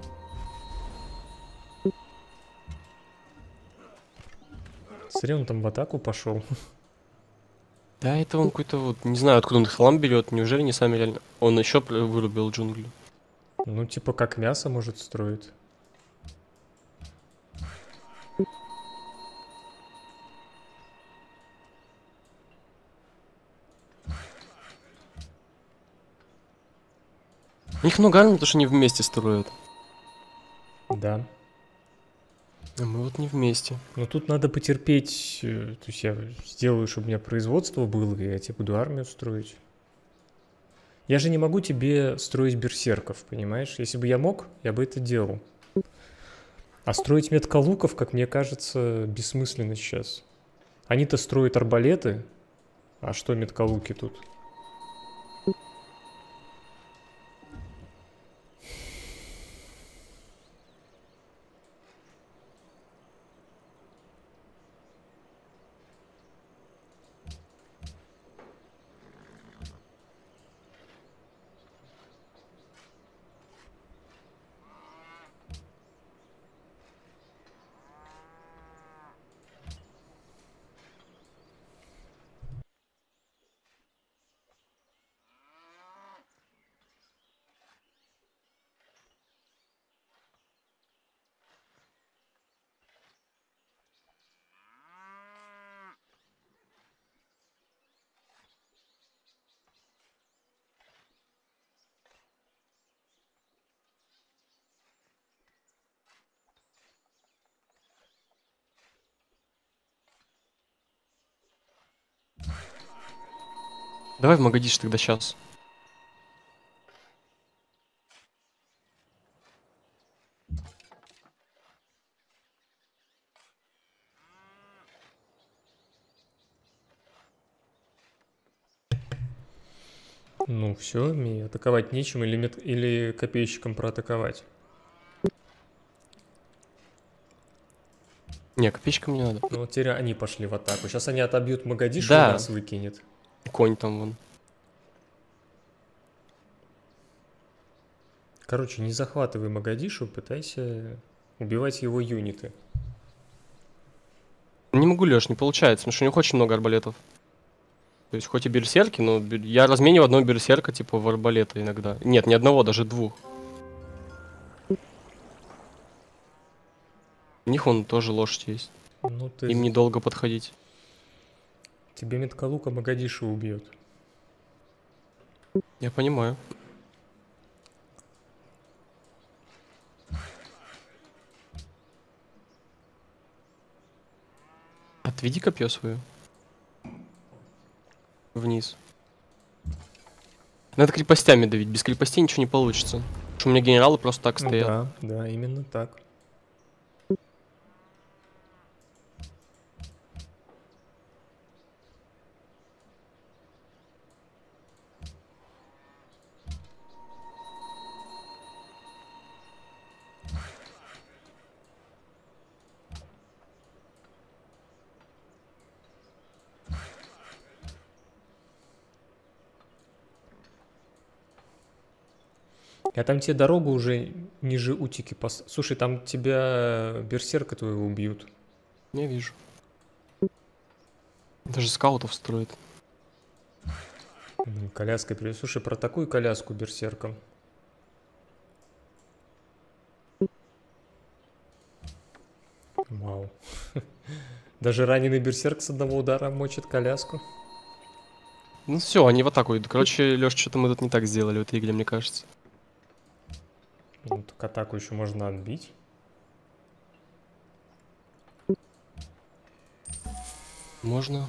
Смотри, он там в атаку пошел. Да, это он какой-то вот, не знаю, откуда он хлам берет. Неужели не сами реально? Он еще пр- вырубил джунгли. Ну, типа, как мясо может строить. У них много армий, потому что они вместе строят. Да. А мы вот не вместе. Но тут надо потерпеть. э, То есть я сделаю, чтобы у меня производство было, и я тебе буду армию строить. Я же не могу тебе строить берсерков, понимаешь? Если бы я мог, я бы это делал. А строить меткалуков, как мне кажется, бессмысленно сейчас. Они-то строят арбалеты, а что меткалуки тут? Давай в Магадиш тогда сейчас. Ну все, мне атаковать нечем или, мет... или копейщиком проатаковать. Не, копеечка мне надо. Ну вот теперь они пошли в атаку. Сейчас они отобьют Магадишу, Да. и нас выкинет. Конь там вон. Короче, не захватывай Магадишу, пытайся убивать его юниты. Не могу, Леш, не получается, потому что у них очень много арбалетов. То есть хоть и берсерки, но бер- я размениваю одного берсерка типа в арбалета иногда. Нет, ни одного, даже двух. У них вон тоже лошадь есть. Ну ты... Им недолго подходить. Тебе меткалука Магадишу убьет. Я понимаю. Отведи копье свое. Вниз. Надо крепостями давить. Без крепостей ничего не получится. Потому что у меня генералы просто так Ну стоят. да, да, именно так. Я там тебе дорогу уже ниже Утики пос... Слушай, там тебя берсерка твоего убьют. Я вижу. Даже скаутов строит. М, Коляской привет. Слушай, протакуй коляску берсерком. Вау. Даже раненый берсерк с одного удара мочит коляску. Ну все, они в атаку идут. Короче, Леш, что-то мы тут не так сделали в этой игре, мне кажется. Ну, так атаку еще можно отбить. Можно.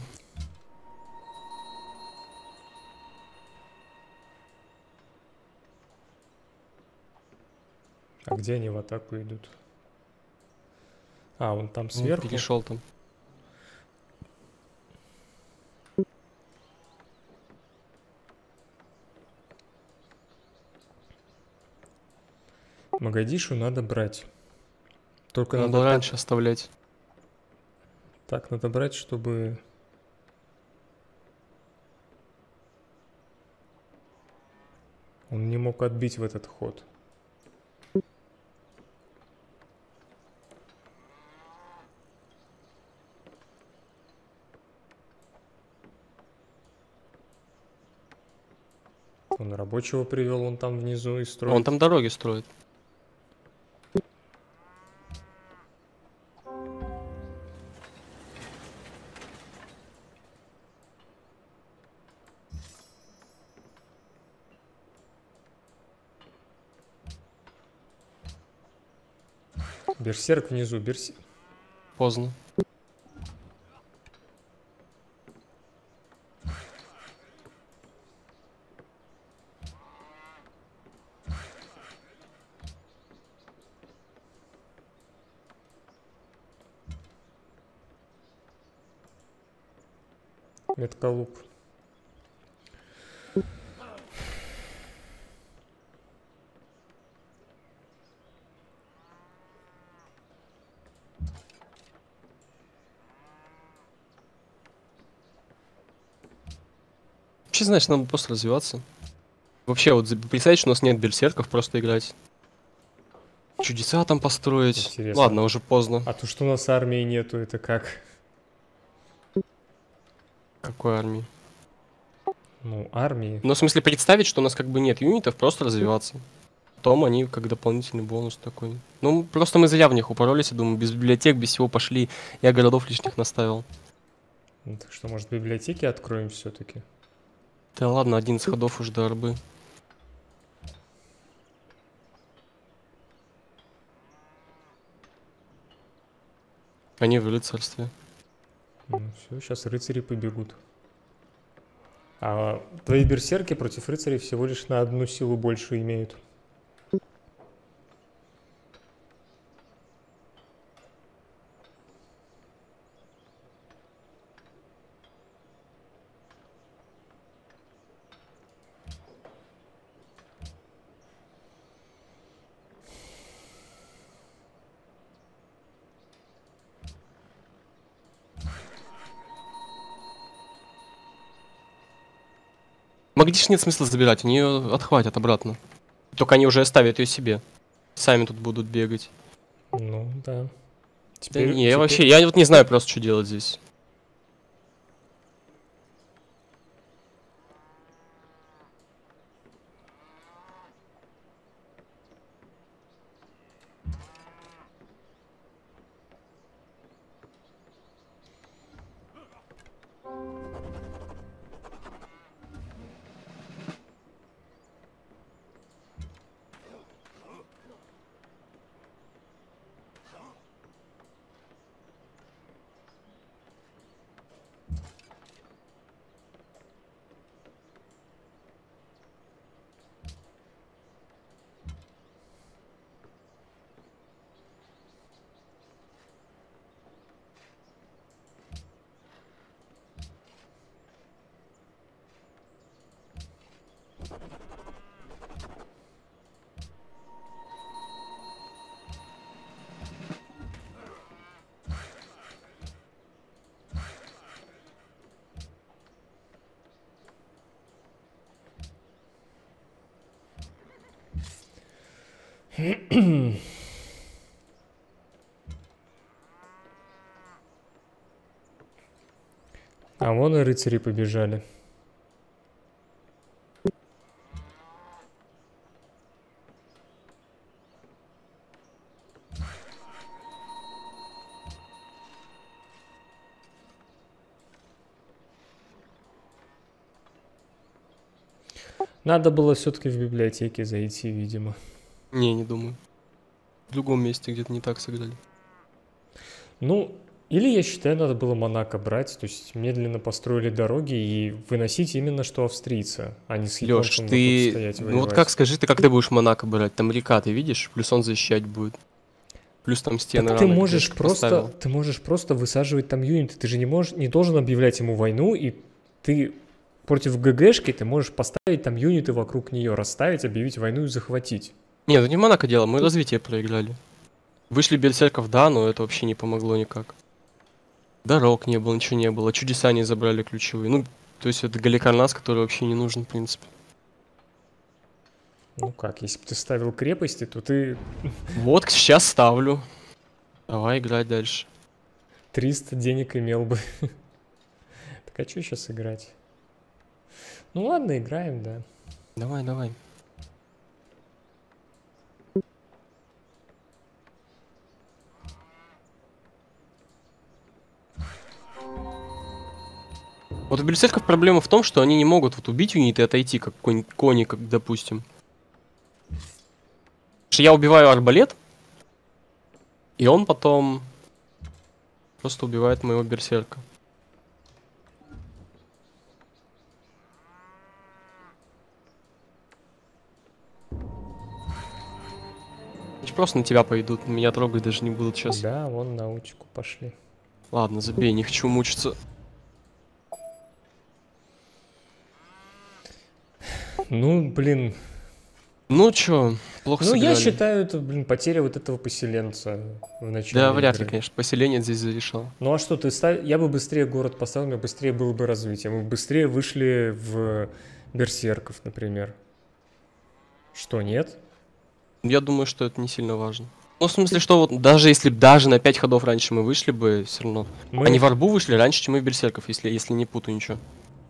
А где они в атаку идут? А, он там Ну, сверху. перешел там. Магадишу надо брать. Только Надо надо раньше оставлять. так, так надо брать, чтобы... Он не мог отбить в этот ход. Он рабочего привел, он там внизу и строит. Он там дороги строит. Берсерк внизу, берсерк. Поздно. Меткалук. Вообще, знаешь, надо просто развиваться. Вообще, вот за- представить, что у нас нет берсерков, просто играть. Чудеса там построить. Интересно. Ладно, уже поздно. А то, что у нас армии нету, это как? Какой армии? Ну, армии. Ну, в смысле, представить, что у нас как бы нет юнитов, просто развиваться. Потом они как дополнительный бонус такой. Ну, просто мы зря в них упоролись, я думаю, без библиотек, без всего пошли. Я городов лишних наставил. Ну, так что, может, библиотеки откроем все-таки? Да ладно, одиннадцать ходов уже до арбы. Они в рыцарстве. Ну, все, сейчас рыцари побегут. А твои берсерки против рыцарей всего лишь на одну силу больше имеют. Магниш нет смысла забирать, они ее отхватят обратно. Только они уже оставят ее себе. Сами тут будут бегать. Ну, да. Да Теперь, не, теперь- я вообще, я вот не знаю просто, что делать здесь. А вон и рыцари побежали. Надо было все-таки в библиотеке зайти, видимо. Не, не думаю. В другом месте где-то не так сыграли. Ну, или, я считаю, надо было Монако брать, то есть медленно построили дороги и выносить именно что австрийца, а не с Лёш, японцем вот ты... тут стоять Ну вот воевать. как, скажи, ты как ты будешь Монако брать? Там река, ты видишь? Плюс он защищать будет. Плюс там стены Так ты рано можешь где-то просто, поставил. ты можешь просто высаживать там юниты, ты же не можешь, не должен объявлять ему войну, и ты против ГГшки ты можешь поставить там юниты вокруг нее, расставить, объявить войну и захватить. Не, ну не Монако дело, мы развитие проиграли. Вышли берсерков, да, но это вообще не помогло никак. Дорог не было, ничего не было, чудеса не забрали ключевые. Ну, то есть это Галикарнас, который вообще не нужен, в принципе. Ну как, если бы ты ставил крепости, то ты Вот сейчас ставлю. Давай играть дальше. триста денег имел бы. Так а что сейчас играть? Ну ладно, играем, да. Давай, давай. Вот у берсерков проблема в том, что они не могут вот убить юнит и отойти, как конь, кони, как, допустим. Потому что я убиваю арбалет, и он потом просто убивает моего берсерка. Они просто на тебя пойдут, меня трогать даже не будут сейчас. Да, вон на учку пошли. Ладно, забей, не хочу мучиться. Ну, блин. Ну чё, плохо Ну, я сыграли. считаю, это, блин, потеря вот этого поселенца в начале Да, вряд ли, игры. конечно, поселение здесь зарешало. Ну, а что ты ставишь? Я бы быстрее город поставил, у меня быстрее было бы развитие. Мы бы быстрее вышли в берсерков, например. Что, нет? Я думаю, что это не сильно важно. Ну, в смысле, что вот даже если б даже на пять ходов раньше мы вышли бы, все равно. Мы... Они в арбу вышли раньше, чем мы в берсерков, если, если не путаю ничего.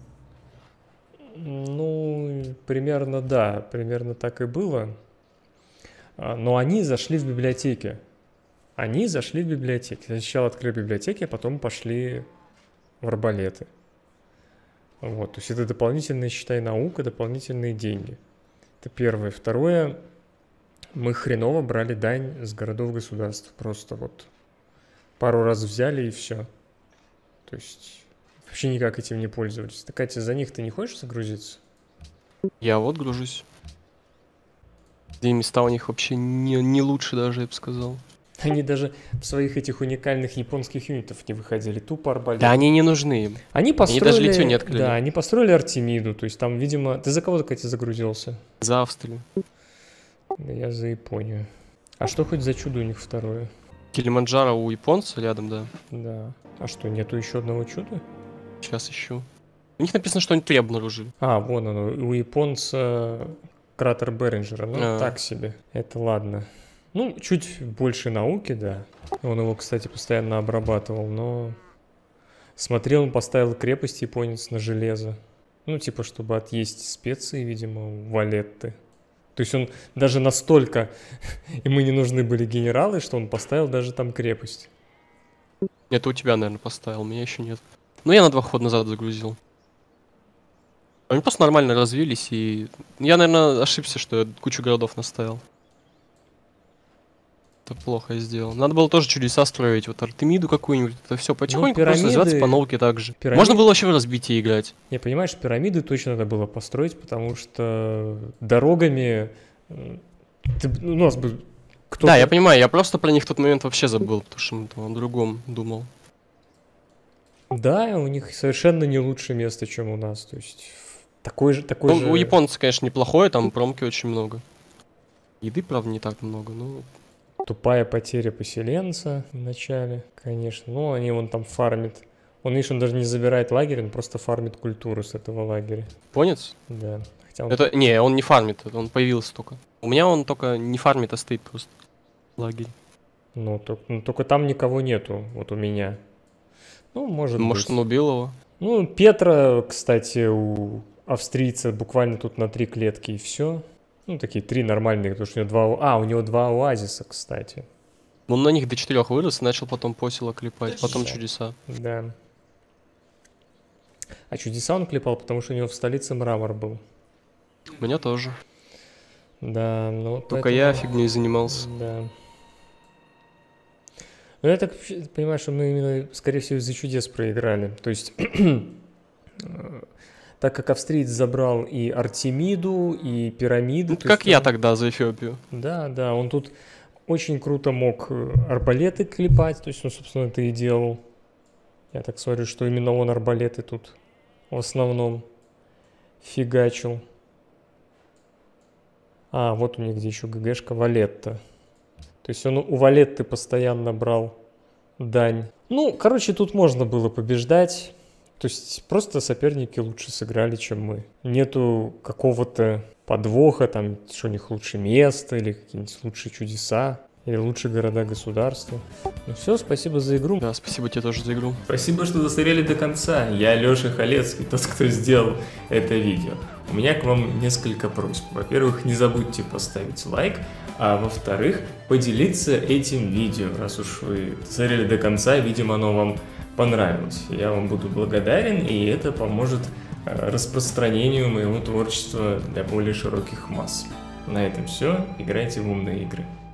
Ну, примерно, да, примерно так и было. А, Но они зашли в библиотеки. Они зашли в библиотеки. Сначала открыли библиотеки, а потом пошли в арбалеты. Вот, то есть это дополнительная, считай, наука, дополнительные деньги. Это первое. Второе, мы хреново брали дань с городов-государств. Просто вот пару раз взяли и все. То есть вообще никак этим не пользовались. Так, Катя, за них ты не хочешь загрузиться? Я вот гружусь. Где места у них вообще не, не лучше даже, я бы сказал. Они даже в своих этих уникальных японских юнитов не выходили, тупо арбалет. Да они не нужны им. Они построили, даже литьё не открыли. Да, они построили Артемиду, то есть там, видимо... Ты за кого, Катя, загрузился? За Австрию. Да я за Японию. А что хоть за чудо у них второе? Килиманджаро у японца рядом, да. Да. А что, нету еще одного чуда? Сейчас ищу. У них написано, что они три обнаружили. А, вон оно, у японца кратер Беринджера, ну А. так себе, это ладно. Ну, чуть больше науки, да. Он его, кстати, постоянно обрабатывал, но... Смотрел, он поставил крепость японец на железо. Ну, типа, чтобы отъесть специи, видимо, валетты. То есть он даже настолько... Ему не нужны были генералы, что он поставил даже там крепость. Это у тебя, наверное, поставил, у меня еще нет. Ну, я на два хода назад загрузил. Они просто нормально развились, и... Я, наверное, ошибся, что я кучу городов наставил. Это плохо я сделал. Надо было тоже чудеса строить, вот Артемиду какую-нибудь, это все потихоньку просто пирамиды- развиваться по науке так же. пирамид- Можно было вообще в разбитие играть. Не, понимаешь, пирамиды точно надо было построить, потому что дорогами... э, ты б- ну, у нас бы кто-то... Да, я понимаю, я просто про них в тот момент вообще забыл, потому что там о другом думал. Да, у них совершенно не лучшее место, чем у нас. То есть такой же... Такой Ну, же... у японцев, конечно, неплохое, там промки очень много. Еды, правда, не так много, но... Тупая потеря поселенца в начале, конечно. Ну, они вон там фармят. Он, видишь, он даже не забирает лагерь, он просто фармит культуру с этого лагеря. Понец? Да. Хотя он... Это, не, он не фармит, это он появился только. У меня он только не фармит, а стоит просто. Лагерь. Ну, только, ну, только там никого нету, вот у меня. Ну, может, Может, быть. он убил его? Ну, Петра, кстати, у австрийца буквально тут на три клетки и все. Ну, такие три нормальные, потому что у него два... А, у него два оазиса, кстати. Он на них до четырех вырос и начал потом посела клепать, потом Да. чудеса. Да. А чудеса он клепал, потому что у него в столице мрамор был. У меня тоже. Да, ну... Только поэтому- я фигней занимался. Да. Ну, я так вообще понимаю, что мы именно, скорее всего, из-за чудес проиграли. То есть, э, так как австриец забрал и Артемиду, и пирамиду... Ну, то как есть я он- тогда за Эфиопию. Да, да, он тут очень круто мог э, арбалеты клепать, то есть он, собственно, это и делал. Я так смотрю, что именно он арбалеты тут в основном фигачил. А, вот у них где еще ГГшка Валетта. То есть он у Валетты постоянно брал дань. Ну, короче, тут можно было побеждать. То есть просто соперники лучше сыграли, чем мы. Нету какого-то подвоха, там, что у них лучше место, или какие-нибудь лучшие чудеса, или лучшие города-государства. Ну все, спасибо за игру. Да, спасибо тебе тоже за игру. Спасибо, что досмотрели до конца. Я Лёша Халецкий, тот, кто сделал это видео. У меня к вам несколько просьб. Во-первых, не забудьте поставить лайк, а во-вторых, поделиться этим видео. Раз уж вы досмотрели до конца, видимо, оно вам понравилось. Я вам буду благодарен, и это поможет э, распространению моего творчества для более широких масс. На этом все. Играйте в умные игры.